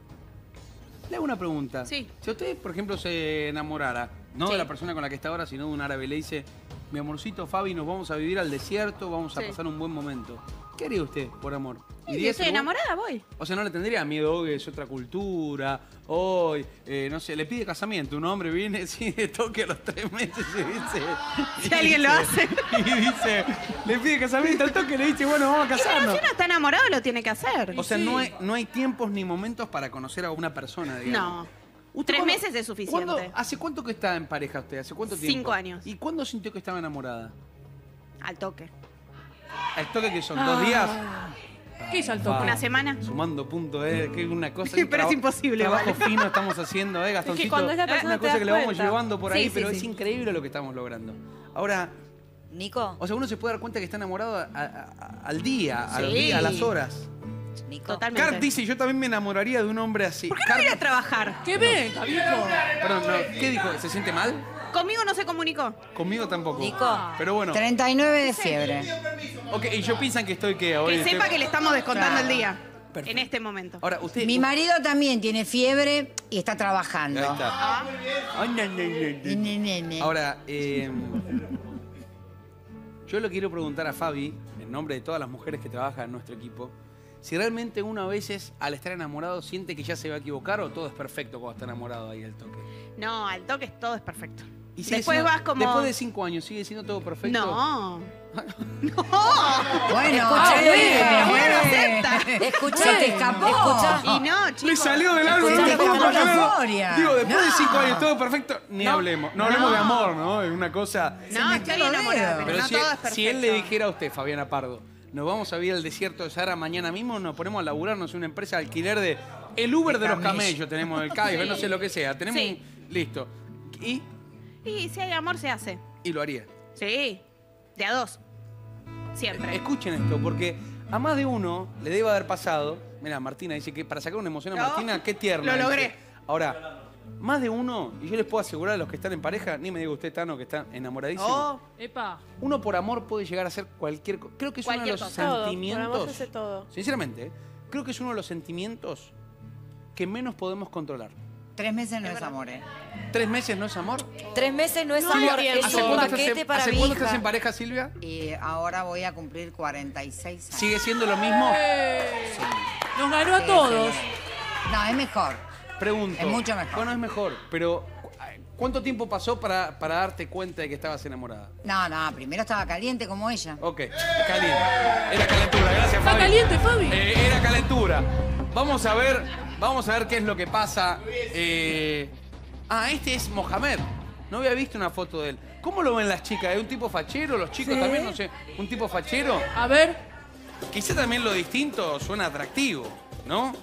le hago una pregunta. Sí. Si usted, por ejemplo, se enamorara, no Sí. de la persona con la que está ahora, sino de un árabe, le dice, mi amorcito Fabi, nos vamos a vivir al desierto, vamos a Sí. pasar un buen momento. ¿Qué haría usted por amor? Y ¿Iría a estoy ese lugar? enamorada, voy. O sea, no le tendría miedo, hoy es otra cultura, hoy, eh, no sé, le pide casamiento, un hombre viene así de toque a los tres meses y dice... Si y alguien lo dice- Y dice, le pide casamiento al toque y le dice, bueno, vamos a Y pero casarnos. si uno está enamorado, lo tiene que hacer. O sea, no, hay, no hay tiempos ni momentos para conocer a una persona, digamos. No. ¿Usted Tres cuándo- meses es suficiente. ¿cuándo- ¿Hace cuánto que está en pareja usted? ¿Hace cuánto tiempo? Cinco años. ¿Y cuándo sintió que estaba enamorada? Al toque. ¿Al toque que son? Ah. ¿Dos días? ¿Qué es al toque? Una semana. Sumando puntos, eh, que es una cosa... Pero un traba- es imposible, Trabajo vale. fino estamos haciendo, eh, Gastoncito. cuando es la persona una te cosa das que le vamos cuenta. llevando por ahí, Sí, sí, pero sí. es increíble lo que estamos logrando. Ahora... Nico. O sea, uno se puede dar cuenta que está enamorado a- a- a- al día, a, los Sí. días, a las horas. Nico. Totalmente. Cart dice, yo también me enamoraría de un hombre así. ¿Por qué no Cart- ir a trabajar? ¿Qué venga, viejo? Perdón, no, ¿qué dijo? ¿Se siente mal? Conmigo no se comunicó. Conmigo tampoco. Nico. Pero bueno. treinta y nueve de fiebre. Ok, y yo piensan que estoy qué hoy. Que sepa que le estamos descontando Claro. el día. Perfecto. En este momento. Ahora, usted. Mi marido también tiene fiebre y está trabajando. Ahí está. Ay, ne, ne, ne, ne. Ne, ne, ne. Ahora, eh, Yo le quiero preguntar a Fabi, en nombre de todas las mujeres que trabajan en nuestro equipo, si realmente uno a veces, al estar enamorado, siente que ya se va a equivocar o todo es perfecto cuando está enamorado ahí al toque. No, al toque todo es perfecto. Y sigue Después siendo- vas como... Después de cinco años, ¿sigue siendo todo perfecto? No. Bueno, Escuché, eh, mi amor, eh, acepta. Escuché, Se te escapó. Escuchá. Y no, chicos. Le salió del alma. Escuché, no puedo con creerlo. euforia. Digo, después de No. cinco años, todo perfecto, ni hablemos. No, hablemos de amor, ¿no? Es una cosa... No, estoy enamorada, pero, Pero no si, todo es perfecto. si él le dijera a usted, Fabiana Pardo, nos vamos a ir al desierto de Sahara mañana mismo, nos ponemos a laburarnos en una empresa de alquiler de... El Uber de, De los camello. camellos tenemos, el Cabify, Sí. no sé lo que sea. Tenemos Sí. un- Listo. Y, Y si hay amor, se hace. y lo haría. Sí. De a dos. Siempre. Escuchen esto, porque a más de uno le debe haber pasado... Mira, Martina dice que para sacar una emoción a No, Martina, qué tierno. lo dice. logré. Ahora, más de uno, y yo les puedo asegurar a los que están en pareja, ni me diga usted, Tano, que está enamoradísimo. Oh, Epa. Uno por amor puede llegar a hacer cualquier cosa. Creo que es Cualquier uno de los cosa. Todo, por sentimientos. amor se hace todo. Sinceramente, ¿eh? Creo que es uno de los sentimientos que menos podemos controlar. Tres meses no es amor, ¿eh? ¿Tres meses no es amor? Tres meses no es No, amor, tiempo. es ¿Hace un cuánto estás paquete en- para ¿Hace mi cuánto estás hija. en pareja, Silvia? Y ahora voy a cumplir cuarenta y seis años. ¿Sigue siendo lo mismo? Nos ganó a Sí, todos. señor. No, es mejor. Pregunto. Es mucho mejor. Bueno, es mejor, pero ¿cuánto tiempo pasó para, para darte cuenta de que estabas enamorada? No, no, primero estaba caliente como ella. Ok, caliente. Era calentura, gracias, Está Fabi. caliente, Fabi. Eh, era calentura. Vamos a ver, vamos a ver qué es lo que pasa. Eh, Ah, este es Mohamed. No había visto una foto de él. ¿Cómo lo ven las chicas? ¿Es un tipo fachero? ¿Los chicos Sí. también? No sé. ¿Un tipo fachero? A ver. Quizá también lo distinto suena atractivo, ¿no?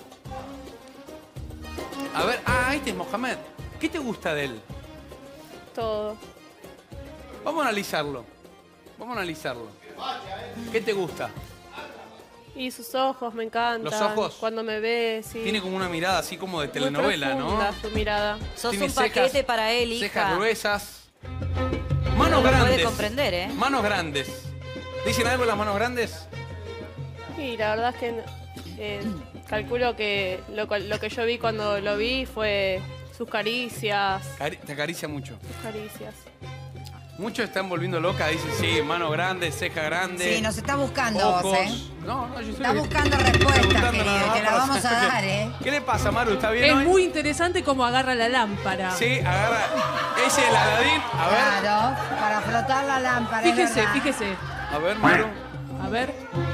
A ver, ah, este es Mohamed. ¿Qué te gusta de él? Todo. Vamos a analizarlo. Vamos a analizarlo. ¿Qué te gusta? Y sus ojos, me encantan. ¿Los ojos? Cuando me ve, sí. Tiene como una mirada así como de Muy telenovela, ¿no? profunda su mirada. Sos Tiene un paquete cejas- para él, hija. Cejas gruesas. No Manos lo puede grandes. comprender, ¿eh? Manos grandes. ¿Dicen algo las manos grandes? Y la verdad es que eh, calculo que lo, cual- lo que yo vi cuando lo vi fue sus caricias. Cari- te acaricia mucho. Sus caricias. Muchos están volviendo locas, dicen, sí, manos grandes, ceja grande. Sí, nos está buscando vos, ojos. ¿eh? No, no, yo estoy Está buscando respuestas, preguntando querido, nada más te la para vamos a saber. dar, ¿eh? ¿Qué le pasa, Maru? ¿Está bien Es hoy? muy interesante cómo agarra la lámpara. Sí, agarra. Ese es el Aladín. A ver. Claro, para flotar la lámpara. es Fíjese, verdad. fíjese. A ver, Maru. A ver.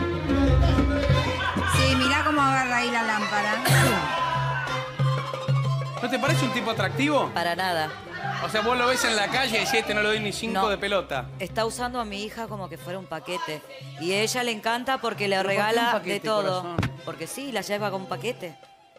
Sí, mirá cómo agarra ahí la lámpara. ¿No te parece un tipo atractivo? Para nada. O sea, vos lo ves en la calle y decís, este no le doy ni cinco No. de pelota. Está usando a mi hija como que fuera un paquete. Y a ella le encanta porque le ¿Pero por qué un regala paquete, de todo. corazón? Porque sí, la lleva con un paquete.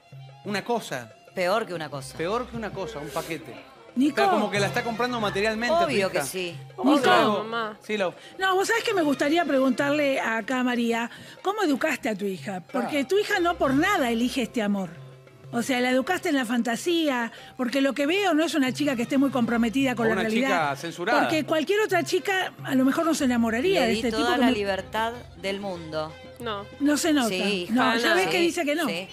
Una cosa. Peor que una cosa. Peor que una cosa, un paquete. Nico. Claro, como que la está comprando materialmente. tu Obvio hija. que sí. Vamos Nico. a algo. Mamá. Sí, Lau. No, vos sabés que me gustaría preguntarle acá a María, ¿cómo educaste a tu hija? Porque tu hija no por nada elige este amor. O sea, la educaste en la fantasía, porque lo que veo no es una chica que esté muy comprometida con O la una realidad. chica censurada. Porque cualquier otra chica a lo mejor no se enamoraría Le de di este toda tipo. la como- libertad del mundo. No. No se nota. Sí, no, Hanna, ya ves sí, que dice que no. Sí.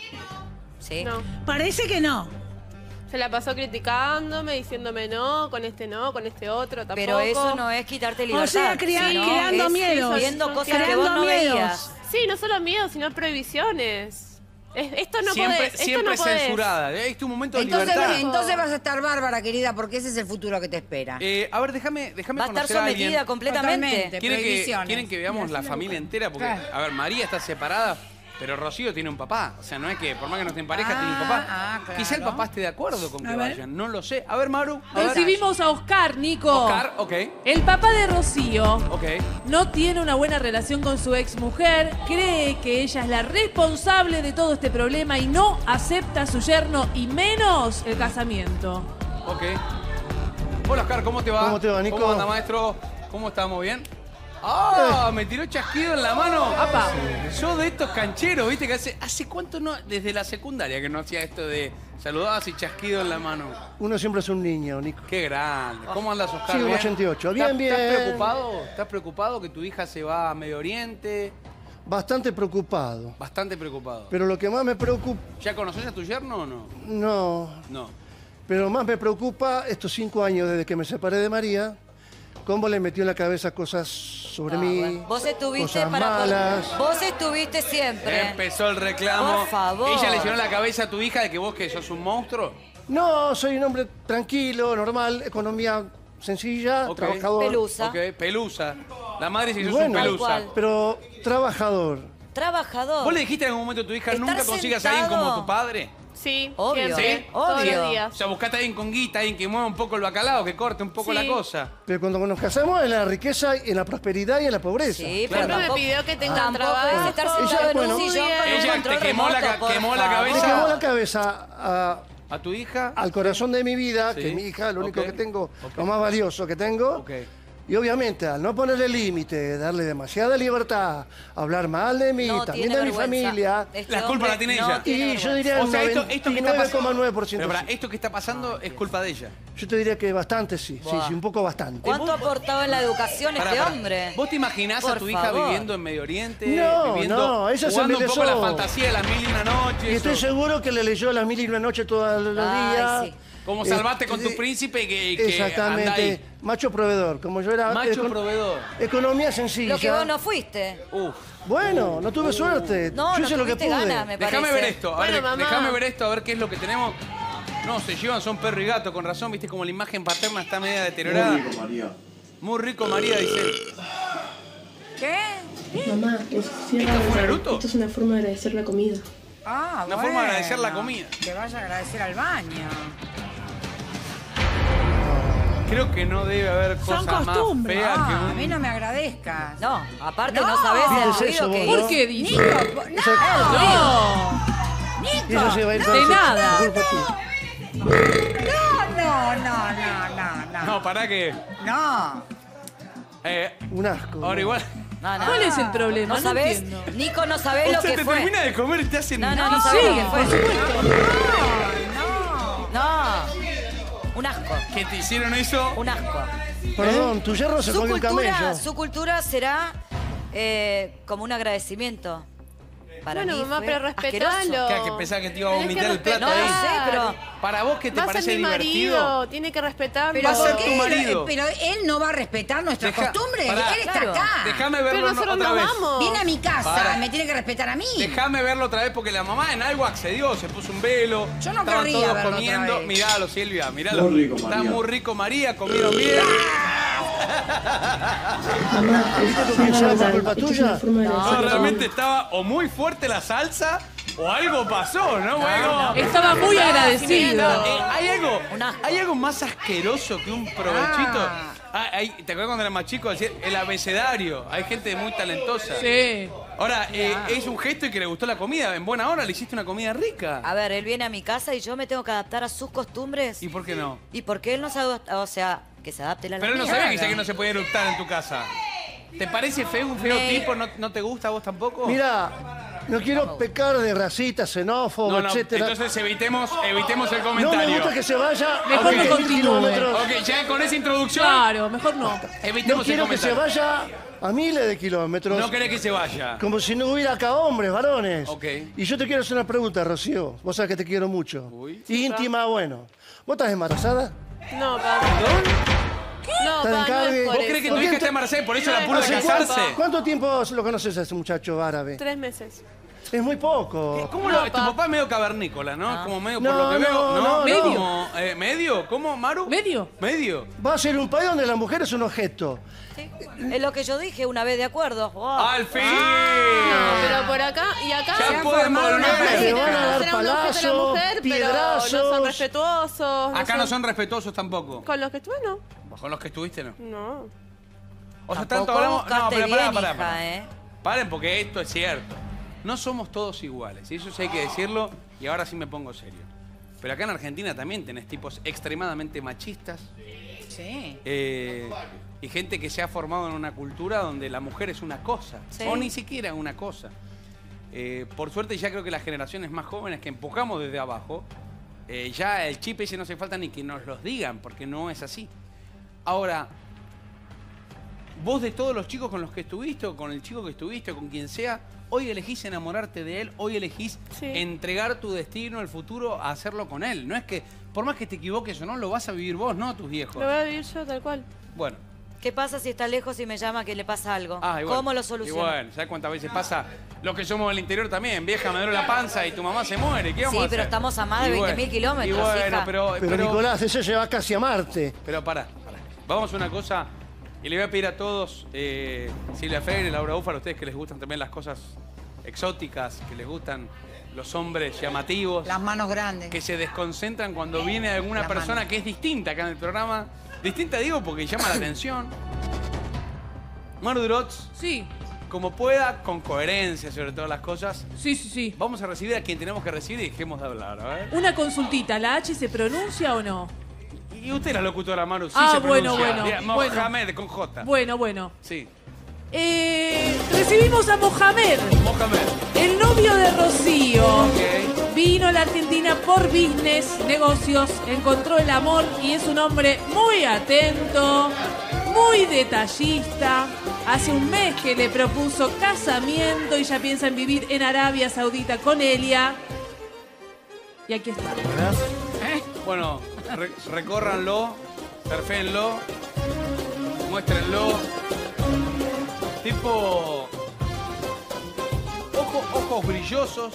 Sí. No. Parece que no. Se la pasó criticándome, diciéndome no, con este no, con este otro, tampoco. Pero eso no es quitarte libertad. O sea, crea- sino creando es miedos. Viendo cosas que Creando vos no miedos. veías. Sí, no solo miedo, sino prohibiciones. Es- esto no siempre podés, esto siempre no podés. censurada. Es tu momento de Entonces, libertad. entonces vas a estar bárbara, querida, porque ese es el futuro que te espera. Eh, a ver, déjame, déjame Va a estar conocer a alguien. sometida completamente. Totalmente. ¿Quieren que, prohibiciones. quieren que veamos la familia entera? Porque, Claro. a ver, María está separada, pero Rocío tiene un papá. O sea, no es que, por más que no esté en pareja, tiene un papá. ah, claro. Quizá el papá esté de acuerdo con que A ver. vayan. No lo sé. A ver, Maru. A ver. Recibimos a Oscar, Nico. Oscar, ok. El papá de Rocío Ok. no tiene una buena relación con su exmujer, cree que ella es la responsable de todo este problema y no acepta a su yerno y menos el casamiento. Ok. Hola, Oscar, ¿cómo te va? ¿Cómo te va, Nico? ¿Cómo anda, maestro? ¿Cómo estamos? ¿Bien? ¡Ah! Me tiró chasquido en la mano. Apa. Yo de estos cancheros, ¿viste? Que hace, ¿hace cuánto no? Desde la secundaria que no hacía esto de saludabas y chasquido en la mano. Uno siempre es un niño, Nico. Qué grande. ¿Cómo andas, Oscar? Sí, un ¿Bien? ochenta y ocho. Bien, ¿Estás, bien. ¿Estás preocupado? ¿Estás preocupado que tu hija se va a Medio Oriente? Bastante preocupado. Bastante preocupado. Pero lo que más me preocupa... ¿Ya conoces a tu yerno o no? No. No. Pero más me preocupa estos cinco años desde que me separé de María, cómo le metió en la cabeza cosas sobre Ah, mí. bueno. Vos estuviste cosas para malas. Vos estuviste siempre. Empezó el reclamo. Por favor. ¿Ella le llenó la cabeza a tu hija de que vos que sos un monstruo? No, soy un hombre tranquilo, normal, economía sencilla, Ok. trabajador. Pelusa. Ok, pelusa. La madre se Y hizo bueno, un pelusa. pero trabajador. Trabajador. ¿Vos le dijiste en algún momento a tu hija, Estar nunca consigas a alguien como sentado. tu padre? Sí, Obvio. siempre, ¿Sí? todos Obvio. los días. O sea, buscaste a alguien con guita, alguien que mueva un poco el bacalao, que corte un poco Sí. la cosa. Pero cuando nos casamos en la riqueza, en la prosperidad y en la pobreza. Sí, Claro. pero Siempre me tampoco, pidió que tenga tampoco trabajo. es estar sentado Ella, en bueno, un sillón con un Ella control te quemó la remoto, ca- quemó la por cabeza. Me favor. quemó la cabeza a- ¿A tu hija? al corazón de mi vida, Sí. que es mi hija, lo único Ok. que tengo, Ok. lo más valioso que tengo. Ok. Y obviamente, al no ponerle límite, darle demasiada libertad, hablar mal de mí, No también tiene de mi vergüenza. familia. Este La culpa hombre la tiene no ella. tiene Y yo vergüenza. diría O el sea, esto, esto que está noventa y nueve pasando. coma nueve por ciento. Pero pará, esto que está pasando es culpa de ella. Yo te diría que bastante sí, sí, Buah. sí, un poco bastante. ¿Cuánto ha aportado en la educación Pará, este pará. hombre? ¿Vos te imaginás a Por tu hija favor. viviendo en Medio Oriente? No, viviendo, no, ella se jugando un poco la embelesó. fantasía de las mil y una noches. Y estoy o- seguro que le leyó las mil y una noches todos los Ay, días. sí. Como Eh, salvaste con tu eh, príncipe que, que anda Exactamente. ahí. Macho proveedor, como yo era. Macho econ- proveedor. Economía sencilla. Lo que vos no fuiste. Uf. Bueno, no tuve suerte. No, yo no hice lo que tuviste pude. ganas, me Déjame parece. ver esto, a ver, Bueno, mamá. déjame ver esto, a ver qué es lo que tenemos. No, se llevan, son perro y gato, con razón, viste como la imagen paterna está media deteriorada. Muy rico, María. Muy rico, María, dice. ¿Qué? Mamá, es ¿Esto fue un Naruto? Esto es una forma de agradecer la comida. Ah, Una forma de agradecer la comida. Que vaya a agradecer al baño. Creo que no debe haber Son cosa más costumbres. fea que Ah, un... a mí no me agradezcas. No, aparte No. no, sabés el Dices ruido eso, que vos, hizo. ¿Por qué dice? Nico, po- no, Y eso se va a ir De para- nada. por culpa tuya. no, no, no, no, no, no. No, pará que... No. Eh, Un asco. ahora ¿no? igual... No, no. ¿Cuál es el problema? No No sabés, entiendo. Nico, no sabés O lo sea, que te fue. termina de comer y te hacen... No, no, no Sí, sabés lo que por fue. No. No. Un asco. ¿Que te hicieron eso? Un asco. Perdón, tu yerno se Su comió un cultura, camello. su cultura será eh, como un agradecimiento. Para Bueno, mí mamá, fue pero asqueroso. respetalo. ¿Qué, que pensás que te iba a Tenés que vomitar el plato No, ahí? no sé, pero ¿Para vos qué te Va a parece ser mi divertido? marido, tiene que respetarlo. Pero, Va a ser ¿por tu qué? marido. Pero él no va a respetar nuestras Deja- costumbres. pará. Él está Claro. acá. Déjame verlo Pero nosotros otra no vez. vamos. Viene a mi casa, Pará. me tiene que respetar a mí. Déjame verlo otra vez porque la mamá en algo accedió, se puso un velo. Yo no estaban querría todos verlo comiendo. otra vez. Miralo, Silvia, miralo. Muy rico, Está María. muy rico, María, comieron bien. Mamá, ¿Viste es lo que hizo por culpa Esto es tuya? una forma de No, agradecer la realmente comida. estaba o muy fuerte la salsa o algo pasó, ¿no? Bueno, Estaba muy agradecido. Eh, ¿hay, algo, Un asco. ¿Hay algo más asqueroso que un provechito? Ah, hay- ¿Te acuerdas cuando era más chico? Decía, el abecedario. Hay gente muy talentosa. Sí. Ahora, eh, es un gesto y que le gustó la comida. En buena hora le hiciste una comida rica. A ver, él viene a mi casa y yo me tengo que adaptar a sus costumbres. ¿Y por qué no? ¿Y por qué él no se adapta? O sea, que se adapte la Pero él no sabía que dice que no se podía eructar en tu casa. ¿Te parece feo un feo Me- tipo? ¿No, no te gusta a vos tampoco? Mira, no quiero pecar de racista, xenófobo, No, no, etcétera. entonces evitemos, evitemos el No comentario. me gusta que se vaya Mejor a que veinte mil continúe. kilómetros. Ok, ya con esa introducción, Claro, mejor no. evitemos No el quiero que se comentario. vaya a miles de kilómetros. No querés que se vaya. Como si no hubiera acá hombres, varones. Ok. Y yo te quiero hacer una pregunta, Rocío. Vos sabés que te quiero mucho. Uy. Íntima, bueno. ¿Vos estás embarazada? No, papá. No, ¿Estás en papá, no cargue? es por ¿Vos crees que eso. tu hija está embarazada y por eso la apura de ¿Hace casarse? cuánto, cuánto tiempo lo conoces a ese muchacho árabe? Tres meses. Es muy poco. ¿Cómo No, lo, tu pa. papá es medio cavernícola, ¿no? Como medio por No, lo que no, veo. no, no. ¿Medio? Como, eh, ¿Medio? ¿Cómo, Maru? ¿Medio? ¿Medio? Va a ser un país donde la mujer es un objeto. Sí. Es lo que yo dije una vez, de acuerdo. Oh. ¡Al fin! No, pero por acá y acá Ya se han pueden formado una volver. pareja. Le van a dar Será un objeto la palazos, mujer, pero no piedrazos. son respetuosos. Acá no son respetuosos tampoco. Con los que estuve, no. Con los que estuviste, ¿no? No. O sea, Tampoco tanto hablamos... No, buscaste pero pará, bien, pará, hija, pará. ¿eh? Paren, porque esto es cierto. No somos todos iguales, y eso sí hay que decirlo, y ahora sí me pongo serio. Pero acá en Argentina también tenés tipos extremadamente machistas. Sí. eh, y gente que se ha formado en una cultura donde la mujer es una cosa, Sí. o ni siquiera una cosa. Eh, por suerte ya creo que las generaciones más jóvenes que empujamos desde abajo, eh, ya el chip ese no hace falta ni que nos los digan, porque no es así. Ahora, vos de todos los chicos con los que estuviste, o con el chico que estuviste, o con quien sea, hoy elegís enamorarte de él, hoy elegís Sí. entregar tu destino, el futuro, a hacerlo con él. No es que, por más que te equivoques o no, lo vas a vivir vos, no tus viejos. Lo voy a vivir yo tal cual. Bueno, ¿Qué pasa si está lejos y me llama que le pasa algo? Ah, igual. ¿Cómo lo Y soluciono? bueno, ¿sabes cuántas veces pasa? Los que somos del interior también. Vieja, me duele la panza y tu mamá se muere. ¿Qué vamos Sí, a hacer? pero estamos a más de Y veinte bueno, mil kilómetros, Y bueno, hija. pero, Pero, Nicolás, eso lleva casi a Marte. Pero pará, pará. Vamos a una cosa. Y le voy a pedir a todos, eh, Silvia Freire, Laura Búfalo, a ustedes que les gustan también las cosas exóticas, que les gustan los hombres llamativos. Las manos grandes. Que se desconcentran cuando viene alguna Las persona manos. que es distinta acá en el programa. Distinta digo porque llama la atención. Maru Durots. Sí. Como pueda, con coherencia sobre todas las cosas. Sí, sí, sí. Vamos a recibir a quien tenemos que recibir y dejemos de hablar, a ver. Una consultita, ¿la H se pronuncia o no? Y usted es la locutora, Maru, sí Ah, se bueno, pronuncia. bueno, Bien, bueno. Mohamed, con J. Bueno, bueno. Sí. Eh, recibimos a Mohamed, Mohamed. el novio de Rocío. Ok. Vino a la Argentina por business, negocios, encontró el amor y es un hombre muy atento, muy detallista. Hace un mes que le propuso casamiento y ya piensa en vivir en Arabia Saudita con Elia. Y aquí está. ¿Eh? Bueno, re- recórranlo, surféenlo, muéstrenlo. Tipo... Ojo, ojos brillosos,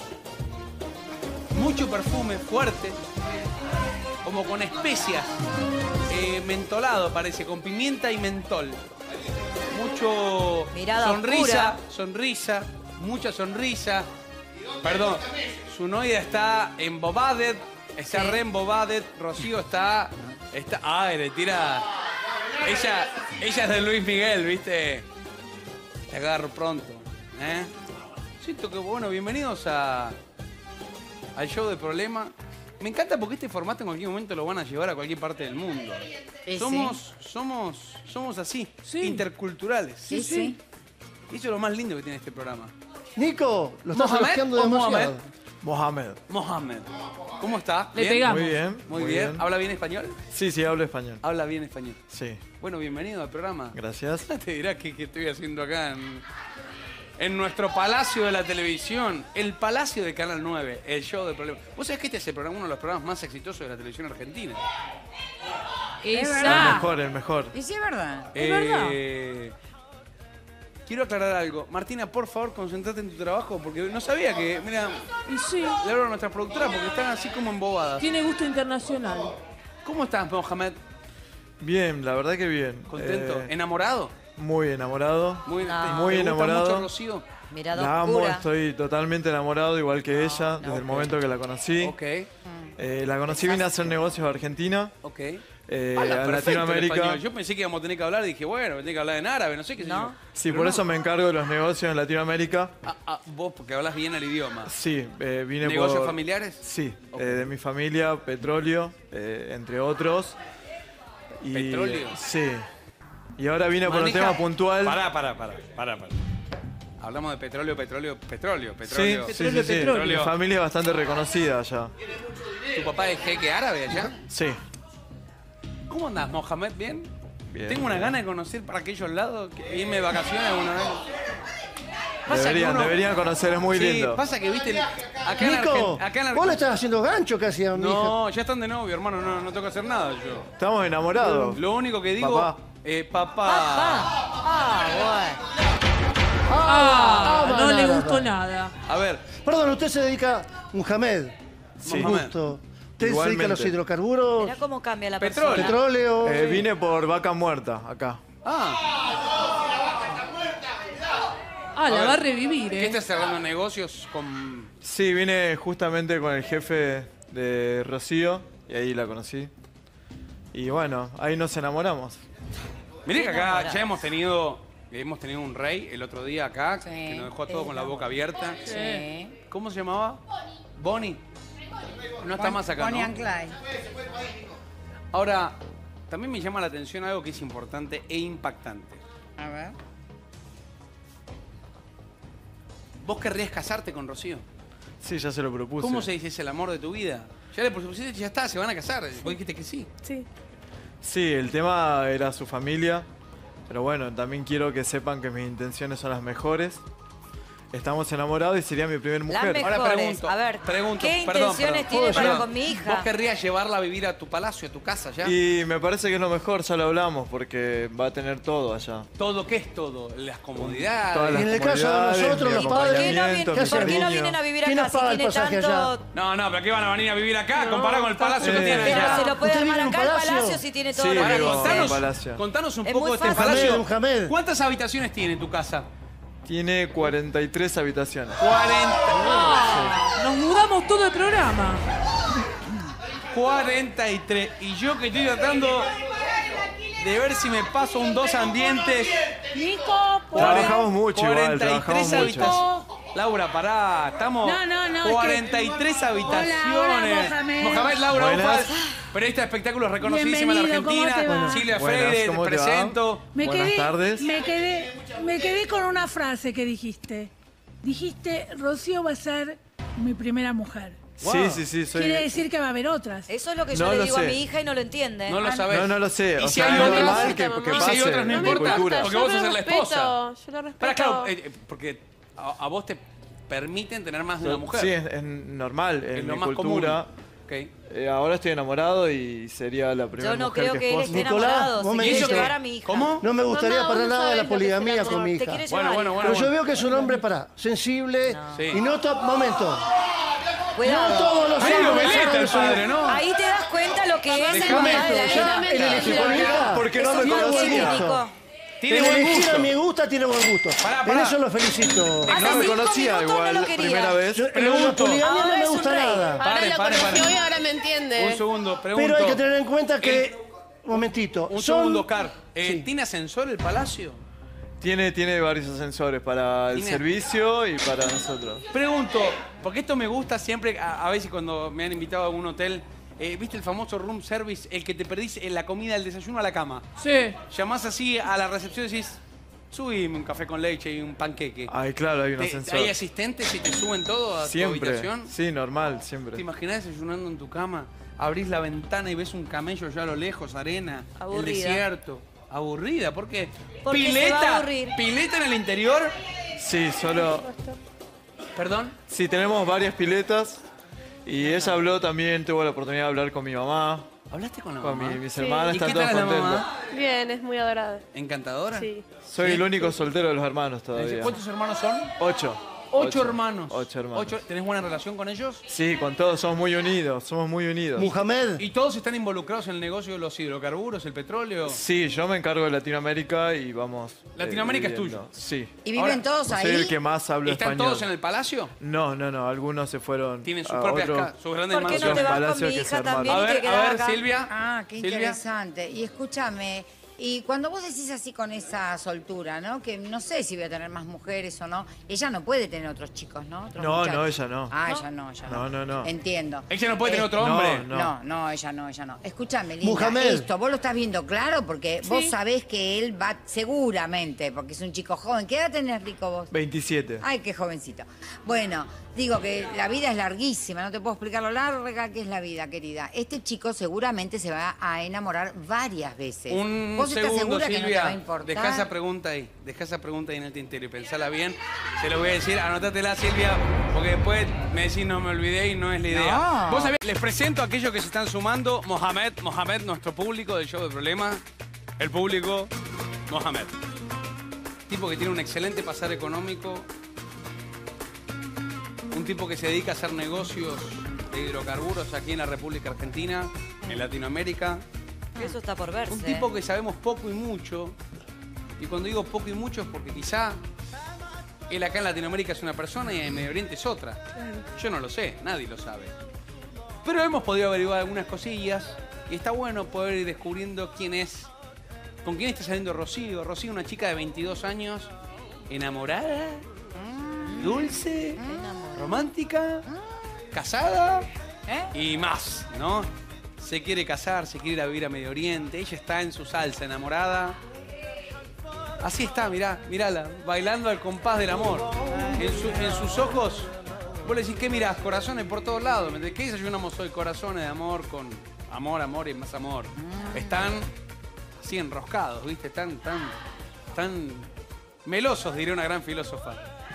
mucho perfume fuerte, como con especias, eh, mentolado parece, con pimienta y mentol. Mucho Mirada sonrisa, oscura. sonrisa, mucha sonrisa. Perdón, su novia está embobada, está Sí. re embobada. Rocío está, está, ay, le tira. Ella, ella es de Luis Miguel, ¿viste? Te agarro pronto, ¿eh? Siento que, bueno, bienvenidos a, al show de Problema. Me encanta porque este formato en cualquier momento lo van a llevar a cualquier parte del mundo. Sí, somos, somos, somos así, interculturales. Sí, sí. Y eso es lo más lindo que tiene este programa. Nico, lo estás ¿Mohamed elogiando o demasiado. Mohamed? Mohamed. Mohamed. ¿Cómo está? Le pegamos. Muy bien. Muy, bien. ¿Habla bien español? Sí, sí, hablo español. Habla bien español. Sí. Bueno, bienvenido al programa. Gracias. Te dirás qué, qué estoy haciendo acá en, en nuestro palacio de la televisión, el palacio de Canal nueve, el show de Problemas. ¿Vos sabés que este es el programa, uno de los programas más exitosos de la televisión argentina? El Esa. mejor, el mejor. Y sí, es verdad. Es verdad. Eh, Quiero aclarar algo. Martina, por favor, concentrate en tu trabajo porque no sabía que, mira, Y sí, le hablo a nuestras productoras porque están así como embobadas. tiene gusto internacional. ¿Cómo estás, Mohamed? Bien, la verdad que bien. ¿Contento? Eh, ¿Enamorado? muy enamorado. Muy, No. ¿te- Muy ¿te gusta enamorado. mucho Rocío? Mirada La amo, oscura. estoy totalmente enamorado, igual que ella, desde el ok. momento que la conocí. Ok, Eh, la conocí, vine a hacer negocios a Argentina, ok. eh, Habla a perfecto el Latinoamérica. español. Yo pensé que íbamos a tener que hablar y dije, bueno, tenía que hablar en árabe, no sé qué sé ¿No? yo. Sí, Pero por no. eso me encargo de los negocios en Latinoamérica. Ah, ah, vos, porque hablas bien el idioma. Sí, eh, vine ¿Negocios por... familiares? Sí, Ok. eh, de mi familia, petróleo, eh, entre otros. Y, ¿Petróleo? Sí. Y ahora vine por un Maneja- tema puntual. Pará, pará, pará, pará, pará. Hablamos de petróleo, petróleo, petróleo, Sí, petróleo. sí, sí, sí. Mi familia es bastante reconocida allá. ¿Tu papá es jeque árabe allá? Sí. ¿Cómo andás, Mohamed? ¿Bien? Bien, Tengo una bien. gana de conocer para aquellos lados, que irme de vacaciones alguna vez. Pasa que Deberían, uno- deberían conocer, es muy Sí, lindo. pasa que, viste, acá en Nico, Argen- acá en Argen- vos le estás haciendo gancho casi a mi hija. No, ya están de novio, hermano, no, no tengo que hacer nada yo. Estamos enamorados. Lo único que digo, Papá. eh, papá. Ah, bueno. Ah, ah, no no, le no, gustó no. nada. A ver, Perdón, usted se dedica, Mohamed. Sí. Un gusto. ¿Usted se dedica a los Igualmente. hidrocarburos? Mirá cómo cambia la Petróleo. persona. Petróleo. Eh, vine por Vaca Muerta, acá. ah, Ah, A la ver, va a revivir, ¿qué ¿eh? estás cerrando negocios con...? Sí, vine justamente con el jefe de Rocío y ahí la conocí. Y bueno, ahí nos enamoramos. Mirá que acá enamorado. ya hemos tenido, hemos tenido un rey el otro día acá, Sí. que nos dejó todo con la boca abierta. Sí. ¿Cómo se llamaba? Bonnie. No está más acá, Bonnie ¿no? and Clyde. Ahora, también me llama la atención algo que es importante e impactante. A ver. ¿Vos querrías casarte con Rocío? Sí, ya se lo propuse. ¿Cómo se dice? ¿Es el amor de tu vida? Ya le propusiste, ya está, se van a casar. Vos dijiste que sí. Sí. Sí, el tema era su familia, pero bueno, también quiero que sepan que mis intenciones son las mejores. estamos enamorados y sería mi primer Las mujer. mejores. Ahora pregunto, A ver, pregunto, ¿qué perdón, intenciones perdón. tiene para Perdón. con mi hija? ¿Vos querrías llevarla a vivir a tu palacio, a tu casa ya? Y me parece que es lo mejor, ya lo hablamos, porque va a tener todo allá. ¿Todo qué es todo? Las comodidades. Todas las Y en el caso de comodidades, nosotros, mi los padres, acompañamiento, ¿qué mi hacemos? ¿Por qué no cariño. vienen a vivir ¿Quién acá nos si paga el tiene pasaje tanto...? allá? No, no, pero ¿qué van a venir a vivir acá? Comparado con el palacio que Eh, tienen Pero allá. se lo puede ¿Usted armar vive en un acá el palacio? palacio si tiene todo Sí, lo que vivo en dice. un Contanos, palacio. contanos un Es poco muy de este fácil. palacio. Mohamed. ¿Cuántas habitaciones tiene tu casa? Tiene cuarenta y tres habitaciones. cuarenta. Nos mudamos todo el programa. cuarenta y tres. Y yo que estoy tratando de ver si me paso un dos ambientes. Nico, por... Trabajamos mucho igual, cuarenta y tres trabajamos mucho. habitaciones. Laura, pará, estamos. No, no, no, es que- cuarenta y tres habitaciones. Hola, hola, Mohamed. Mohamed, Laura, Buenas. Ufal, periodista de espectáculos reconocidísima en la Bienvenido, ¿cómo Argentina. te va? Silvia Buenas, Freire, te ¿cómo te va? presento. Me Buenas quedé, tardes. Me quedé, me quedé con una frase que dijiste. Dijiste, Rocío va a ser mi primera mujer. Sí, sí, sí, soy... Quiere decir que va a haber otras. Eso es lo que yo No le lo digo a sé. mi hija y no lo entiende. No lo Ah, sabes. No, no lo sé. ¿Y O si sea, hay es otras? normal que, que ¿Y si pase hay otras? No en mi importa. cultura. Porque Yo vos lo sos la respeto, esposa. Yo lo respeto. Pero claro, eh, porque a, a vos te permiten tener más de una mujer. Sí, es, es normal en Es lo mi más cultura. común. Ok. Eh, ahora estoy enamorado y sería la primera Yo no mujer creo que que él esposo. esté Nicolás, enamorado. vos Se me quiere dijiste- llevar a mi hija. ¿Cómo? No me gustaría Mamá, para vos no nada sabés la lo que es el poligamía amor. con mi Te hija. quiere Bueno, llevar. bueno, bueno. Pero yo bueno. veo que es un hombre, para sensible Sí. y no to- momento. Cuidado. No todos los Medio hombres veleta saben el su- padre, ¿no? Ahí te das cuenta lo que es el Déjame papá de la esto, hija. El elegir a mi hija. Porque no Eso me es muy conocía. cínico. Tiene El buen elegir gusto. a mi gusta tiene buen gusto. Pará, En pará. eso lo felicito. Hace No me cinco conocía minutos no igual, lo quería. primera vez. Yo- en la Pregunto. poligamia no Ahora me es un gusta rey. nada. Ahora Pare, lo pare, conoció pare. y ahora me entiende. Un segundo, pregunto. Pero hay que tener en cuenta que... Momentito. Un son- segundo, Oscar. Eh, Sí. ¿Tiene ascensor el palacio? Tiene, tiene varios ascensores para el Tiene- servicio y para nosotros. Pregunto, porque esto me gusta siempre, a, a veces cuando me han invitado a algún hotel, eh, ¿viste el famoso room service? El que te perdís en la comida, el desayuno a la cama. Sí. Llamás así a la recepción y decís, subime un café con leche y un panqueque. Ay, claro, hay un Te- ascensor. ¿Hay asistentes y te suben todo a tu Siempre. habitación? Sí, normal, siempre. ¿Te imaginás desayunando en tu cama? Abrís la ventana y ves un camello allá a lo lejos, arena, el Aburrida. desierto. Aburrida, ¿por qué? Porque se va a pileta, aburrir. pileta en el interior. Sí, solo... Perdón. Sí, tenemos varias piletas. Y ella habló también, tuvo la oportunidad de hablar con mi mamá. ¿Hablaste con la Con mamá? mi- mis Sí. hermanas, ¿Y están qué todas tal la contentas. mamá? Bien, es muy adorada. ¿Encantadora? Sí. Soy ¿Sí? el único soltero de los hermanos todavía. ¿Cuántos hermanos son? Ocho. Ocho, hermanos. Ocho hermanos. Ocho- ¿Tenés buena relación con ellos? Sí, con todos somos muy unidos, somos muy unidos. Mohamed. ¿Y todos están involucrados en el negocio de los hidrocarburos, el petróleo? Sí, yo me encargo de Latinoamérica y vamos... eh, Latinoamérica es dividiendo. tuyo. Sí. ¿Y viven Ahora, todos Soy ahí? el que más hablo ¿Están español. todos en el palacio? No, no, no, algunos se fueron Tienen sus a propias otro- casas, sus grandes ¿Por qué no mansiones. te vas con Palacio mi que hija se armaron. también A y te ver, quedas a ver, acá? Silvia. Ah, qué Silvia. interesante. Y escúchame, y cuando vos decís así con esa soltura, ¿no? Que no sé si voy a tener más mujeres o no. Ella no puede tener otros chicos, ¿no? Otros No, muchachos. no, ella no. Ah, ella no, ella no. No, no, no. Entiendo. Ella no puede tener Eh, otro hombre. no. No, no, ella no, ella no. Escúchame, Linda, Mohamed. esto, vos lo estás viendo claro porque vos Sí. sabés que él va seguramente, porque es un chico joven. ¿Qué edad tenés, Rico, vos? veintisiete. Ay, qué jovencito. Bueno, digo que la vida es larguísima, no te puedo explicar lo larga que es la vida, querida. Este chico seguramente se va a enamorar varias veces. Un ¿Vos estás segundo, segura que no te va a Silvia. importar? Deja esa pregunta ahí. Deja esa pregunta ahí en el tintero y pensala bien. Se lo voy a decir, anótatela, Silvia, porque después me decís no me olvidé y no es la idea. No. Vos sabés, les presento a aquellos que se están sumando. Mohamed, Mohamed, nuestro público del show de Problemas. El público, Mohamed. Tipo que tiene un excelente pasar económico. Un tipo que se dedica a hacer negocios de hidrocarburos aquí en la República Argentina, en Latinoamérica. Eso está por verse. Un tipo que sabemos poco y mucho. Y cuando digo poco y mucho es porque quizá él acá en Latinoamérica es una persona y en Medio Oriente es otra. Yo no lo sé, nadie lo sabe. Pero hemos podido averiguar algunas cosillas y está bueno poder ir descubriendo quién es, con quién está saliendo Rocío. Rocío, una chica de veintidós años, enamorada, dulce, romántica, casada y más, ¿no? Se quiere casar, se quiere ir a vivir a Medio Oriente. Ella está en su salsa, enamorada. Así está, mirá, mirala, bailando al compás del amor. En, su- en sus ojos, vos le decís, ¿qué mirás? Corazones por todos lados. ¿Me entendés? ¿Qué desayunamos hoy? Corazones de amor con amor, amor y más amor. Están así enroscados, ¿viste? Están tan, tan melosos, diría una gran filósofa.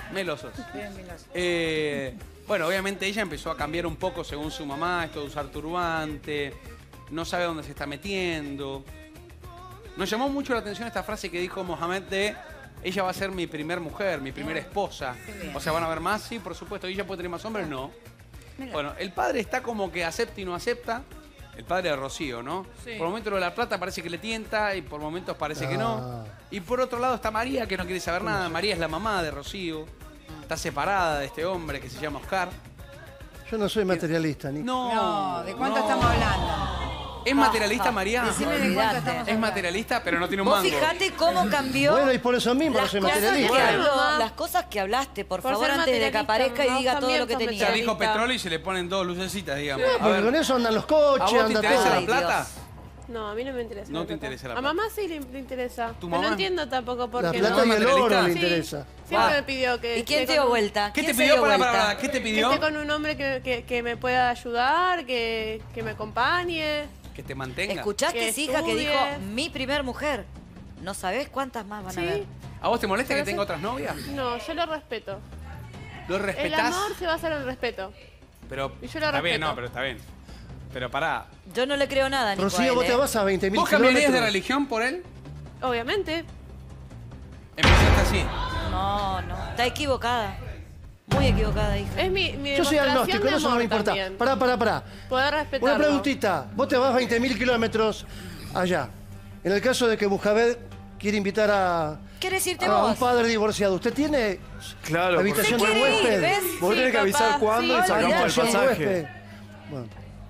Melosos. Bien, melosos. Eh, bueno, obviamente ella empezó a cambiar un poco según su mamá, esto de usar turbante, no sabe dónde se está metiendo. Nos llamó mucho la atención esta frase que dijo Mohamed de ella va a ser mi primer mujer, mi primera esposa. O sea, ¿van a ver más? Sí, por supuesto. ¿Y ella puede tener más hombres? No. Bueno, el padre está como que acepta y no acepta. El padre de Rocío, ¿no? Sí. Por momentos lo de la plata parece que le tienta y por momentos parece que Ah. no. Y por otro lado está María, que no quiere saber nada. María es la mamá de Rocío. Está separada de este hombre que se llama Oscar. Yo no soy materialista, Nico. No. No, ¿de cuánto no. estamos hablando? ¿Es materialista, María? Decime de cuánto estamos Es hablando. materialista, pero no tiene un Vos mango. fijate cómo cambió Bueno, y por eso mismo no las soy cosas, que materialista. habló, las cosas que hablaste, por, Por favor, ser antes de que materialista, aparezca y vos diga todo también lo que sos tenía. Ya dijo materialista. petróleo y se le ponen dos lucecitas, digamos. A Porque ver, con eso andan los ¿a coches, vos te anda interesa todo. la Ay, plata? No, a mí no me interesa. No la te plata. interesa la A plata. mamá sí le, le interesa. ¿Tu Pero mamá? no entiendo tampoco por La qué plata no. y el oro le Sí. interesa. Siempre Ah. me pidió que... ¿Y quién que te dio con- vuelta? ¿Qué te ¿Quién se pidió? dio Para, vuelta? para, para, ¿qué te Que pidió? esté con un hombre que, que, que me pueda ayudar, que, que me acompañe. Que te mantenga. ¿Escuchaste, Que hija, que dijo estudie. mi primer mujer? No sabés cuántas más van a Sí. ver. ¿A vos te molesta que Pero tenga sí. otras novias? No, yo lo respeto. ¿Lo El respetás? amor se basa en el respeto. Pero Y yo lo está bien, respeto. no, pero está bien. Pero pará. Yo no le creo nada, Nico, a Rocío, él, vos te ¿eh? vas a veinte mil ¿Vos cambiarías de kilómetros. religión por él? Obviamente. Empezaste así. No, no. Está equivocada. Muy equivocada, hija. Es mi, mi Yo soy demostración agnóstico, de eso no amor me importa. también. Pará, pará, pará. Poder Una respetarlo. preguntita. Vos te vas veinte mil kilómetros allá. En el caso de que Mohamed quiere invitar a, ¿Querés irte a un vos? padre divorciado, ¿usted tiene Claro, habitación Se de quiere ir, huésped? ¿ves? vos Sí, tenés que papá, avisar cuándo sí. y sacamos el Habitación de pasaje. huésped. Bueno.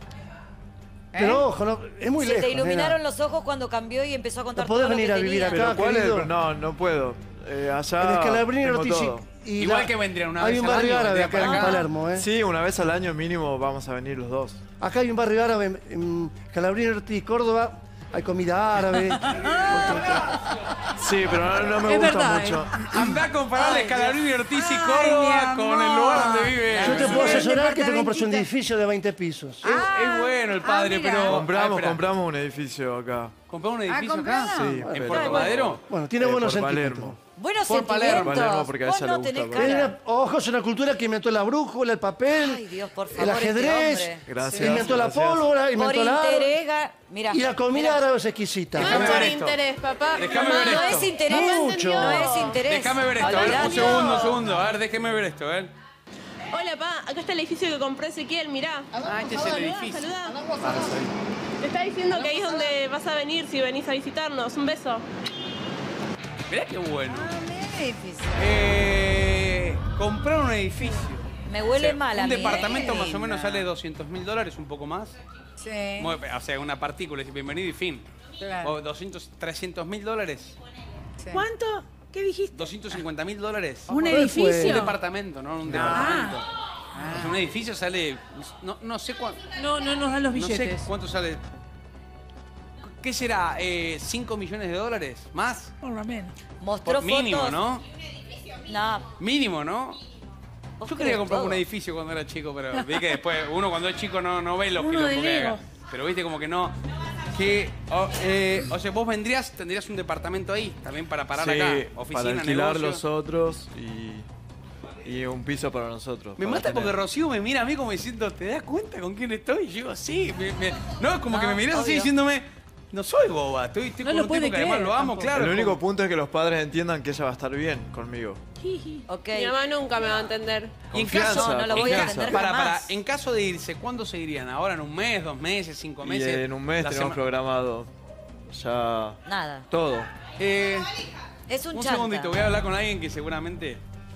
Pero ojo, no, es muy Se lejos. te iluminaron nena. los ojos cuando cambió y empezó a contar No podés todo lo venir que a vivir tenía. acá. Pero ¿cuál es? querido. el- No, no puedo. Eh, allá En Escalabrini tengo Ortiz todo. y Igual la- que vendrían una hay vez un al barrio año, árabe vendrían acá en para acá. Palermo, ¿eh? Sí, una vez al año mínimo vamos a venir los dos. Acá hay un barrio árabe en, en Escalabrini Ortiz, Córdoba. Hay comida árabe. Sí, pero no, no me Es gusta verdad, mucho. Andá a comparar Escalabrini, Ortiz y Ay, Córdoba mi con el amor. lugar donde vive. Yo te puedo Sí, asesorar que te compres un departamentito. edificio de veinte pisos. Es, es bueno el padre, Ah, mira. pero... Compramos, Ah, espera. compramos un edificio acá. ¿Compramos un edificio acá? ¿compraron? Sí, ¿En pero- Puerto Madero? Bueno, tiene Eh, buenos por sentimientos. Palermo. Buenos Por Palermo. sentimientos. Palermo, porque a Vos ella no le gusta, tenés pero- Es cara. una- ojo, es una cultura que inventó la brújula, el papel, Ay, Dios, por favor, el ajedrez, este hombre. Gracias. inventó la gracias. pólvora, Por inventó la interés, ga- mira. y la comida mira. árabe es exquisita. No Déjame es por ver esto. interés, papá. Déjame Mamá, ver No esto. es interés. Mucho. No es interés. Déjame ver esto, a ver, un Olvidate. segundo, un segundo. A ver, déjeme ver esto, a ver. Hola, pa. Acá está el edificio que compró Ezequiel, mirá. Ah, este es el edificio. Saludá. Te está diciendo que ahí es donde vas a venir si venís a visitarnos. Un beso. Mirá qué bueno. Ah, difícil. Eh, comprar un edificio. Me huele O sea, mal a Un mí, departamento ¿eh? más o menos sale doscientos mil dólares, un poco más. Sí. Muy- O sea, una partícula, es bienvenido y fin. Claro. O doscientos, trescientos mil dólares. Sí. ¿Cuánto? ¿Qué dijiste? doscientos cincuenta mil dólares. ¿Un fue? Un edificio? departamento, no un departamento. O sea, un edificio sale. No, no sé cuánto. No, no nos dan los No sé billetes. cuánto sale. ¿Qué será? Eh, ¿cinco millones de dólares? ¿Más? Por lo menos. Mostró Por mínimo, fotos. ¿no? No, Mínimo, ¿no? vos Yo crees quería comprar todo. un edificio cuando era chico, pero vi que después uno cuando es chico no, no ve los Uno quilombos de que Lego. haga. Pero viste como que no. Que, o, eh, o sea, vos vendrías, tendrías un departamento ahí, también para parar Sí, acá. Oficina, para alquilar negocio. los otros y, y un piso para nosotros. Me para mata porque tener. Rocío me mira a mí como diciendo, ¿te das cuenta con quién estoy? Y yo digo, sí. Me, me- no, es como que No, me mirás así obvio. diciéndome, no soy boba, estoy, estoy No con lo un puede tipo que además creer lo amo, tampoco. claro. El es único como- punto es que los padres entiendan que ella va a estar bien conmigo. Ok. Mi mamá nunca me va a entender. Y en Confianza, caso, No, no lo voy a en caso- entender para, para, jamás. en caso de irse, ¿cuándo se irían? ¿Ahora en un mes, dos meses, cinco Y meses? en un mes La tenemos sema- programado ya Nada. todo. Eh, Es un un chanta. segundito, voy a hablar con alguien que seguramente...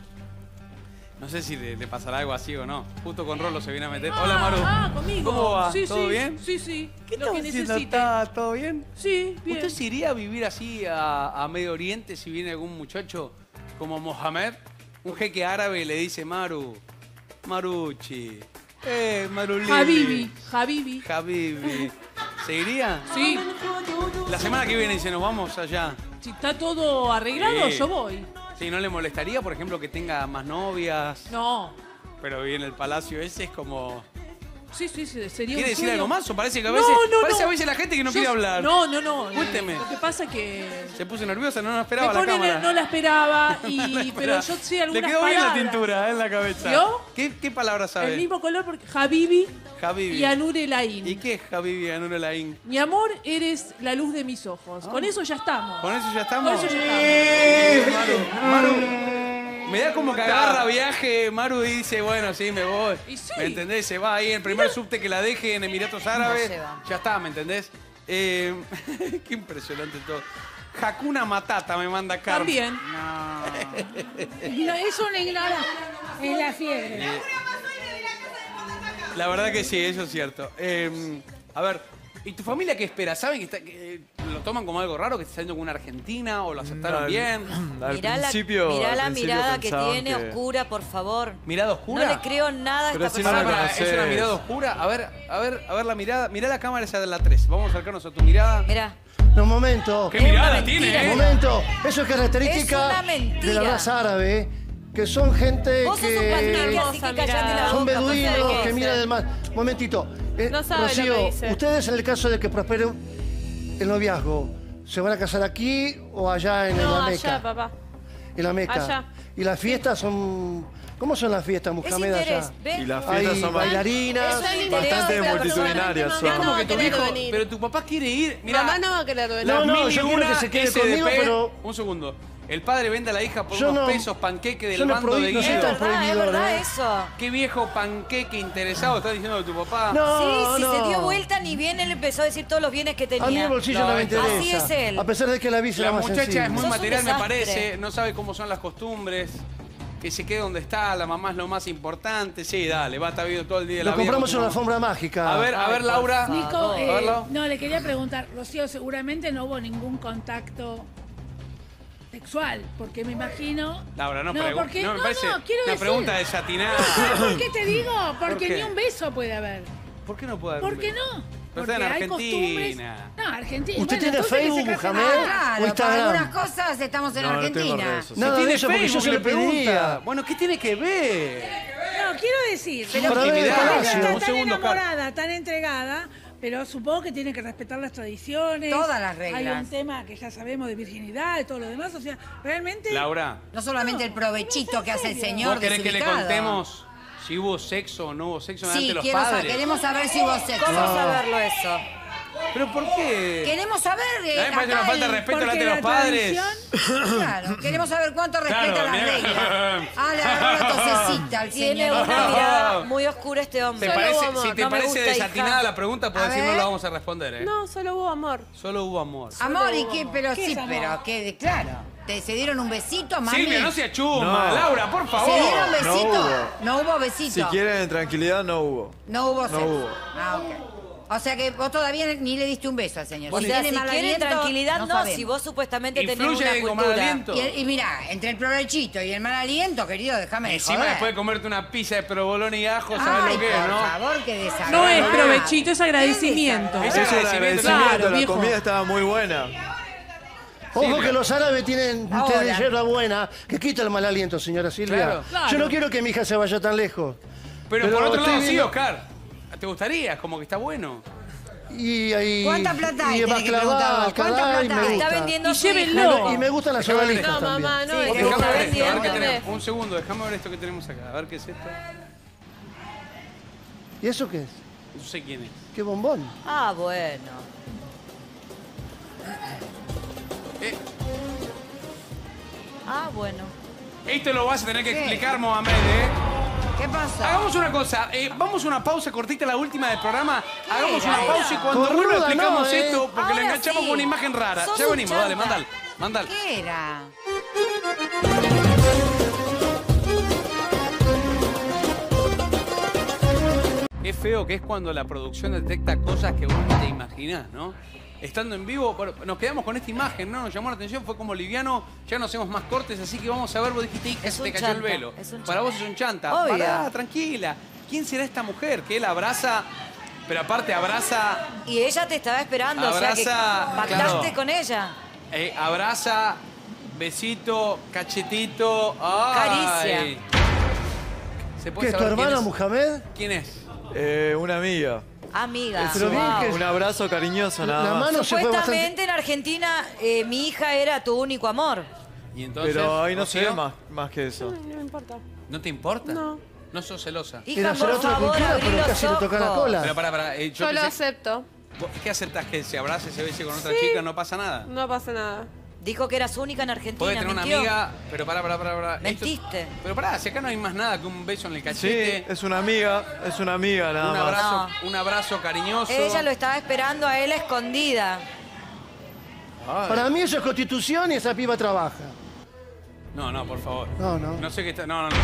No sé si le, le pasará algo así o no. Justo con Rolo se viene a meter. Hola, Maru. Ah, conmigo. ¿Cómo va? Sí, ¿Todo sí, bien? Sí, sí. ¿Qué Lo estás que haciendo? necesite. ¿Está todo bien? Sí, bien. ¿Usted se iría a vivir así a, a Medio Oriente si viene algún muchacho como Mohamed? Un jeque árabe y le dice, Maru, Maruchi, eh, Marulini. Habibi, Habibi. Habibi. ¿Se iría? Sí. La semana que viene dice, nos vamos allá. Si está todo arreglado, Sí. yo voy. Sí, ¿no le molestaría, por ejemplo, que tenga más novias? No. Pero viene el palacio ese, es como... Sí, sí, sí, sería ¿Quiere un decir sueño. algo más o parece que a No, veces, no, parece no. a veces la gente que no Yo- quiere hablar? No, no, no. eh, Cuénteme. Lo que pasa que Se puso nerviosa, no la me esperaba la pone, cámara. no la esperaba, y, No la pero esperaba. yo sé algunas Le quedó bien la palabras. tintura eh, en la cabeza. ¿Vio? ¿Qué, qué palabras sabe? El mismo color porque Habibi Habibi. y Anure Laín. ¿Y qué es Habibi y Anure Laín? Mi amor, eres la luz de mis ojos. Con eso ya estamos. ¿Con eso ya estamos? Con eso ya estamos. Maru, Maru, me da como que agarra viaje Maru y dice, bueno, sí, me voy. Y sí. ¿Me entendés? Se va ahí en el primer subte que la deje en Emiratos Árabes. se va. Ya está, ¿me entendés? Eh, qué impresionante todo. Hakuna Matata me manda Carmen. También. No, es una ignorante. Es la fiebre. Eh, la verdad que sí, eso es cierto. Eh, a ver, ¿y tu familia qué espera? ¿Saben que, está, que, eh, lo toman como algo raro, que está saliendo con una argentina o lo aceptaron Al- bien? Al Mirá la, principio, mirá al la principio mirada que pensaban tiene que- oscura, por favor. ¿Mirada oscura? No le creo nada a Pero esta si no Pará, la persona. pará, ¿es conoces. una mirada oscura? A ver, a ver, a ver la mirada. Mirá la cámara esa de la tres. Vamos a acercarnos a tu mirada. Mirá. No, un momento. ¿Qué mirada tiene, Un eh? momento. Eso es Es característica una mentira. de la raza árabe, que son gente Vos sos un que panqueque, así que callate la son boca. no sé de beduinos, qué que es. miran el mar. Momentito. Eh, No sabe lo que Rocío, dice. ustedes en el caso de que prospere el noviazgo, ¿se van a casar aquí o allá en No, la allá, Meca? papá. En la Meca. Allá. Y las fiestas son... ¿Cómo son las fiestas, Es Muhammad, interés. allá? ¿Ves? Y las Hay fiestas son bailarinas. Eso es bastante interés de la multitudinarias. persona. son. Es como que tu querer hijo, venir. pero tu papá quiere ir. Mirá, Mamá no va a querer venir. No, las no, mil y yo quiero una que se quede S D P. conmigo, pero- Un segundo. El padre vende a la hija por Yo unos no- pesos panqueque del yo no bando prohí- de no soy Guido. Es tan verdad, es prohibidor, verdad ¿eh? eso. Qué viejo panqueque interesado está diciendo de tu papá. No, Sí, si no. se dio vuelta, ni bien él empezó a decir todos los bienes que tenía. A mí el bolsillo no, No, me esto- interesa. Así es él. A pesar de que la visa La era más muchacha sensible. es muy Sos un material, me desastre. parece. No sabe cómo son las costumbres. Que se quede donde está, la mamá es lo más importante. Sí, dale, va a estar viendo todo el día de la Lo vida compramos con en tu una mamá. alfombra mágica. A ver, a Ay, ver, por Laura. favor. Nico, A eh, verlo. no, le quería preguntar, Rocío, seguramente no hubo ningún contacto sexual, porque me imagino... Laura, no, No, pregu- porque- no me no, parece no, quiero una decir- pregunta desatinada. ¿Sabes por qué te digo? Porque qué? ni un beso puede haber. ¿por qué no puede haber ¿Por un qué beso? no? Pero Porque está en hay costumbres... Argentina. No, Argentina. ¿Usted Bueno, tiene entonces que Facebook, se casen Mohamed? acá. ¿O Claro, para Instagram? algunas cosas estamos en No, no tengo Argentina. redes sociales. Nada Si de tiene eso porque yo Facebook, se le lo pregunta. pediría. Bueno, ¿qué tiene que ver? No, quiero decir, Pero pero intimidad. ella Palacio. está Un tan segundo, Car. enamorada, tan entregada, pero supongo que tiene que respetar las tradiciones. Todas las reglas. Hay un tema que ya sabemos de virginidad y todo lo demás, o sea, realmente... Laura, No solamente el provechito que hace el ¿vos señor querés que le desubicado. contemos si hubo sexo o no hubo sexo delante Sí, de los quiero sa- padres? queremos saber si hubo sexo. ¿Cómo saberlo eso? ¿Pero por qué? Queremos saber. eh, A mí me parece acá una falta de el- respeto porque delante de los la padres. tradición- Claro, queremos saber cuánto respeta Claro, las mirá. reglas. Ah, le agarró la tosecita al Tiene señor. una mirada muy oscura este ¿Te hombre. parece, hubo amor. si te No me parece gusta, desatinada hija. la pregunta, puedes A decir no ver. la vamos a responder, ¿eh? No, solo hubo amor. Solo hubo amor. Amor, ¿y qué? Pero ¿Qué sí, es amor? pero que, claro. ¿Te se dieron un besito, mami? Silvia, no sea chuma. No. Laura, por favor. ¿Se dieron No besito? hubo. No hubo besito. Si quieren tranquilidad, no hubo. No hubo No sexo. hubo. Ah, ok. O sea que vos todavía ni le diste un beso al señor. O sea, tiene si mal quieren aliento, tranquilidad, no, sabemos. si vos supuestamente tenés Influye una con mal cultura. aliento. Y, el- y mirá, entre el provechito y el mal aliento, querido, déjame de Encima joder. después de comerte una pizza de provolone y ajo, ¿sabes Ay, lo que es, por no? favor, qué desagradable. No es provechito, es agradecimiento. Es Eso es agradecimiento. agradecimiento, Claro, la viejo. comida estaba muy buena. Ojo Silvia. que los árabes tienen un té de hierba buena que quita el mal aliento, señora Silvia. Claro. Claro. Yo no quiero que mi hija se vaya tan lejos. Pero, Pero por otro estoy lado, sí, viendo- Oscar. ¿Te gustaría? Como que está bueno. Y ahí... ¿Cuánta plata hay? Y Tenés que baklava, preguntar vos. ¿Cuánta alcalá, y plata me hay? gusta. Está vendiendo Y su hija. llévenlo. Y me gustan las Déjame ver odaliscas No, también. mamá, no Sí, es. porque Déjame está ver esto, a ver qué vendiendo. tenemos. Un segundo, déjame ver esto que tenemos acá. A ver qué es esto. ¿Y eso qué es? No sé quién es. ¿Qué bombón? Ah, bueno. Eh, Ah, bueno. esto lo vas a tener que ¿Qué? explicar, Mohamed, ¿eh? ¿Qué pasa? Hagamos una cosa, eh, vamos a una pausa cortita, la última del programa. Hagamos una era? pausa y cuando Cornuda, vuelva explicamos no, ¿eh? esto, porque lo Ahora enganchamos sí. con una imagen rara. Sos Ya un venimos, dale, chanta. mandal, mandal. ¿Qué era? Qué feo que es cuando la producción detecta cosas que vos ni te imaginás, ¿no? Estando en vivo, bueno, nos quedamos con esta imagen, ¿no? Nos llamó la atención, fue como liviano, ya no hacemos más cortes, así que vamos a ver, vos dijiste, hija, Es se te un cayó el chanta, velo. es un Para chanta. vos es un chanta. Obvio. Pará, tranquila. ¿Quién será esta mujer que él abraza, pero aparte abraza, Y ella te estaba esperando, o Abraza, sea que pactaste claro. con ella. eh, abraza, besito, cachetito, ay. Caricia. ¿Se ¿Qué puede es tu saber quién hermana, es? Mohamed? ¿Quién es? Eh, una amiga. Amiga. Es un, un abrazo cariñoso nada más. Supuestamente en Argentina eh, mi hija era tu único amor. ¿Y entonces, Pero ahí no se Rocío? ve más, más que eso. No me importa. ¿No te importa? No. No sos celosa. Hija, Era por hacer otra favor, cultura, abrí pero los casi le toca la ojos. cola. Pero para, para. Eh, yo Yo lo pensé- acepto. ¿Vos ¿Qué aceptás? ¿Que se abrace, se bese con otra Sí. chica? ¿No pasa nada? No pasa nada. Dijo que eras única en Argentina. Podés tener una mintió. amiga, pero pará, pará, pará. pará. Mentiste. Esto- pero pará, si acá no hay más nada que un beso en el Sí, cachete, es una amiga, es una amiga nada un más. abrazo, un abrazo cariñoso. Ella lo estaba esperando a él a escondida. Ay. Para mí eso es constitución y esa piba trabaja. No, no, por favor. No, no. No sé qué está. No, no, no.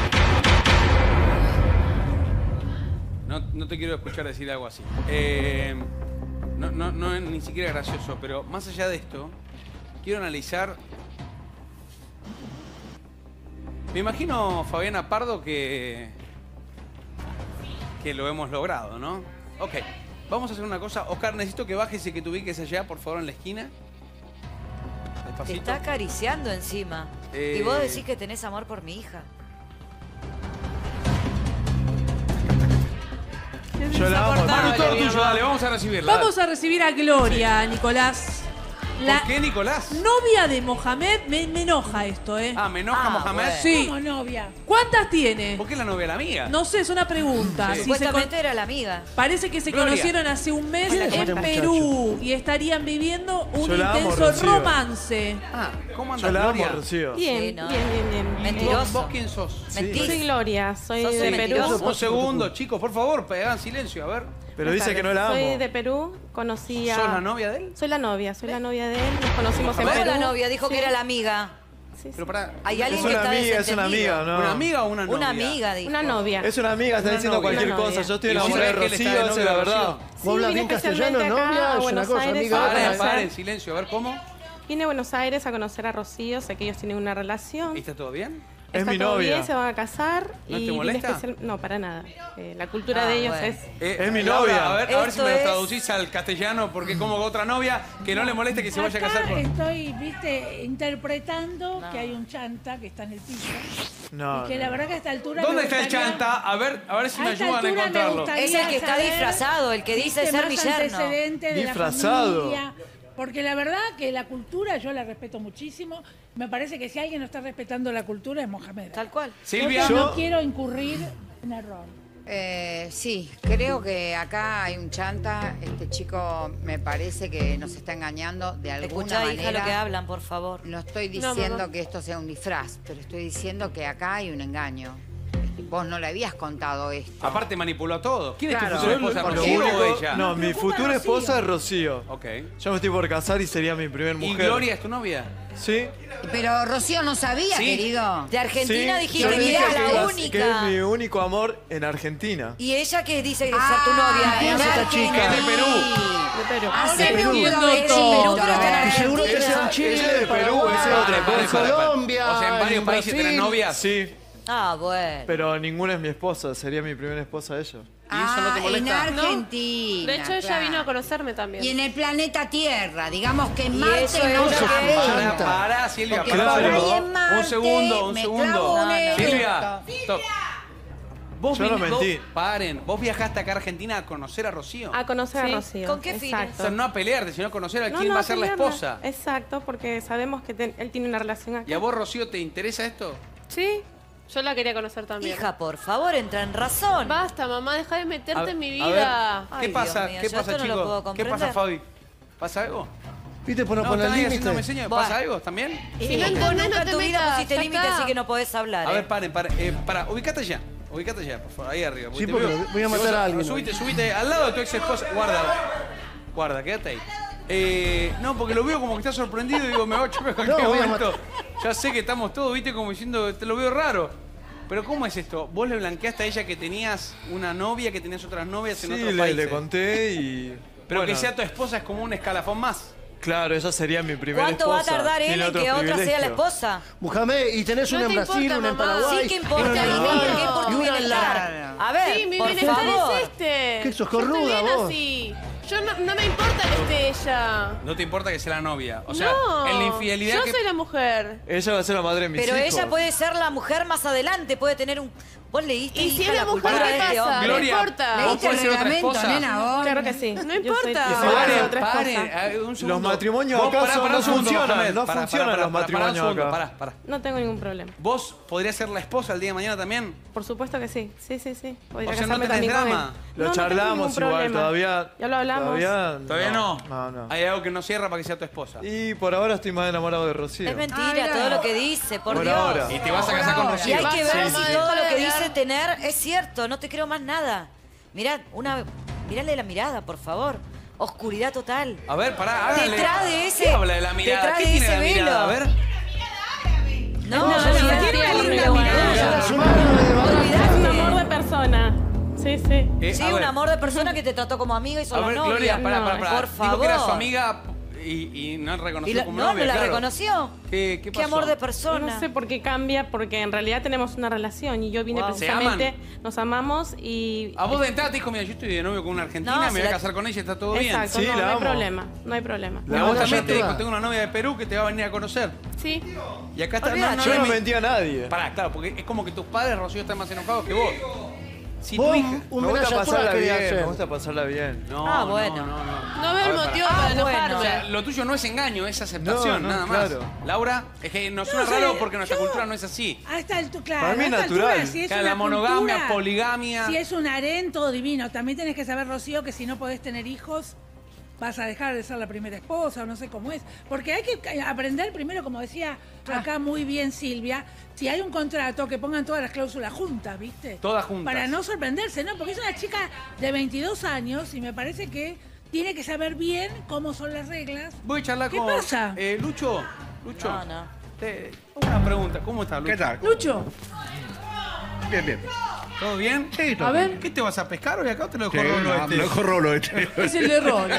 No, no te quiero escuchar decir algo así. Eh, no, no, no es ni siquiera gracioso, pero más allá de esto, quiero analizar. Me imagino, Fabiana Pardo, que. que lo hemos logrado, ¿no? Ok. Vamos a hacer una cosa. Oscar, necesito que bajes y que te ubiques allá, por favor, en la esquina. Te Despacito. está acariciando encima. Eh, Y vos decís que tenés amor por mi hija. Yo la amo. Manu, todo tuyo, dale, vamos a recibirla. Vamos a recibir a Gloria, Nicolás. La ¿Por qué, Nicolás? novia de Mohamed, me, me enoja esto, ¿eh? Ah, ¿me enoja Mohamed? Sí. Como novia. ¿Cuántas tiene? ¿Por qué la novia de la amiga? No sé, es una pregunta. Sí. Si se Supuestamente con- era la amiga. Parece que se Gloria. conocieron hace un mes ¿Quién es este en muchacho? Perú y estarían viviendo un Yo la amo, intenso Rocío. romance. Ah, ¿cómo andas, Yo la amo, Gloria? Rocío. Bien, Sí, no. bien, bien, bien. Mentiroso. ¿Vos, vos quién sos? Mentís. Soy Gloria, soy Sos de un Perú. mentiroso. Un segundo, chicos, por favor, hagan silencio, a ver. Pero dice que no la amo. Soy de Perú, conocí a... ¿Sos la novia de él? Soy la novia, soy la novia de él. Nos conocimos en ¿Cómo Perú. la novia? Dijo Sí. que era la amiga. Sí, sí. Pero para, Hay alguien Es que una está amiga, es una desentendido. amiga, ¿no? ¿una amiga o una novia? Una amiga, dijo. Una novia. Es una amiga, está Una diciendo novia. cualquier Una cosa. novia. Yo estoy ¿Y vos enamorado de sabés que él está Rocío, de esa es novio la de verdad. Rocío? ¿Vos hablas vine bien castellano, especialmente acá novia? a Es una Buenos cosa, Aires amiga. a Paren, conocer. paren, silencio, a ver cómo. Vine a Buenos Aires a conocer a Rocío, sé que ellos tienen una relación. ¿Está todo bien? Es Está mi todo novia. bien, se van a casar. ¿No y te vine molesta? especial- No, para nada. Eh, la cultura Ah, de ellos bueno. es... Eh, Es mi Laura, novia. A ver, a ver si Esto me lo es- traducís al castellano, porque como otra novia, que no le moleste que se vaya a casar Acá con... estoy, viste, interpretando que hay un chanta que está en el piso. No, y que la no. verdad que a esta altura ¿Dónde me está el gustaría- chanta? A ver, a ver si me a esta ayudan a altura me encontrarlo. gustaría Es el que está saber, disfrazado, el que dice viste, ser más mi yerno. antecedentes de la Disfrazado. familia. Porque la verdad que la cultura yo la respeto muchísimo. Me parece que si alguien no está respetando la cultura es Mohamed. Tal cual. Silvia. Entonces, no Yo- quiero incurrir en error. Eh, sí, creo que acá hay un chanta. Este chico me parece que nos está engañando de alguna Escuchá, manera. hija, lo que hablan, por favor. No estoy No, diciendo mamá. que esto sea un disfraz, pero estoy diciendo que acá hay un engaño. Vos no le habías contado esto. Aparte manipuló todo. ¿Quién es Claro. tu futura esposa, Lo Rocío único- o ella? No, mi futura esposa es Rocío. Ok. Yo me estoy por casar y sería mi primer ¿Y mujer. Gloria es tu novia? ¿Sí? Pero Rocío no sabía, Sí. querido. De Argentina Sí, dijiste yo que dije era que la era- única. Que es mi único amor en Argentina. Y ella que dice que Ah, ser tu novia. ¿quién es en esta chica? Argentina. Es de Perú. De Perú. Hace Ahora un entiendo momento, Es de Perú, pero está en Dora. Y seguro que Argentina. sea en Chile, Ese es de Perú, Paraguay, ese es otra Pare, pare, cosa. pare, pare. Colombia, O sea, en varios en países tenés Brasil. novias. Sí, Ah, bueno. pero ninguna es mi esposa. Sería mi primera esposa ella. ¿Y eso no te Ah, molesta? en Argentina. De hecho, ella claro. vino a conocerme también. Y en el planeta Tierra, digamos que en Y Marte eso no es lo que sabe. Para, para, Silvia, Porque para. por ahí Claro. en Marte Un segundo, un me segundo. clavo un No, no. eructo. Silvia, stop. Vos Yo no vini- vos- mentí. paren, vos viajaste acá a Argentina a conocer a Rocío. A conocer Sí. a Rocío. ¿Con qué fines? O Exacto. sea, no a pelearte, sino a conocer a No, quién no, va a ser la pelearla. esposa. Exacto, porque sabemos que ten- él tiene una relación acá. ¿Y a vos, Rocío, te interesa esto? Sí, yo la quería conocer también. Hija, por favor, entra en razón. Basta, mamá, deja de meterte A- en mi a ver, vida. ¿Qué Ay, pasa? Dios mío, ¿Qué yo pasa, esto no lo puedo chicos? ¿Qué comprender. pasa, Fabi? ¿Pasa algo? ¿Viste por no No, poner están ahí haciéndome límite? señas. Buah. ¿Pasa algo también? Y Si no vos entendés, nunca no en te tu vida metas, pusiste ya límite, está. así que no podés hablar. A ¿eh? ver, paren, paren. Eh, para, ubicate allá. Ubicate allá, por favor, ahí arriba. Sí, te porque veo- voy a te matar veo- a alguien. Subite, subite, al lado de tu ex esposa. Guarda. Guarda, quédate ahí. Eh, no, porque lo veo como que está sorprendido y digo, me voy a chocar en cualquier No, voy a momento. Ya sé que estamos todos, viste, como diciendo, te lo veo raro. Pero ¿cómo es esto? Vos le blanqueaste a ella que tenías una novia, que tenías otras novias en Sí, otros le, países. le conté y... Pero bueno, que sea tu esposa es como un escalafón más. Claro, ella sería mi primera ¿Cuánto va a esposa. tardar él Tiene en otro que otra sea la privilegio. esposa? Mohamed, y tenés No una en te Brasil, importa, una en mamá. Paraguay. Sí que importa, una en hija, Uruguay, porque es por tu y una en la- bienestar. A ver, Sí, mi por bienestar favor. es este. ¿Qué sos Yo estoy cornuda, bien vos? así. Yo no, no me importa que esté ella. No te importa que sea la novia. O sea, no, en la infidelidad yo que... soy la mujer. Ella va a ser la madre de mis Pero hijos. ella puede ser la mujer más adelante, puede tener un... ¿Vos leíste, Y si hija, es la mujer, cultura ¿qué de este pasa? hombre? Gloria, no importa. ¿vos ¿Leíste el podés ser otra reglamento, esposa? nena, vos? Claro que sí. No Yo soy- importa. Y Soy Paren, otra paren, esposa. eh, un segundo. Los matrimonios Vos, acá pará, son- pará no un segundo, funcionan, Mohamed. no Pará, funcionan pará, los pará, pará un matrimonios segundo, acá. Pará, pará. No tengo ningún problema. ¿Vos podrías ser la esposa el día de mañana también? Por supuesto que sí. Sí, sí, sí. Podría O sea, no casarme tenés también con drama. él. Lo No, no tengo charlamos ningún igual, problema. todavía... Ya lo hablamos. Todavía, ¿Todavía no? No, no. Hay algo que no cierra para que sea tu esposa. Y por ahora estoy más enamorado de Rocío. Es mentira Ay, todo no. lo que dice, por, Por Dios. ahora. Y te vas a casar con Y Rocío. hay que ver Sí, si sí. todo lo que Sí. dice tener es cierto. No te creo más nada. Mirá, una... Mirale la mirada, por favor. Oscuridad total. A ver, pará, háganle. Detrás de ese... ¿Qué habla de la mirada? detrás ¿Qué de tiene ese la velo. mirada? A ver. No, No, yo no, sí no, la tiene quiero. una linda Pero mirada. Es un amor de Es un amor de persona. Sí, sí. Eh, Sí, a un ver, amor de persona que te trató como amiga y A solo ver, novia. Gloria, pará, No, pará, pará. por Dijo favor. que era su amiga y, y no ¿Y reconoció lo- como no, novia, no la claro. reconoció? ¿Qué, qué Qué pasó? amor de persona. No sé por qué cambia, porque en realidad tenemos una relación y yo vine Wow. precisamente, nos amamos y... A vos de entrada te dijo, mira, yo estoy de novio con una argentina, No, me si voy a la- casar con ella y está todo Exacto, Sí, no, la no hay amo. problema, no hay problema. bien. Y a vos La también te llama. dijo, tengo una novia de Perú que te va a venir a conocer. Sí. Y acá está... Olvídate. Yo le no men- mentí a nadie. Pará, claro, porque es como que tus padres, Rocío, están más enojados que vos. Si tu Vos, hija... un Me gusta homenaje a pasarla Tupac quería bien, hacer. me gusta pasarla bien. No, Ah, no, bueno. no, no. No veo A el ver, motivo pará. para Ah, bueno. O sea, enojarme. lo tuyo no es engaño, es aceptación, No, no, nada más. claro. Laura, es que nos suena No, raro sí, porque nuestra yo- cultura no es así. A esta altura, claro. Para mí a es esta natural. altura, si es Claro, una la monogamia, cultura, poligamia. Si es un harén, todo divino. También tenés que saber, Rocío, que si no podés tener hijos, vas a dejar de ser la primera esposa o no sé cómo es. Porque hay que aprender primero, como decía acá muy bien Silvia, si hay un contrato, que pongan todas las cláusulas juntas, ¿viste? Todas juntas. Para no sorprenderse, ¿no? Porque es una chica de veintidós años y me parece que tiene que saber bien cómo son las reglas. Voy a charlar ¿Qué con... pasa? Eh, Lucho, Lucho. No, no. te- una pregunta, ¿cómo estás, Lucho? ¿Qué tal? Lucho, Bien, bien. ¿Todo bien? Sí, todo a bien. ver, ¿Qué te vas a pescar hoy acá o te lo Sí, dejó Rolo no, este? me lo dejó Rolo este. es el error.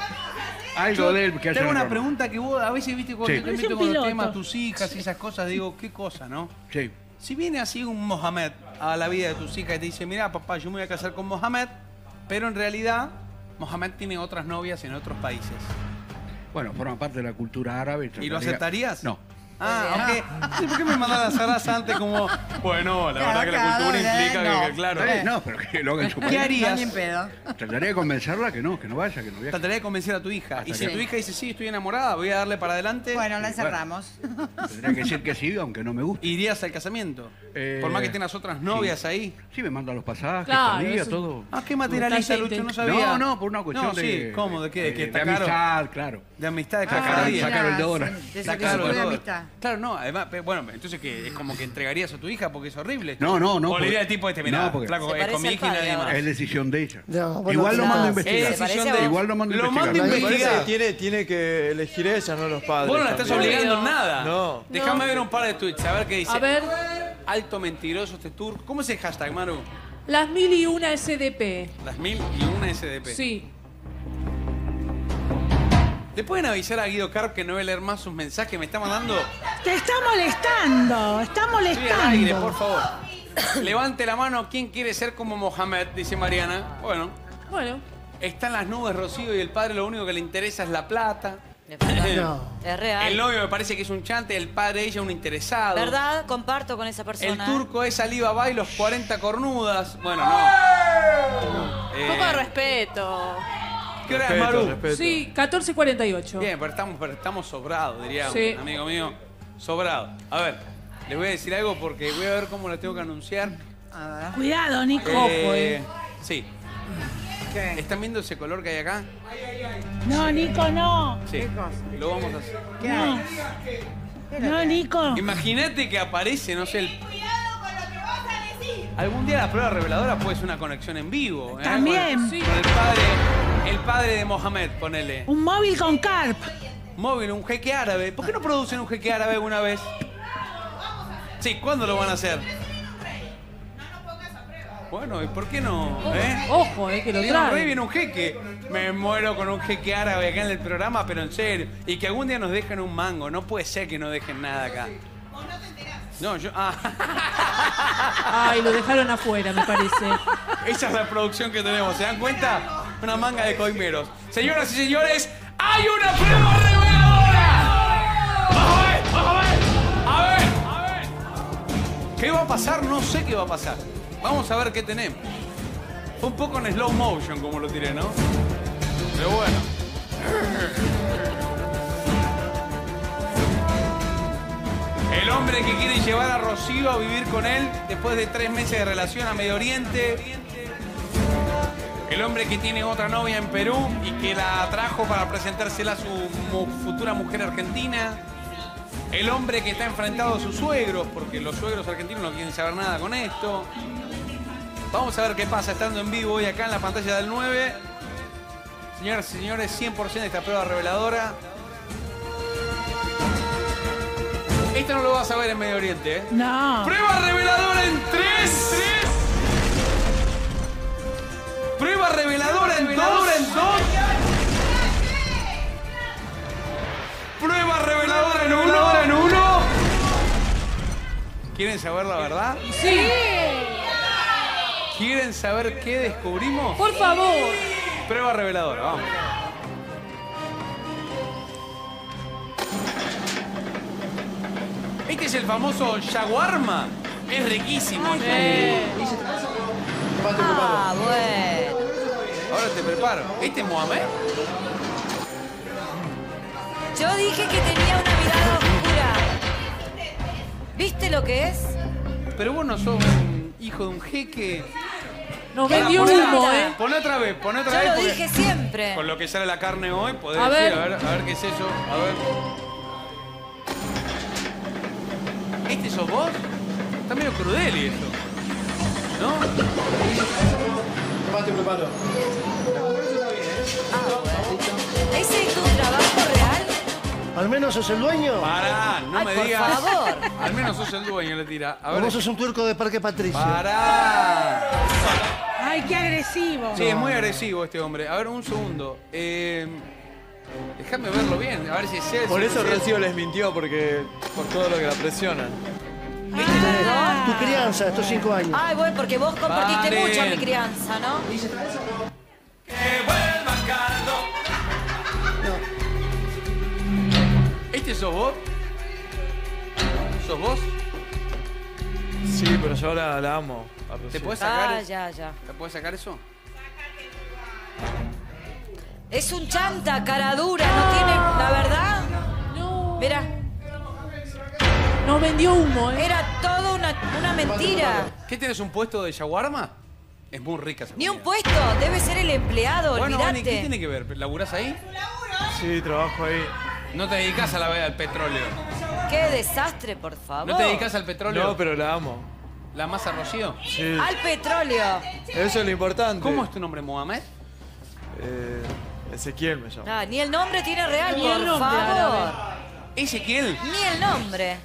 Algo de él que hace Tengo una Rolo. pregunta que vos a veces viste cuando Sí. te Es meto un con el piloto. tema tus hijas y esas cosas, digo, qué cosa, ¿no? Sí. Si viene así un Mohamed a la vida de tus hijas y te dice, mira, papá, yo me voy a casar con Mohamed, pero en realidad Mohamed tiene otras novias en otros países. Bueno, forma parte de la cultura árabe. ¿Y lo trataría- aceptarías? No. Ah, ok. Sí, ¿por qué me mandas la zaraza antes como, bueno, la verdad que la cultura implica que, que, claro. Eh, no, pero que lo haga en su país. ¿Qué harías? Trataría de convencerla que no, que no vaya, que no viaje. Trataría de convencer a tu hija. Hasta Y si que- tu hija dice, sí, estoy enamorada, voy a darle para adelante. Bueno, la encerramos. Tendría que decir que sí, aunque no me guste. ¿Irías al casamiento? Eh, Por más que tengas otras novias sí. ahí. Sí, me manda los pasajes, Claro, salía, eso- todo. Ah, qué materialista, Detalle Lucho, no inte- sabía. No, no, por una cuestión No, sí, de... ¿cómo? ¿De qué? ¿De que de, está de caro? amistad, claro. De amistad de Sacar- cada día. sacar el dólar. De Está ese caro tipo el de dólar. amistad. Claro, no, además, pe- bueno, entonces que es como que entregarías a tu hija porque es horrible. No, no, no. O le porque- diría al tipo este, no, mirá, porque flaco, Se es parece con mi al hija y padre nadie ahora. más. es decisión de ella. No, vos Igual no lo mando a pensás. investigar. Es decisión Se parece de... a vos. Igual lo mando a Lo investigar. mando a Me Me parece investigar. que tiene, tiene que elegir ella, no los padres. Vos no la estás también. obligando en nada. No. Déjame ver un par de tweets, a ver qué dice. A ver, Alto mentiroso este tour. ¿Cómo es el hashtag, Maru? las mil y una S D P. Las mil y una S D P. Sí. ¿Le pueden avisar a Guido Carp que no voy a leer más sus mensajes? Me está mandando... Te está molestando, está Estoy al aire, por molestando. favor. Levante la mano, ¿quién quiere ser como Mohamed? Dice Mariana. Bueno, Bueno, está en las nubes Rocío y el padre lo único que le interesa es la plata. No. Es real. El novio me parece que es un chante, el padre de ella un interesado. ¿Verdad? Comparto con esa El persona. turco es Alibaba y los cuarenta cornudas. Bueno, no. Un poco de Eh, respeto. ¿Qué hora es, Respeto, Maru? respeto. sí, catorce cuarenta y ocho. Bien, pero estamos, pero estamos sobrados, diría Sí. un amigo mío. Sobrado. A ver, les voy a decir algo porque voy a ver cómo lo tengo que anunciar. Cuidado, Nico. Eh, sí. ¿Están viendo ese color que hay acá? No, Nico, no. Sí. Lo vamos a hacer. No. No, Nico. Imagínate que aparece, no sé, el... Algún día la prueba reveladora puede ser una conexión en vivo. ¿eh? También. Con, Sí. con el padre, el padre de Mohamed, ponele. Un móvil con carp. Móvil, un jeque árabe. ¿Por qué no producen un jeque árabe alguna vez? Sí, ¿cuándo lo van a hacer? Bueno, ¿y por qué no? ¿Eh? Ojo, eh, que lo Viene un rey, trae. viene un jeque. Me muero con un jeque árabe acá en el programa, pero en serio. Y que algún día nos dejen un mango. No puede ser que no dejen nada acá. No, yo... Ah. Ay, lo dejaron afuera, me parece. Esa es la producción que tenemos, ¿se dan cuenta? Una manga de coimeros. Señoras y señores, ¡hay una prueba reveladora! ¡Vamos a ver! ¡Vamos a ver! ¡A ver! ¡A ver! ¿Qué va a pasar? No sé qué va a pasar. Vamos a ver qué tenemos. Fue un poco en slow motion como lo tiré, ¿no? Pero bueno. El hombre que quiere llevar a Rocío a vivir con él después de tres meses de relación a Medio Oriente. El hombre que tiene otra novia en Perú y que la trajo para presentársela a su mu- futura mujer argentina. El hombre que está enfrentado a sus suegros, porque los suegros argentinos no quieren saber nada con esto. Vamos a ver qué pasa estando en vivo hoy acá en la pantalla del nueve. Señoras y señores, cien por ciento de esta prueba reveladora. Esto no lo vas a ver en Medio Oriente, ¿eh? No. Prueba reveladora en tres. Prueba reveladora en dos. En dos. Prueba reveladora en uno. En uno. ¿Quieren saber la verdad? Sí. ¿Quieren saber qué descubrimos? Por favor. Prueba reveladora, vamos. Este es el famoso shawarma. Es riquísimo. Ay, ¿eh? Ah, bueno. Ahora te preparo. ¿Este es Mohamed? Yo dije que tenía una mirada oscura. ¿Viste lo que es? Pero vos no sos un hijo de un jeque. Nos Pará, vendió poné- humo, ¿eh? Poné otra vez, poné otra Yo vez. lo porque dije siempre. Con lo que sale la carne hoy, podés A decir, ver. a ver, a ver qué es eso. A ver. ¿Este sos vos? Está medio crudeli eso. ¿No? Preparo, preparo. ¿Ese es tu trabajo real? ¿Al menos sos el dueño? Pará, no Ay, me por digas. favor. Al menos sos el dueño, le tira. A ¿O ver. vos sos un tuerco de Parque Patricio? Pará. Ay, qué agresivo. Sí, es muy agresivo este hombre. A ver, un segundo. Eh, Déjame verlo bien, a ver si es él. Por si eso no es él. Rocío les mintió, porque por todo lo que la presionan. Tu crianza, estos cinco años. Ay, bueno, porque vos compartiste Paren. mucho a mi crianza, ¿no? ¿Este sos vos? ¿Sos vos? Sí, pero yo ahora la amo. a Rocío. ¿Te puedes sacar? Ah, ya, ya. ¿Te puedes sacar eso? Es un chanta, cara dura, no tiene, la verdad. No. Mira, Nos vendió humo, ¿eh? era todo una, una mentira. ¿Qué tienes un puesto de shawarma? Es muy rica esa Ni un comida. puesto, debe ser el empleado, Bueno, Vani, ¿qué olvídate. tiene que ver? ¿Laburás ahí? Sí, trabajo ahí. No te dedicas a la al petróleo. Qué desastre, por favor. ¿No te dedicas al petróleo? No, pero la amo. ¿La masa Rocío? Sí. Al petróleo. Eso es lo importante. ¿Cómo es tu nombre, Mohamed? Eh, Ezequiel me llamo. Ah, ni el nombre tiene real, Ni por el nombre, favor. árabe. Ezequiel. Ni el nombre.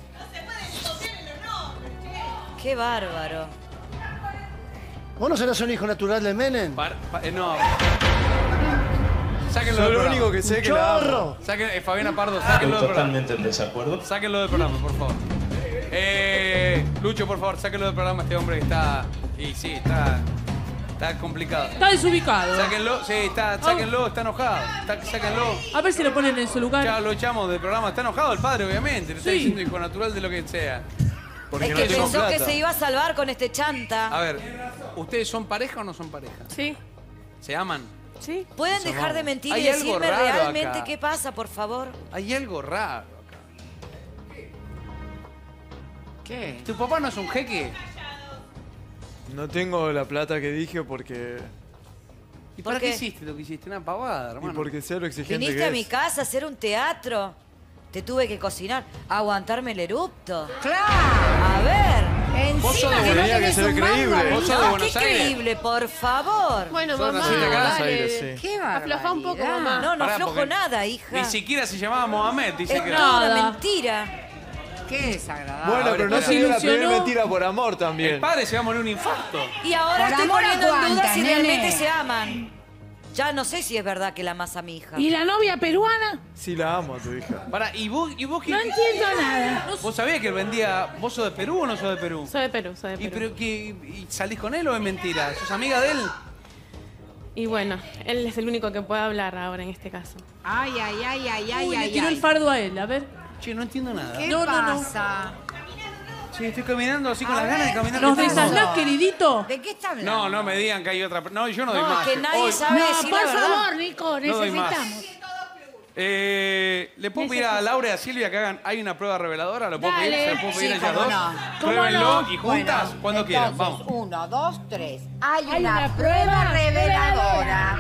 Qué bárbaro. ¿Vos no serás un hijo natural de Menem? Par- pa- eh, no. Sáquenlo Soy del lo programa. único que sé que la amo. ¡Chorro! Saquen, eh, Fabiana Pardo, sáquenlo del programa. Totalmente en desacuerdo. Sáquenlo del programa, por favor. Eh, Lucho, por favor, sáquenlo del programa este hombre que está... Y sí, está... Está complicado. Está desubicado. Sáquenlo, sí, está, sáquenlo, está enojado. Está- sáquenlo. A ver si lo ponen en su lugar. Ya lo echamos del programa. Está enojado el padre, obviamente. Le está Sí. diciendo hijo natural de lo que sea. Porque Es no que tengo pensó plata. que se iba a salvar con este chanta. A ver, ¿ustedes son pareja o no son pareja? Sí. ¿Se aman? Sí. ¿Pueden Nos dejar de amamos. mentir Hay y algo decirme raro realmente acá. qué pasa, por favor? Hay algo raro acá. ¿Qué? ¿Tu papá no es un jeque? No tengo la plata que dije porque... ¿Y ¿Por para qué qué? hiciste lo que hiciste? Una pavada, Y hermano. porque sé lo exigente Viniste que a mi es. casa a hacer un teatro. Te tuve que cocinar. Aguantarme el erupto. ¡Claro! A ver. Vos sos de Encima que no Tenía que tenés ser un mango. creíble. Vos sos de No, Buenos qué Aires. creíble, por favor. Bueno, Son mamá, así de Buenos dale. Aires, sí. ¡Qué barbaridad! Aflojá un poco, mamá. No, no Pará, aflojo porque nada, hija. Ni siquiera se llamaba Mohamed, dice Es que toda una Nada. mentira. ¡Qué desagradable! Bueno, A ver, pero no espera. sería la Desilusionó. primera mentira por amor también. El padre se va a morir un infarto. Y ahora Por estoy amor a poniendo en duda cuántas, si nene. realmente se aman. ya no sé si es verdad que la amas a mi hija. ¿Y la novia peruana? Sí, la amo a tu hija. Pará, ¿y vos, y vos qué? No entiendo nada. ¿Vos sabías que él vendía... ¿Vos sos de Perú o no sos de Perú? Soy de Perú, soy de Perú. ¿Y, pero, qué, y salís con él o es mentira? ¿Sos amiga de él? Y bueno, él es el único que puede hablar ahora en este caso. Ay, ay, ay, ay, ay, Uy, ay. le tiró ay. el fardo a él, a ver. Che, no entiendo nada. ¿Qué No, no, no. pasa? Sí, estoy caminando así con A las ganas de ver. caminar. ¿Nos ¿Qué pasa? desasnás, queridito? ¿De qué está hablando? No, no me digan que hay otra... No, yo no doy No, más. que nadie Hoy- sabe No, decir por la verdad. favor, Nico, No doy más. necesitamos. Eh, ¿Le puedo pedir a Laura y a Silvia que hagan... Hay una prueba reveladora? ¿Lo puedo pedir? Dale. ¿Se lo puedo pedir Sí, a ellas cómo dos? no. ¿Cómo Pruébenlo no? y juntas Bueno, cuando quieran. entonces, Vamos. Uno, dos, tres. Hay, Hay una, una prueba prueba reveladora.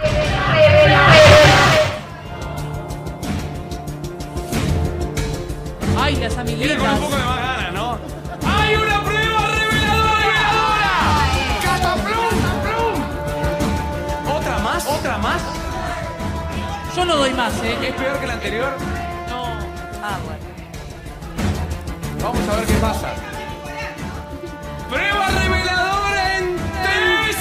Ay, las Mira con amiguitas. un poco de más ganas, ¿no? ¡Hay una prueba reveladora! reveladora! ¡Cataplum! ¡Plum! ¿Otra más? ¿Otra más? Yo no doy más, ¿eh? ¿Es peor que la anterior? No. Ah, bueno. Vamos a ver qué pasa. ¡Prueba reveladora en tres!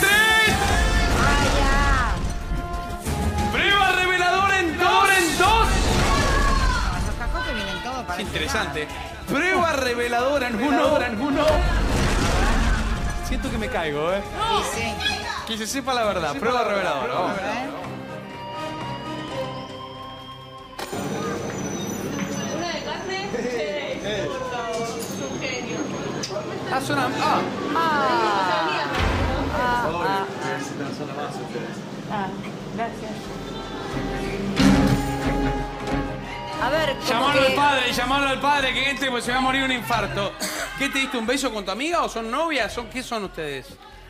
¡Prueba reveladora en dos! ¡En dos! Los cajotes vienen todos para Es interesante. Prueba reveladora en uno. En uno. Siento que me caigo, ¿eh? Sí, sí. Que se sepa la verdad. Prueba reveladora. Vamos. Una de carne. Sí, por favor, es un genio. Ah, suena. Ah. Ah, gracias. A ver, como Llamalo que... al padre, llamalo al padre que entre porque se va a morir un infarto. ¿Qué te diste un beso con tu amiga o son novias? ¿Son, ¿Qué son ustedes?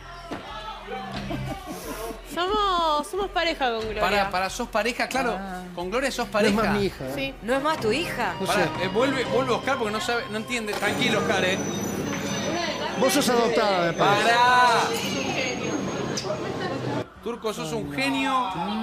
Somos, somos pareja con Gloria. Para, para, sos pareja, claro. Con Gloria sos pareja. No es más mi hija. ¿eh? Sí. ¿No es más tu hija? No Pará, sé. eh, vuelve, vuelve Oscar porque no sabe, no entiende. Tranquilo, Oscar, eh. Vos sos adoptada, me parece. ¡Pará! Turco, sos un genio.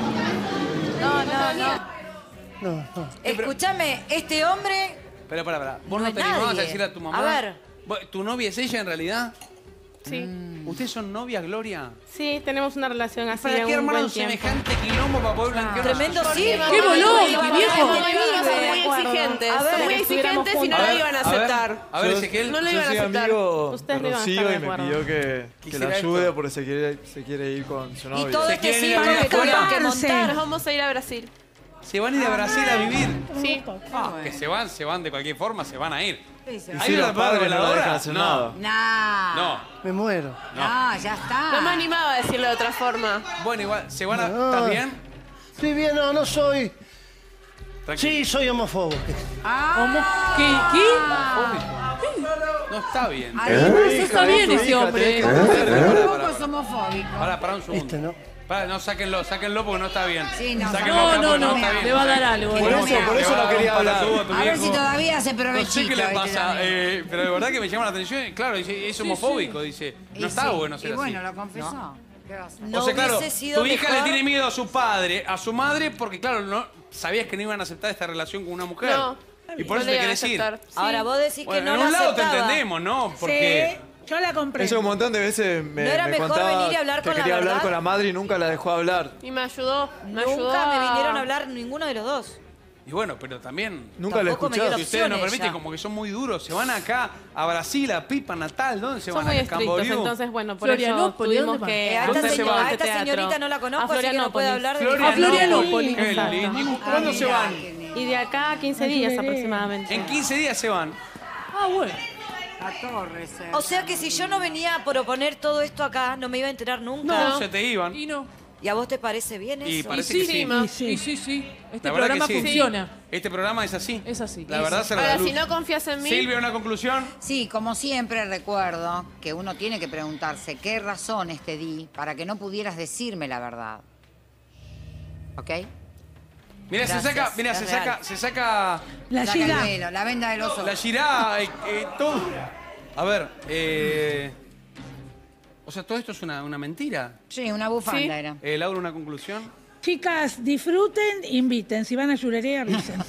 No, no, no. No, no. Escúchame, este hombre... Espera, pará, pará. ¿Vos No no, es te animabas a nadie. decirle a tu mamá? A ver. ¿Vos- ¿Tu novia es ella en realidad? Sí. ¿Ustedes son novias, Gloria? Sí, tenemos una relación así ¿Para de qué un armaron buen tiempo. semejante quilombo para poder blanquear una Tremendo situación? circo. ¡Qué bolón, mi viejo! Son muy exigentes. A ver, Son muy que exigentes y no A lo ver, iban a a ver, aceptar. A ver, Yo- Ezequiel. No lo Yo iban a soy aceptar. amigo Ustedes de no iban a Rocío estar de y me acuerdo. pidió que, que Quisiera la ayude esto. porque se quiere, se quiere ir con su novio. Y todo ¿Se este quieren ir a circo vivir que tuvieron afuera? que Nos montar. vamos a ir a Brasil. ¿Se van a ir a Brasil a vivir? Sí. Ah, que se van, se van de cualquier forma, se van a ir. Sí, sí. Y ¿Hay si una los prueba padres no la reveladora? dejan hacer No. nada. No. No. Me muero. No, ya está. No me animaba a decirlo de otra forma. Bueno, igual, ¿se van a... No. ¿Estás bien? Estoy bien, no, no soy. Tranquilo. Sí, soy homófobo. Ah. ¿Qué? ¿Qué? No está bien. Además, No está bien ese hombre. tampoco es homofóbico. Pará, pará un segundo. Este, ¿no? Pará, no, sáquenlo, sáquenlo porque no está bien. Sí, no, Sáquenlo No, acá no, porque no. está bien. Le va a dar algo. Por ¿eh? eso, por eso no quería hablar. A ver si todavía hace No sé provechito. qué le ¿viste, pasa, también? eh, pero de verdad que me llama la atención. Claro, dice, es homofóbico, dice. Y No está sí, bueno ser Y bueno, así. lo confesó. ¿Qué va a hacer? No O sea, claro, hubiese sido tu hija mejor- le tiene miedo a su padre, a su madre, porque claro, no sabías que no iban a aceptar esta relación con una mujer. No. Y por No eso le te iban a querés ir. aceptar. Sí. Ahora, vos decís Bueno, que no en la un lado te aceptaba. entendemos, ¿no? Porque... Sí, yo la compré. Ella un montón de veces me, ¿No era me mejor contaba venir y hablar que con la quería hablar verdad? con la madre y nunca la dejó hablar. Y me ayudó. Me ayudó Nunca me a- vinieron a hablar ninguno de los dos. Y bueno, pero también... Nunca la Tampoco me escuchaba. dio Si ustedes nos opciones permiten, ya. como que son muy duros, se van acá a Brasil, a Pipa, Natal, ¿dónde se Son van? muy ¿A estrictos, Camboriú? entonces bueno, por eso Florianópolis, tuvimos ¿dónde que Eh, a esta, ¿Dónde se señor- va? a esta teatro. señorita no la A conozco, así que no puede Florianópolis. hablar de Florianópolis. A Florianópolis. Qué Exacto. lindo. ¿Cuándo se van? Y de acá a quince días aproximadamente. En quince días se van. Ah, bueno. A Torres. eh. O sea que si yo no venía a proponer todo esto acá, no me iba a enterar nunca. No, se te iban. Y no. ¿Y a vos te parece bien Y eso? parece sí, que sí. Y sí, y sí, sí. Este La verdad programa que sí. funciona. Este programa es así. Es así. La verdad se la Ahora, da luz. si no confías en mí, Silvia, una conclusión. Sí, como siempre recuerdo que uno tiene que preguntarse qué razones te di para que no pudieras decirme la verdad. ¿Ok? Mira, se Gracias, saca, mira, es se real. saca, se saca La Saca el Gila. velo, la venda del oso. la girá, eh, eh, todo. A ver, eh, o sea, todo esto es una, una mentira. Sí, una bufanda Sí. era. Eh, Laura, una conclusión. Chicas, disfruten, inviten. Si van a Yurería, avisen.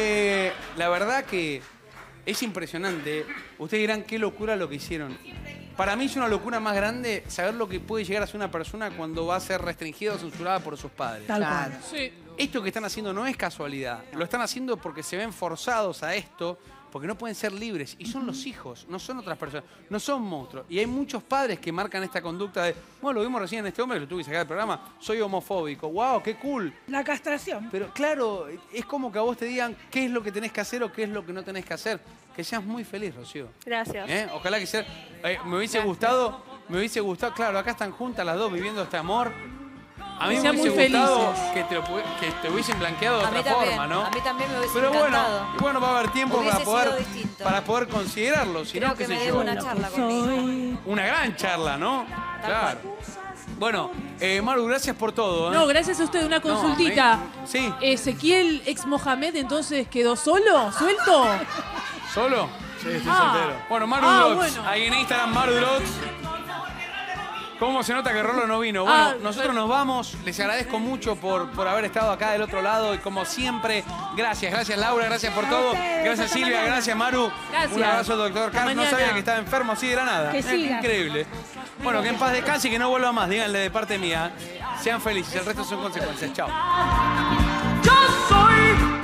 Eh, la verdad que es impresionante. Ustedes dirán qué locura lo que hicieron. Para mí es una locura más grande saber lo que puede llegar a ser una persona cuando va a ser restringida o censurada por sus padres. Tal cual. Sí. Esto que están haciendo no es casualidad. Lo están haciendo porque se ven forzados a esto, porque no pueden ser libres. Y son los hijos, no son otras personas, no son monstruos. Y hay muchos padres que marcan esta conducta de, bueno, lo vimos recién en este hombre, lo tuve que sacar del programa, soy homofóbico. ¡Wow, qué cool! La castración. Pero claro, es como que a vos te digan qué es lo que tenés que hacer o qué es lo que no tenés que hacer. Que seas muy feliz, Rocío. Gracias. ¿Eh? Ojalá que sea... eh, me hubiese gustado, me hubiese gustado, claro, acá están juntas las dos viviendo este amor. A mí Que me sean hubiese muy gustado felices. que te, lo pu- que te hubiesen blanqueado de A mí otra también, forma, ¿no? a mí también me hubiese Pero encantado. bueno, y bueno, va a haber tiempo Hubiese para poder, sido distinto. para poder considerarlo. Si Creo no, que qué me sé debo yo. una charla con mi hija. Una gran charla, ¿no? Claro. Bueno, eh, Maru, gracias por todo. ¿eh? No, gracias a usted. Una consultita. No, sí. Ezequiel, ex Mohamed, entonces quedó solo, suelto. ¿Solo? Sí, estoy Ah. soltero. Bueno, Maru Ah, Drox. bueno. Ahí en Instagram, Maru Drox. ¿Cómo se nota que Rolo no vino? Bueno, Ah, nosotros nos vamos. Les agradezco mucho por, por haber estado acá del otro lado. Y como siempre, gracias. Gracias, Laura. Gracias por todo. Gracias, Silvia. Gracias, Maru. Gracias. Un abrazo, doctor Hasta Carlos. No mañana. sabía que estaba enfermo así de la nada. Que Eh, siga. Increíble. Bueno, que en paz descanse y que no vuelva más. Díganle de parte mía. Sean felices. El resto son consecuencias. Chao. Yo soy